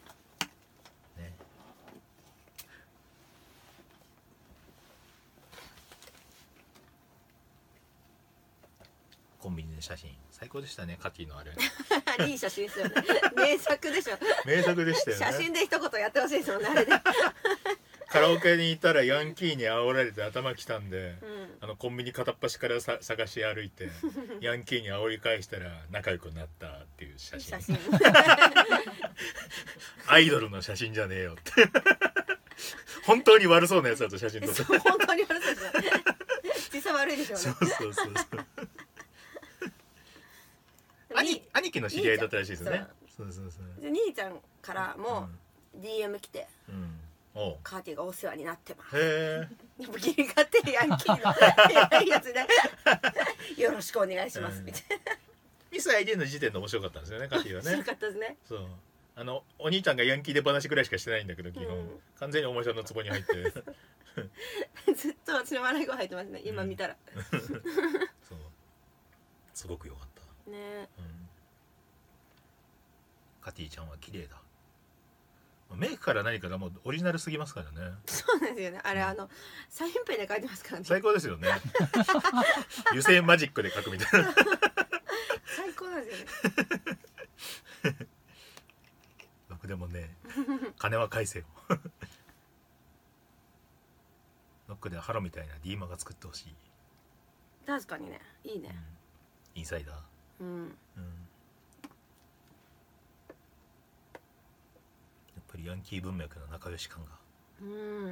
Speaker 2: コンビニで写真最高でしたね。カティのあれ
Speaker 1: いい写真ですよね。名作でしょ。
Speaker 2: 名作でしたよね。
Speaker 1: 写真で一言やってほしいですもんね、あれで。
Speaker 2: カラオケにいたらヤンキーに煽られて頭きたんで、うん、あのコンビニ片っ端からさ探し歩いてヤンキーに煽り返したら仲良くなったっていう写真。写真アイドルの写真じゃねえよって本当に悪そうなやつだと写真撮って
Speaker 1: 本当に悪そうですよね。実際悪いでしょうね。
Speaker 2: そうそうそうそう兄, 兄貴の知り合いだったらしいですよね。そうそうそう
Speaker 1: で兄ちゃんからも ディーエム 来て、うん、おカーティがお世話になってます。へえ。ギリ勝手にヤンキーの偉いやつでよろしくお願いしますみたいな。
Speaker 2: ミス アイディー の時点で面白かったんですよね、カーティはね。
Speaker 1: 面白かったですね。
Speaker 2: そう。あのお兄ちゃんがヤンキーで話ぐらいしかしてないんだけど昨日、うん、完全にお前さんの壺に入って
Speaker 1: ずっと私の笑い声入ってますね今見たら、うん、そう
Speaker 2: すごく良かったね、うん、カティちゃんは綺麗だ。メイクから何からもうオリジナルすぎますからね。
Speaker 1: そうなんですよね。あれ、うん、あのサインペンで描いてますからね。
Speaker 2: 最高ですよね。油性マジックで描くみたいな。
Speaker 1: 最高なんですよね。
Speaker 2: 僕でもね、金は返せよ。ノックでハロみたいなディーマが作ってほしい。
Speaker 1: 確かにね、いいね。
Speaker 2: うん、インサイダー。うん。うん。ヤンキー文脈の仲良し感が、うん、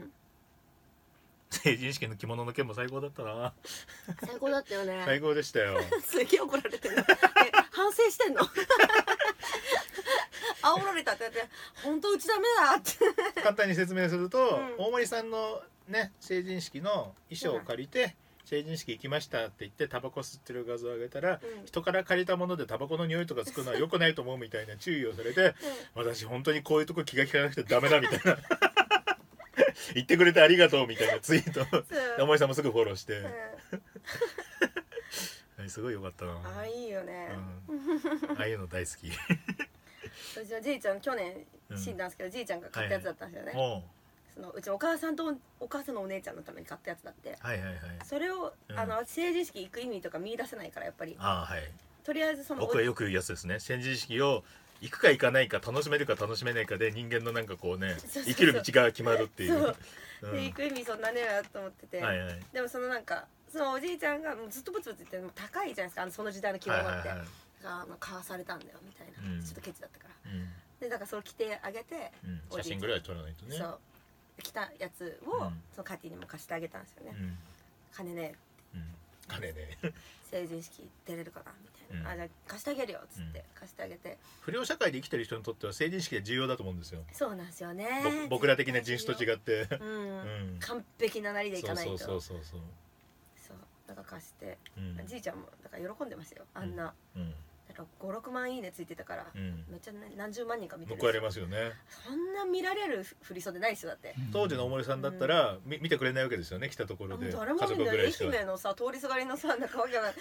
Speaker 2: 成人式の着物の件も最高だったな。
Speaker 1: 最高だったよね。
Speaker 2: 最高でしたよ。
Speaker 1: すげえ怒られてるの。え、反省してんの？煽られたって言って本当うちダメだって
Speaker 2: 簡単に説明すると、うん、大森さんのね成人式の衣装を借りて、うん成人式行きましたって言ってタバコ吸ってる画像を上げたら、うん、人から借りたものでタバコの匂いとかつくのは良くないと思うみたいな注意をされて、うん、私本当にこういうとこ気が利かなくてダメだみたいな言ってくれてありがとうみたいなツイート大森さんもすぐフォローして、うん、すごい良かったな。
Speaker 1: ああいいよね、
Speaker 2: うん、ああいうの大好き。
Speaker 1: 私はじいちゃん去年死んだんですけど、うん、じいちゃんが買ったやつだったんですよね、はいはい、そのうちのお母さんとお母さんのお姉ちゃんのために買ったやつだって、はいはいはい、それを、うん、あの成人式行く意味とか見出せないからやっぱり、あ、はい、とりあえずその
Speaker 2: 僕がよく言うやつですね。成人式を行くか行かないか楽しめるか楽しめないかで人間のなんかこうね生きる道が決まるっていう。そう、
Speaker 1: うん、で行く意味そんなねえなと思ってて、はいはい、でもそのなんかそのおじいちゃんがもうずっとブツブツ言って高いじゃないですか、あのその時代の着物って、はいはいはい、あの買わされたんだよみたいな、うん、ちょっとケチだったから、うん、でだからそれ着てあげて、
Speaker 2: うん、写真ぐらい撮らないとね。そう
Speaker 1: 来たやつを、うん、そのカティにも貸してあげたんですよね、うん、金ねえ、うん、
Speaker 2: 金ね
Speaker 1: え成人式出れるかなみたいな、うん、あじゃあ貸してあげるよっつって、うん、貸してあげて。
Speaker 2: 不良社会で生きてる人にとっては成人式が重要だと思うんですよ。
Speaker 1: そうなんですよね。
Speaker 2: 僕ら的な人種と違って、
Speaker 1: うんうん、完璧ななりでいかないと。
Speaker 2: そうそうそうそう
Speaker 1: そうだから貸して、うん、じいちゃんもだから喜んでましたよあんな、うんうんごろくまんいいねついてたから、うん、めっちゃ、ね、何十万人か見てる。
Speaker 2: 報われますよね。
Speaker 1: そんな見られる振り袖ないですよだって、
Speaker 2: うん、当時の大森さんだったら、うん、見てくれないわけですよね来たところで。
Speaker 1: 誰も見ない。愛媛のさ通りすがりのさなんかわけない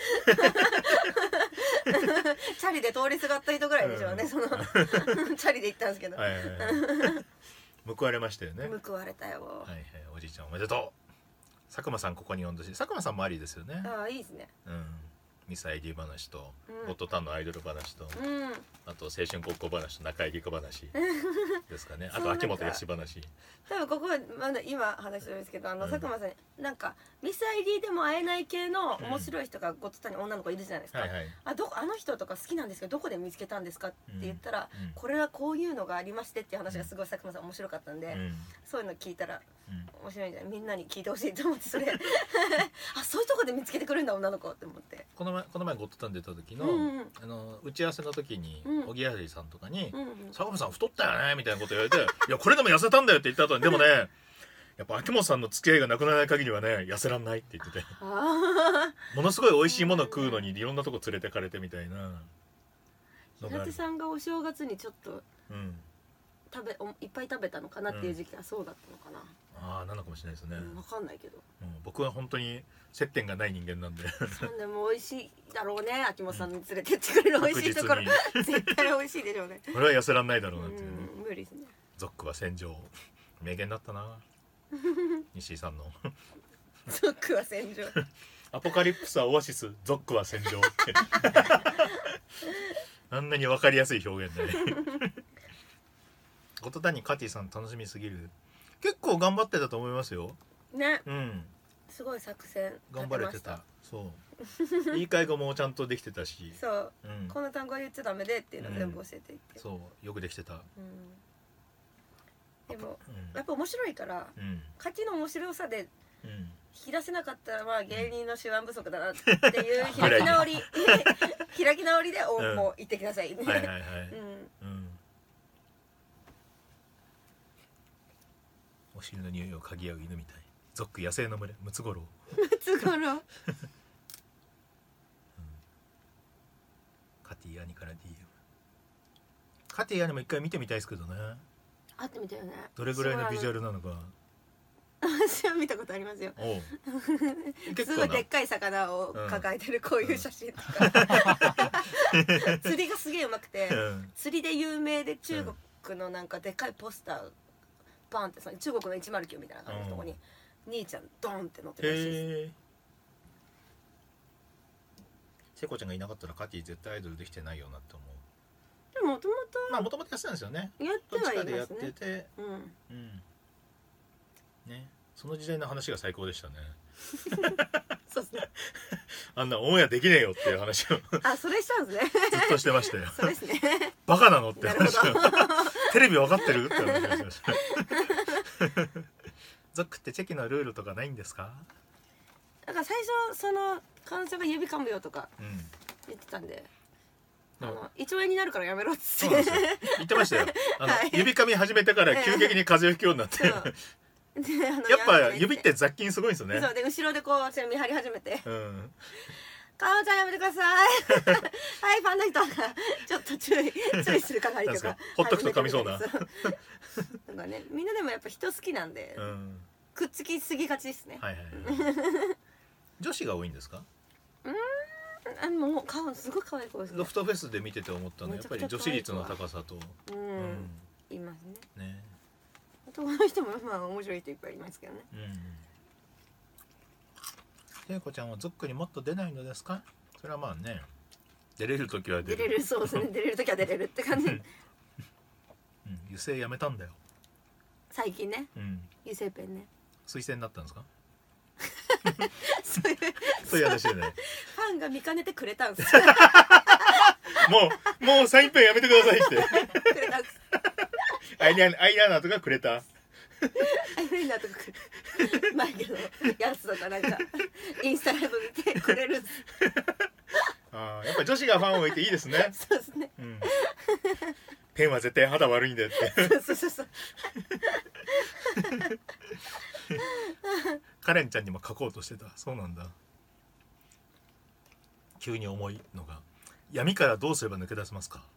Speaker 1: チャリで通りすがった人ぐらいでしょうね、うん、そのチャリで行ったんですけど、はいはいはい、
Speaker 2: 報われましたよね。
Speaker 1: 報われたよ。
Speaker 2: はいはい、おじいちゃんおめでとう。佐久間さんここに呼んだし、佐久間さんもありですよね。
Speaker 1: ああいいですね。うん
Speaker 2: ミス アイディー 話と、うん、ゴッドタンのアイドル話と、うん、あと青春高校話と中井理子話ですかね。あと秋元康話。
Speaker 1: 多分ここはまだ今話してるんですけど、あの、うん、佐久間さんなんかミス アイディー でも会えない系の面白い人がゴッドタンに女の子いるじゃないですか、うんはいはい、あどこあの人とか好きなんですけどどこで見つけたんですかって言ったら、うん、これはこういうのがありましてっていう話がすごい佐久間さん面白かったんで、うん、そういうの聞いたら面白いんじゃない、みんなに聞いてほしいと思って、それあそういうとこで見つけてくるんだ女の子って思って。
Speaker 2: この前この前ゴッドタン出た時の、うんうん、あの打ち合わせの時におぎやはぎさんとかに、うんうん、佐久間さん太ったよねみたいなこと言われていやこれでも痩せたんだよって言った後にでもねやっぱ秋元さんの付き合いがなくならない限りはね痩せらんないって言っててものすごい美味しいものを食うのにいろんなとこ連れてかれてみたいな。
Speaker 1: 平手さんがお正月にちょっと
Speaker 2: うん
Speaker 1: 食べおいっぱい食べたのかなっていう時期はそうだったのかな、
Speaker 2: ああなのかもしれないですね、
Speaker 1: うん、分かんないけど、
Speaker 2: うん、僕は本当に接点がない人間なんで
Speaker 1: そうでも美味しいだろうね。秋元さんに連れてってくれる美味しいところ絶対美味しいでしょうね。
Speaker 2: これは痩せらんないだろうなっていう、ね、
Speaker 1: うん無理ですね。
Speaker 2: ゾックは戦場名言だったな西井さんの
Speaker 1: ゾックは戦場
Speaker 2: アポカリプスはオアシス、ゾックは戦場ってあんなに分かりやすい表現でことだにカティさん楽しみすぎる。結構頑張ってたと思いますよ
Speaker 1: ね、
Speaker 2: うん
Speaker 1: すごい作戦
Speaker 2: 頑張れてた。そう言い換え語もちゃんとできてたし
Speaker 1: そう、
Speaker 2: うん、
Speaker 1: この単語は言っちゃダメでっていうのを全部教えていって、
Speaker 2: そうよくできてた、
Speaker 1: うん、でも、
Speaker 2: うん、
Speaker 1: やっぱ面白いから
Speaker 2: うん
Speaker 1: 勝ちの面白さで
Speaker 2: うん
Speaker 1: 引き出せなかったらまあ芸人の手腕不足だなっていう開き直り開き直りでお、
Speaker 2: うん
Speaker 1: もう言ってくださいね。
Speaker 2: はいはいはい、
Speaker 1: うん
Speaker 2: うん、お尻の匂いを嗅ぎ合う犬みたい。ゾック野生の群れムツゴロウ
Speaker 1: ムツゴロウ
Speaker 2: カティ兄から ディーエム。 カティ兄も一回見てみたいですけどね。
Speaker 1: 会ってみたよね。
Speaker 2: どれぐらいのビジュアルなのか。
Speaker 1: 私は見たことありますよ。
Speaker 2: おう
Speaker 1: すごいでっかい魚を抱えてるこういう写真とか、うん、釣りがすげえうまくて、うん、釣りで有名で中国のなんかでっかいポスターバンってさ中国のいちまるきゅうみたいな感じのとこに、うん、兄ちゃんドンって乗ってるらしいです。
Speaker 2: 聖子ちゃんがいなかったらカティ絶対アイドルできてないよなって思う。
Speaker 1: でももともと
Speaker 2: まあもともとやってたんですよね。
Speaker 1: やってはいますね。
Speaker 2: やってて、
Speaker 1: うん、
Speaker 2: うんね、その時代の話が最高でしたね。
Speaker 1: そうですね。
Speaker 2: あんなオンエアできねえよっていう話を
Speaker 1: あ、それしたんですね。
Speaker 2: ずっとしてましたよ。
Speaker 1: そうですね。
Speaker 2: バカなのって話をテレビ分かってるって話をしましたゾックってチェキのルールとかないんですか？
Speaker 1: だから最初その彼女が指噛むよとか言ってたんで、うん、あのいちまん円になるからやめろっつって
Speaker 2: 言ってましたよ。あの、はい、指噛み始めてから急激に風邪をひくようになってであのやっぱ指って雑菌すごいんですよね。
Speaker 1: そうで後ろでこう私が見張り始めて、うん、かおちゃんやめてくださいはいファンの人がちょっと注意注意する係とか
Speaker 2: ほっとくと噛みそうな
Speaker 1: なんかね、みんなでもやっぱ人好きなんで、うん、くっつきすぎがちですね。はいはいはい
Speaker 2: 女子が多いんですか？
Speaker 1: うんあもう顔すごい可愛い子ですね。
Speaker 2: ロフトフェスで見てて思ったのはやっぱり女子率の高さと、
Speaker 1: うん、うん、いますね。
Speaker 2: ね。
Speaker 1: 男の人もまあ面白い人いっぱいいますけどね。
Speaker 2: 聖子ちゃんはゾックにもっと出ないのですか？それはまあね出れる時は出る。
Speaker 1: 出れるそうですね出れる時は出れるって感じ。うん、
Speaker 2: 油性やめたんだよ。
Speaker 1: 最近ね。
Speaker 2: うん、
Speaker 1: 油性ペンね。
Speaker 2: 推薦になったんですか？
Speaker 1: そういう
Speaker 2: そういう話でね。
Speaker 1: ファンが見かねてくれたんですよ。
Speaker 2: もうもうサインペンやめてくださいって。
Speaker 1: くれたんです。
Speaker 2: アイライアイライナーとかくれた。
Speaker 1: アイライナーとかくれマイケルのやつとかなんかインスタライブ見てくれる。
Speaker 2: ああやっぱ女子がファンを置いていいですね。
Speaker 1: そうですね。
Speaker 2: うん、ペンは絶対肌悪いんだよって。
Speaker 1: そうそうそう。
Speaker 2: カレンちゃんにも書こうとしてた。そうなんだ。急に重いのが闇からどうすれば抜け出せますか？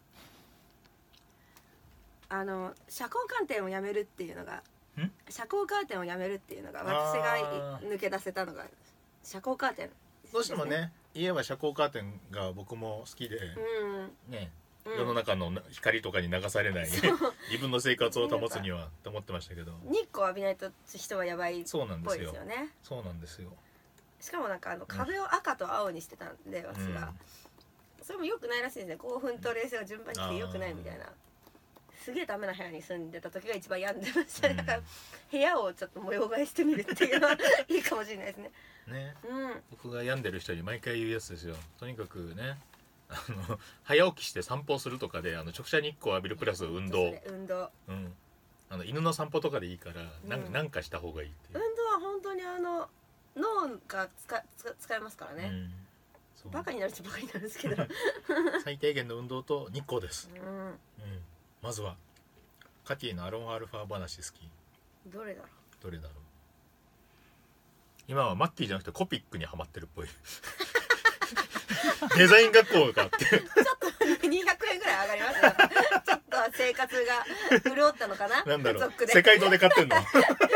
Speaker 1: あの社交観点をやめるっていうのが社交カーテンをやめるっていうのが私が抜け出せたのが社交カーテン、ね、
Speaker 2: どうしてもね家は社交カーテンが僕も好きで、うん、ね世の中の光とかに流されない、うん、自分の生活を保つにはと思ってましたけど
Speaker 1: 日光浴びないと人はやばいっぽいですよね。
Speaker 2: そうなんですよ。
Speaker 1: しかもなんかあの壁を赤と青にしてたんで、うん、私がそれも良くないらしいですね。興奮と冷静が順番に来て良くないみたいな。すげえダメな部屋に住んでた時が一番病んでましたね、うん、だから部屋をちょっと模様替えしてみるっていうのはいいかもしれないですね。
Speaker 2: ね、うん、僕が病んでる人に毎回言うやつですよ。とにかくねあの早起きして散歩するとかであの直射日光を浴びるプラス運動、ね、
Speaker 1: 運動、
Speaker 2: うん、あの犬の散歩とかでいいから、うん、なんなんかした方がいいっていう。
Speaker 1: 運動は本当にあの脳が使使えますからね、うん、バカになる人バカになるんですけど
Speaker 2: 最低限の運動と日光です、
Speaker 1: うんうん、
Speaker 2: まずはカティのアロンアルファ話好き。
Speaker 1: どれだろう
Speaker 2: どれだろう。今はマッキーじゃなくてコピックにハマってるっぽいデザイン学校かって
Speaker 1: ちょっとにひゃくえんぐらい上がりますよちょっと生活が潤ったのかな。
Speaker 2: なんだろう
Speaker 1: ゾックで
Speaker 2: 世界堂で買ってんの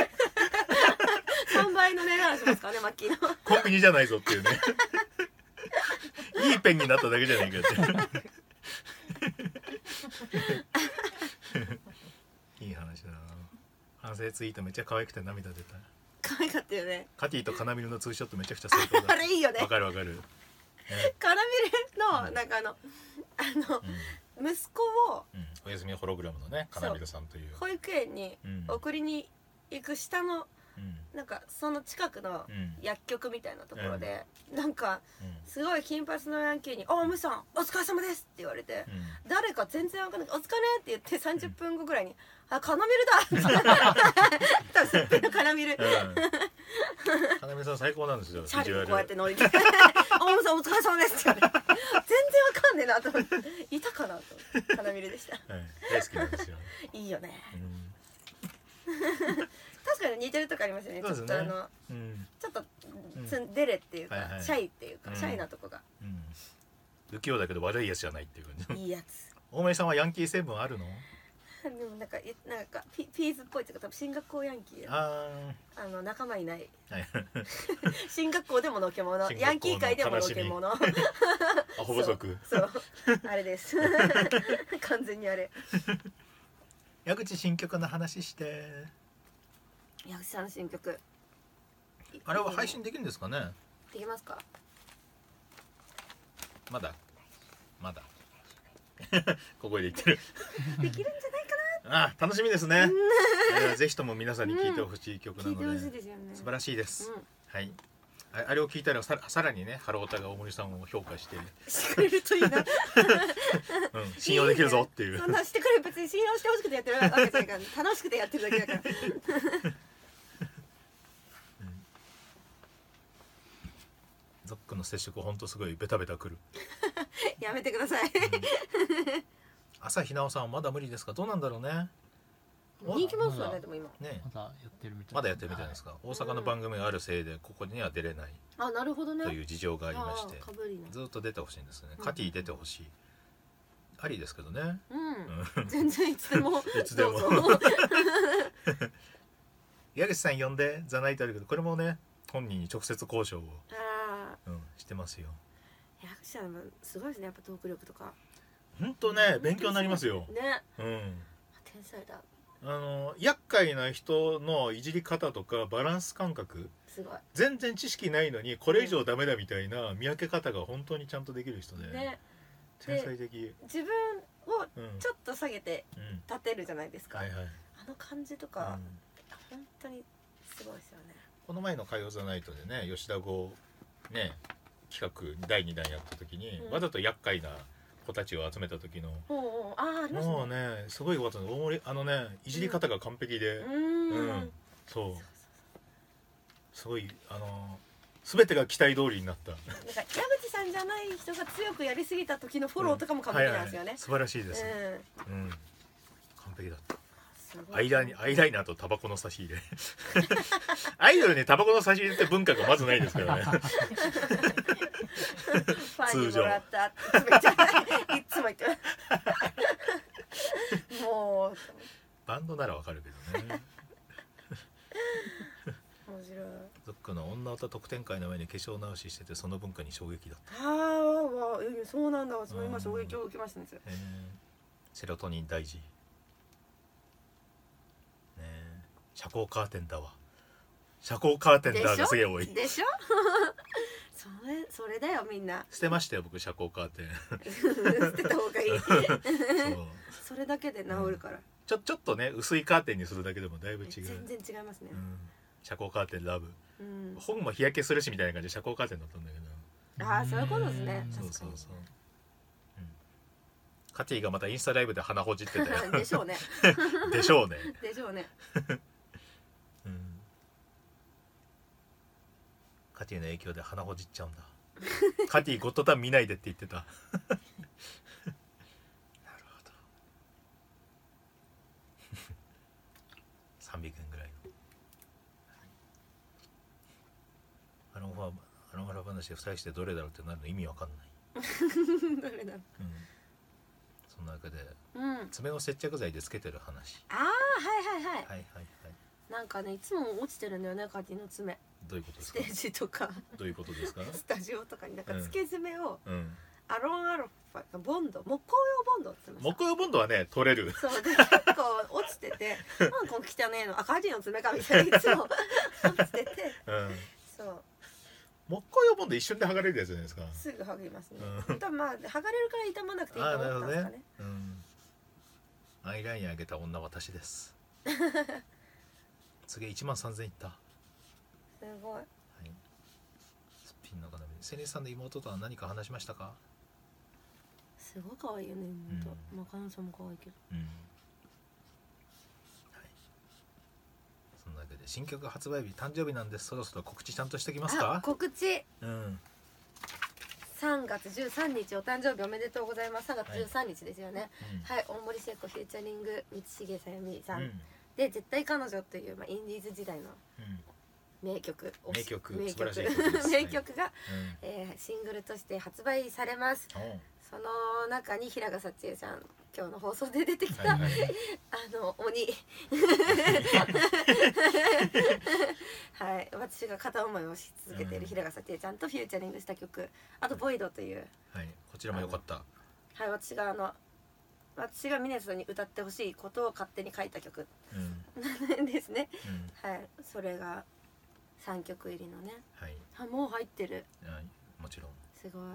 Speaker 1: さんばいの値段しますからねマッキーの
Speaker 2: コンビニじゃないぞっていうねいいペンになっただけじゃないかっていい話だな。反省ツイートめっちゃ可愛くて涙出た。
Speaker 1: 可愛かったよね。
Speaker 2: カティとカナミルのツーショットめちゃくちゃ最高だ
Speaker 1: あれいいよね。
Speaker 2: わかるわかる、ね、
Speaker 1: カナミルのなんかあのあの、うん、息子を、
Speaker 2: うん、おやすみホログラムのねカナミルさんという
Speaker 1: 保育園に送りに行く下の、うん、なんかその近くの薬局みたいなところで、うん、なんかすごい金髪のヤンキーに「おムさんお疲れ様です」って言われて、うん、誰か全然わかんない「お疲れ」って言ってさんじゅっぷんごぐらいに「あカナミルだ」多分すっぴんのカナミル、うん、
Speaker 2: カナミルさん最高なんですよ。
Speaker 1: チャリでこうやって乗りて「おムさんお疲れ様です」って言われて全然わかんねえなと思っていたかなと思ってカナミルでした、はい、
Speaker 2: 大好きなんですよ
Speaker 1: いいよね、うん確かに似てるとこありますよね。ちょっとあの、うん、ちょっとツンデレっていうか、はいはい、シャイっていうか、うん、シャイなとこが、うん、
Speaker 2: 不器用だけど悪いやつじゃないっていう感
Speaker 1: じ。いいやつ。
Speaker 2: 大森さんはヤンキー成分あるの？
Speaker 1: でもなんかなんかピピーズっぽいっていうか多分進学校ヤンキー。ああの仲間いない。はい、進学校でものけもの、ヤンキー界でものけもの。ア
Speaker 2: ホ不足。
Speaker 1: そうそうあれです。完全にあれ。
Speaker 2: 矢口新曲の話して。
Speaker 1: 矢口さんの新曲
Speaker 2: あれは配信できるんですかね。
Speaker 1: できますか。
Speaker 2: まだまだここで言ってる
Speaker 1: できるんじゃないか
Speaker 2: なあ。楽しみですね、えー、ぜひとも皆さんに聴いてほしい曲なので、うん、
Speaker 1: 聴いてほしいですよね。
Speaker 2: 素晴らしいです、うん、はい。あ, あれを聞いたら さ, さらにねハロータが大森さんを評価して
Speaker 1: してくれるといいな、うん、
Speaker 2: 信用できるぞっていう。
Speaker 1: いいね、そんなしてくれ別に信用してほしくてやってるわけじゃないから楽しくてやってるだけだから
Speaker 2: ゾックの接触ほんとすごいベタベタくる
Speaker 1: やめてください、うん、
Speaker 2: 朝日奈央さんはまだ無理ですか。どうなんだろうね。
Speaker 1: 人気ますよね。でも今
Speaker 3: ねまだやってるみたい
Speaker 2: まだやってるみたいですか、はい、大阪の番組があるせいでここには出れない、
Speaker 1: うん、あなるほどね
Speaker 2: という事情がありまして、ずっと出てほしいんですね、うん、カティ出てほしい、ありですけどね、
Speaker 1: うん、全然いつでもいつでも
Speaker 2: 矢口さん呼んでザナイトあるけどこれもね本人に直接交渉を、うん、してますよ。
Speaker 1: 矢口さんすごいですねやっぱトーク力とか
Speaker 2: 本当ね勉強になりますよ
Speaker 1: ね、
Speaker 2: うん、
Speaker 1: 天才だ。
Speaker 2: あの厄介な人のいじり方とかバランス感覚
Speaker 1: すごい
Speaker 2: 全然知識ないのにこれ以上ダメだみたいな見分け方が本当にちゃんとできる人で、ね、天才的。
Speaker 1: 自分をちょっと下げて立てるじゃないですか、うんうんはいはい、あの感じとか、うん、本当にすごいですよね。
Speaker 2: この前の火曜ザナイトでね吉田剛ね企画だいにだんやった時に、うん、わざと厄介な子たちを集めた時の
Speaker 1: おうおうあありましたね。
Speaker 2: もうねすごいこと大盛りあのねいじり方が完璧で、うん、うん、そうすごいあの全てが期待通りになった。なんか
Speaker 1: 矢口さんじゃない人が強くやりすぎた時のフォローとかも完璧なんですよね、うんはいはい、
Speaker 2: 素晴らしいです、うん、うん、完璧だった。アイライン、アイライナーとタバコの差し入れアイドルにタバコの差し入れって文化がまずないですからねフ
Speaker 1: ァンにもらったっていつも言ってもう
Speaker 2: バンドならわかるけどね
Speaker 1: 面白い。
Speaker 2: ゾックの女歌特典会の上に化粧直ししててその文化に衝撃だった。
Speaker 1: ああそうなんだ。その今衝撃を受けましたね。えー、
Speaker 2: セロトニン大事遮光カーテンだわ。遮光カーテンだがすげえ多い
Speaker 1: でしょそれそれだよみんな
Speaker 2: 捨てましたよ僕遮光カーテン
Speaker 1: 捨てた方がいいそうそれだけで治るから、うん、
Speaker 2: ちょちょっとね薄いカーテンにするだけでもだいぶ違う。
Speaker 1: 全然違いますね、うん、
Speaker 2: 遮光カーテンラブ、うん、本も日焼けするしみたいな感じで遮光カーテンだったんだけど。
Speaker 1: ああそういうことですね。
Speaker 2: そうそうそう、うん、カティがまたインスタライブで鼻ほじってたよ
Speaker 1: でしょうね
Speaker 2: でしょうね
Speaker 1: でしょうね
Speaker 2: うん、カティの影響で鼻ほじっちゃうんだカティゴッドタン見ないでって言ってたなるほどさんびゃくえんぐらいのあのあの裏話でふたりしてどれだろうってなるの意味わかんない、
Speaker 1: どれだろう、
Speaker 2: うん、その中で
Speaker 1: うん、
Speaker 2: 爪を接着剤でつけてる話、
Speaker 1: ああはいはいはい、
Speaker 2: はいはいはい。
Speaker 1: なんかねいつも落ちてるんだよねカティの爪。
Speaker 2: どういうことですか
Speaker 1: ステージとか
Speaker 2: どういうことですか
Speaker 1: スタジオとかになんかつけ爪を、
Speaker 2: うん、
Speaker 1: アロンアルファボンド木工用ボンドって言ってました。
Speaker 2: 木曜ボンドはね取れる。
Speaker 1: そうで結構落ちててなんか汚ねえのあカティの爪かみたいないつも落ちてて、
Speaker 2: うん、
Speaker 1: そう
Speaker 2: 木曜ボンド一瞬で剥がれるやつじゃないですか。
Speaker 1: すぐ剥がれますね、
Speaker 2: うん、
Speaker 1: 多分まあ剥がれるから傷まなくていいと思ったんですかね。
Speaker 2: うん、アイライン上げた女私です次いちまんさんぜんいった。
Speaker 1: すごい、
Speaker 2: はい、スピンの鏡セリさんの妹とは何か話しましたか。
Speaker 1: すごい可愛いよね妹、
Speaker 2: うん、
Speaker 1: まあ彼女も可愛いけど、
Speaker 2: うん、はい、そんなわけで新曲発売日誕生日なんです。そろそろ告知ちゃんとしてきますか。
Speaker 1: あ告知、
Speaker 2: うん、
Speaker 1: さんがつじゅうさんにちお誕生日おめでとうございます。さんがつじゅうさんにちですよね。はい、はい、大森聖子フューチャリング道重さゆみさん、うん、で絶対彼女という、まあ、インディーズ時代の名曲、
Speaker 2: うん、名曲
Speaker 1: 名曲
Speaker 2: 素晴らしい曲です
Speaker 1: 名曲が、
Speaker 2: はい、
Speaker 1: えー、シングルとして発売されます。その中に平賀幸恵さん今日の放送で出てきた、はいはい、あの鬼はい私が片思いをし続けている平賀幸恵ちゃんとフューチャリングした曲、あとボイドという、
Speaker 2: はい、こちらも良かった。
Speaker 1: はい私があの私が峰さんに歌ってほしいことを勝手に書いた曲、うん、ですね、うん、はいそれがさんきょく入りのね、はい、あもう入ってる、
Speaker 2: はい、もちろん
Speaker 1: すごい、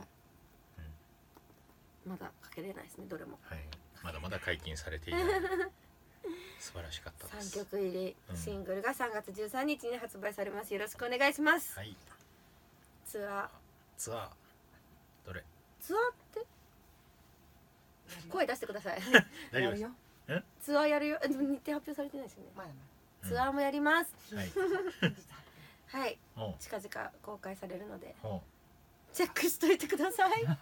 Speaker 1: まだかけれないですねどれも、
Speaker 2: はい、まだまだ解禁されていない素晴らしかったです。
Speaker 1: さんきょく入りシングルがさんがつじゅうさんにちに発売されます。よろしくお願いします。はい、ツアー
Speaker 2: ツアーどれ
Speaker 1: ツアーって声出してください
Speaker 2: 大丈夫です
Speaker 1: ツアーやるよ。でも日程発表されてないですよね、うん、ツアーもやります、はいはい、近々公開されるのでチェックしといてください、うん、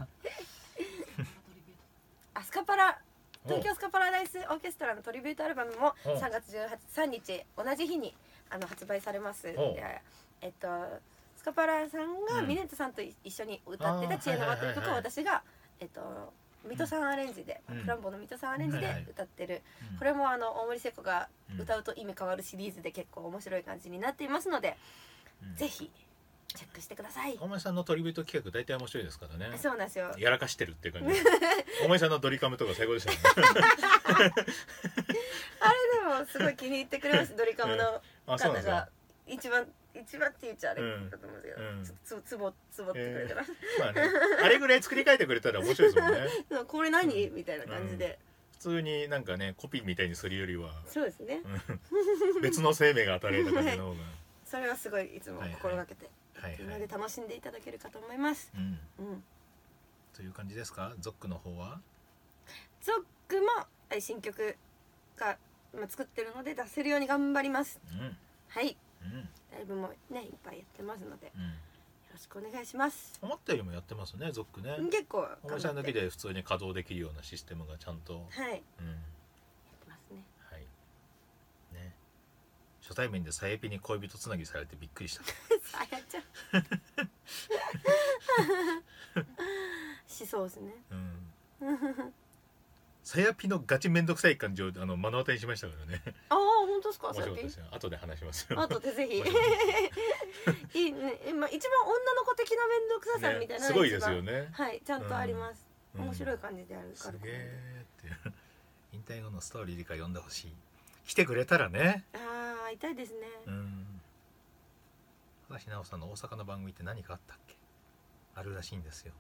Speaker 1: アスカパラ東京スカパラダイスオーケストラのトリビュートアルバムもさんがつじゅうさんにち同じ日にあの発売されます。えっとスカパラさんがミネットさんと一緒に歌ってた「知恵の輪」という曲を私がえっと水戸さんアレンジで、うん、フランボの水戸さんアレンジで歌ってる、うん、これもあの大森聖子が歌うと意味変わるシリーズで結構面白い感じになっていますので、うん、ぜひチェックしてください。
Speaker 2: 大森さんのトリビュート企画大体面白いですからね。
Speaker 1: そうなんですよ。
Speaker 2: やらかしてるっていう感じ大森さんのドリカムとか最高でしたね
Speaker 1: あれでもすごい気に入ってくれましたドリカムの方が一番一番って言っちゃあれだと思うんですけど、うん、つつぼつぼってくれたら、
Speaker 2: えーまあね、あれぐらい作り変えてくれたら面白いですもんね
Speaker 1: これ何、うん、みたいな感じで、うん、
Speaker 2: 普通になんかねコピーみたいにするよりは
Speaker 1: そうですね
Speaker 2: 別の生命が与えられた感じの方が、はい、
Speaker 1: それはすごいいつも心がけて、はいはい、みんなで楽しんでいただけるかと思います、うんうん、
Speaker 2: という感じですか。ゾックの方は
Speaker 1: ゾックも新曲が作ってるので出せるように頑張ります、うん、はい、うん、ライブもねいっぱいやってますので、うん、よろしくお願いします。
Speaker 2: 思ったよりもやってますねゾックね。
Speaker 1: 結構
Speaker 2: 大森さんだけで普通に稼働できるようなシステムがちゃんと、はい、うん、やって
Speaker 1: ますね。はい
Speaker 2: ね、初対面でさやぴに恋人つなぎされてびっくりした
Speaker 1: さやちゃんしそうですね、うん
Speaker 2: さやぴのガチめんどくさい感じをあの目の当たりにしましたからね。
Speaker 1: ああ本当ですか。
Speaker 2: 面白かったですよ。後で話しますよ。
Speaker 1: 後でぜひ。いいね。まあ一番女の子的なめんどくささみたいな、ね、
Speaker 2: すごいですよね。
Speaker 1: はい、ちゃんとあります。うん、面白い感じであるから。
Speaker 2: すげえっていう引退後のストーリー理解読んでほしい。来てくれたらね。
Speaker 1: ああ痛いですね。うん。
Speaker 2: 東直さんの大阪の番組って何かあったっけ？あるらしいんですよ。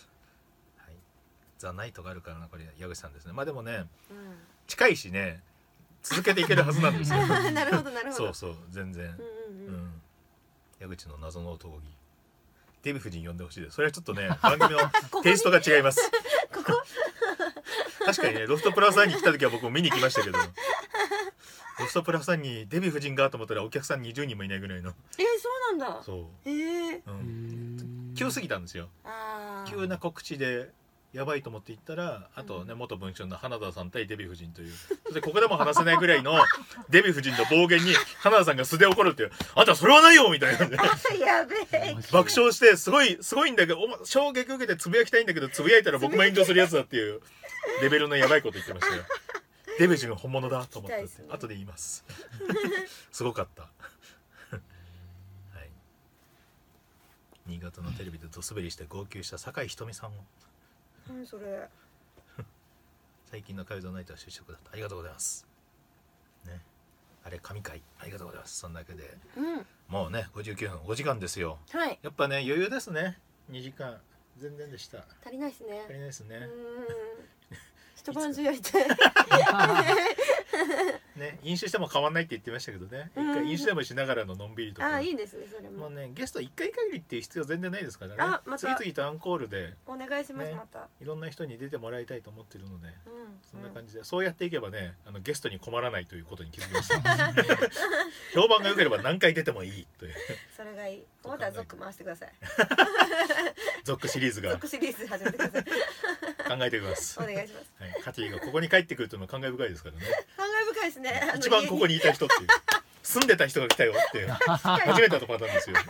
Speaker 2: ザ・ナイトがあるからなこれ矢口さんですね。まあでもね、うん、近いしね続けていけるはずなんですよ
Speaker 1: なるほどなるほど。
Speaker 2: そうそう全然、うんうんうん、矢口の謎の男気デヴィ夫人呼んでほしいです。それはちょっとね番組のテイストが違います
Speaker 1: ここ
Speaker 2: 確かにねロフトプラスさんに来た時は僕も見に来ましたけどロフトプラスさんにデヴィ夫人がと思ったらお客さんにじゅうにんもいないぐらいの。
Speaker 1: えー、そうなんだ。
Speaker 2: そう
Speaker 1: えー、
Speaker 2: うん、急すぎたんですよ。あ急な告知でやばいと思って行ったら、あとね、元文春の花田さん対デヴィ夫人という、そしてここでも話せないぐらいのデヴィ夫人の暴言に花田さんが素で怒るっていう、あんたそれはないよみたいなね
Speaker 1: やべえ
Speaker 2: 爆笑して、すごいすごいんだけど、お衝撃受けてつぶやきたいんだけど、つぶやいたら僕も炎上するやつだっていうレベルのやばいこと言ってましたよ。デヴィ夫人本物だと思って、ね、後で言いますすごかった新潟のテレビでドスベリして号泣した酒井ひとみさんを、
Speaker 1: 何それ
Speaker 2: 最近の改造ナイトは就職だった、ありがとうございますね、あれ神回ありがとうございます。そんなわけで、うん、もうねごじゅうきゅうふんごじかんですよ、はい、やっぱね余裕ですね。にじかん全然でした。
Speaker 1: 足りないですね。
Speaker 2: 足りないですね。うん
Speaker 1: 一晩中やりたい
Speaker 2: ね、飲酒しても変わんないって言ってましたけどね、一回飲酒でもしながらののんびりとか、
Speaker 1: あいいですねそれも。
Speaker 2: もうねゲストいっかい限りっていう必要全然ないですからね。あ、ま、次々とアンコールで
Speaker 1: お願いします、ね、また
Speaker 2: いろんな人に出てもらいたいと思ってるので、うん、そんな感じで、うん、そうやっていけばねあのゲストに困らないということに気づきました評判が良ければ何回出てもいいという
Speaker 1: それがいい。またゾック回してください
Speaker 2: ゾックシリーズが
Speaker 1: ゾックシリーズ始めてください
Speaker 2: 考えておきます。
Speaker 1: お願いします、
Speaker 2: はい、カティがここに帰ってくるというのは感慨深いですからね。
Speaker 1: 感慨深いですね。
Speaker 2: 一番ここにいた人っていう住んでた人が来たよって初めてのパターンですよ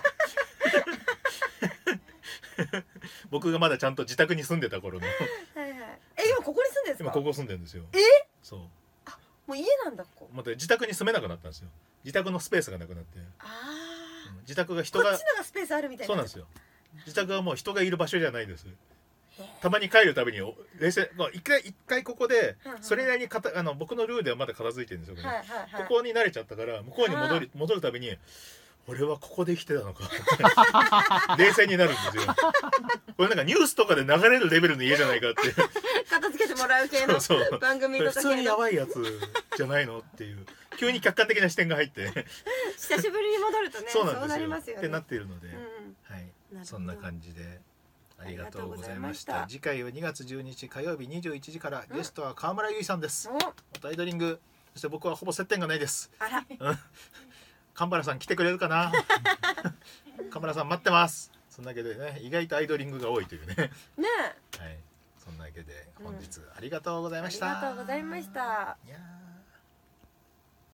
Speaker 2: 僕がまだちゃんと自宅に住んでた頃の
Speaker 1: はいはい。え今ここに住んでるんですか。
Speaker 2: 今ここ住んでるんですよ。
Speaker 1: え
Speaker 2: そう
Speaker 1: あもう家なんだここ。
Speaker 2: また自宅に住めなくなったんですよ。自宅のスペースがなくなって、ああ自宅が人が
Speaker 1: こっちのがスペースあるみたいな。
Speaker 2: そうなんですよ。自宅はもう人がいる場所じゃないです。たまに帰るたびに冷静一回一回ここでそれなりにかたあの僕のルールではまだ片付いてるんですよ、ねはいはいはい、ここに慣れちゃったから向こうに戻り戻るたびに俺はここで生きてたのか冷静になるんですよこれなんかニュースとかで流れるレベルの家じゃないかって
Speaker 1: 片付けてもらう系の
Speaker 2: そうそう
Speaker 1: 番組とか
Speaker 2: 普通にやばいやつじゃないのっていう急に客観的な視点が入って
Speaker 1: 久しぶりに戻るとね
Speaker 2: そうなんですよ、
Speaker 1: そうなりますよね
Speaker 2: ってなっているので、うんはい、そんな感じでありがとうございました。次回はにがつじゅうににち火曜日にじゅういちじから、ゲストは川村ゆいさんです。元アイドリング、そして僕はほぼ接点がないです。あら、神原さん来てくれるかな神原さん待ってます。そんなわけでね、意外とアイドリングが多いというね。ねはい、そんなわけで本日ありがとうございました。
Speaker 1: ありがとうございました。
Speaker 2: いや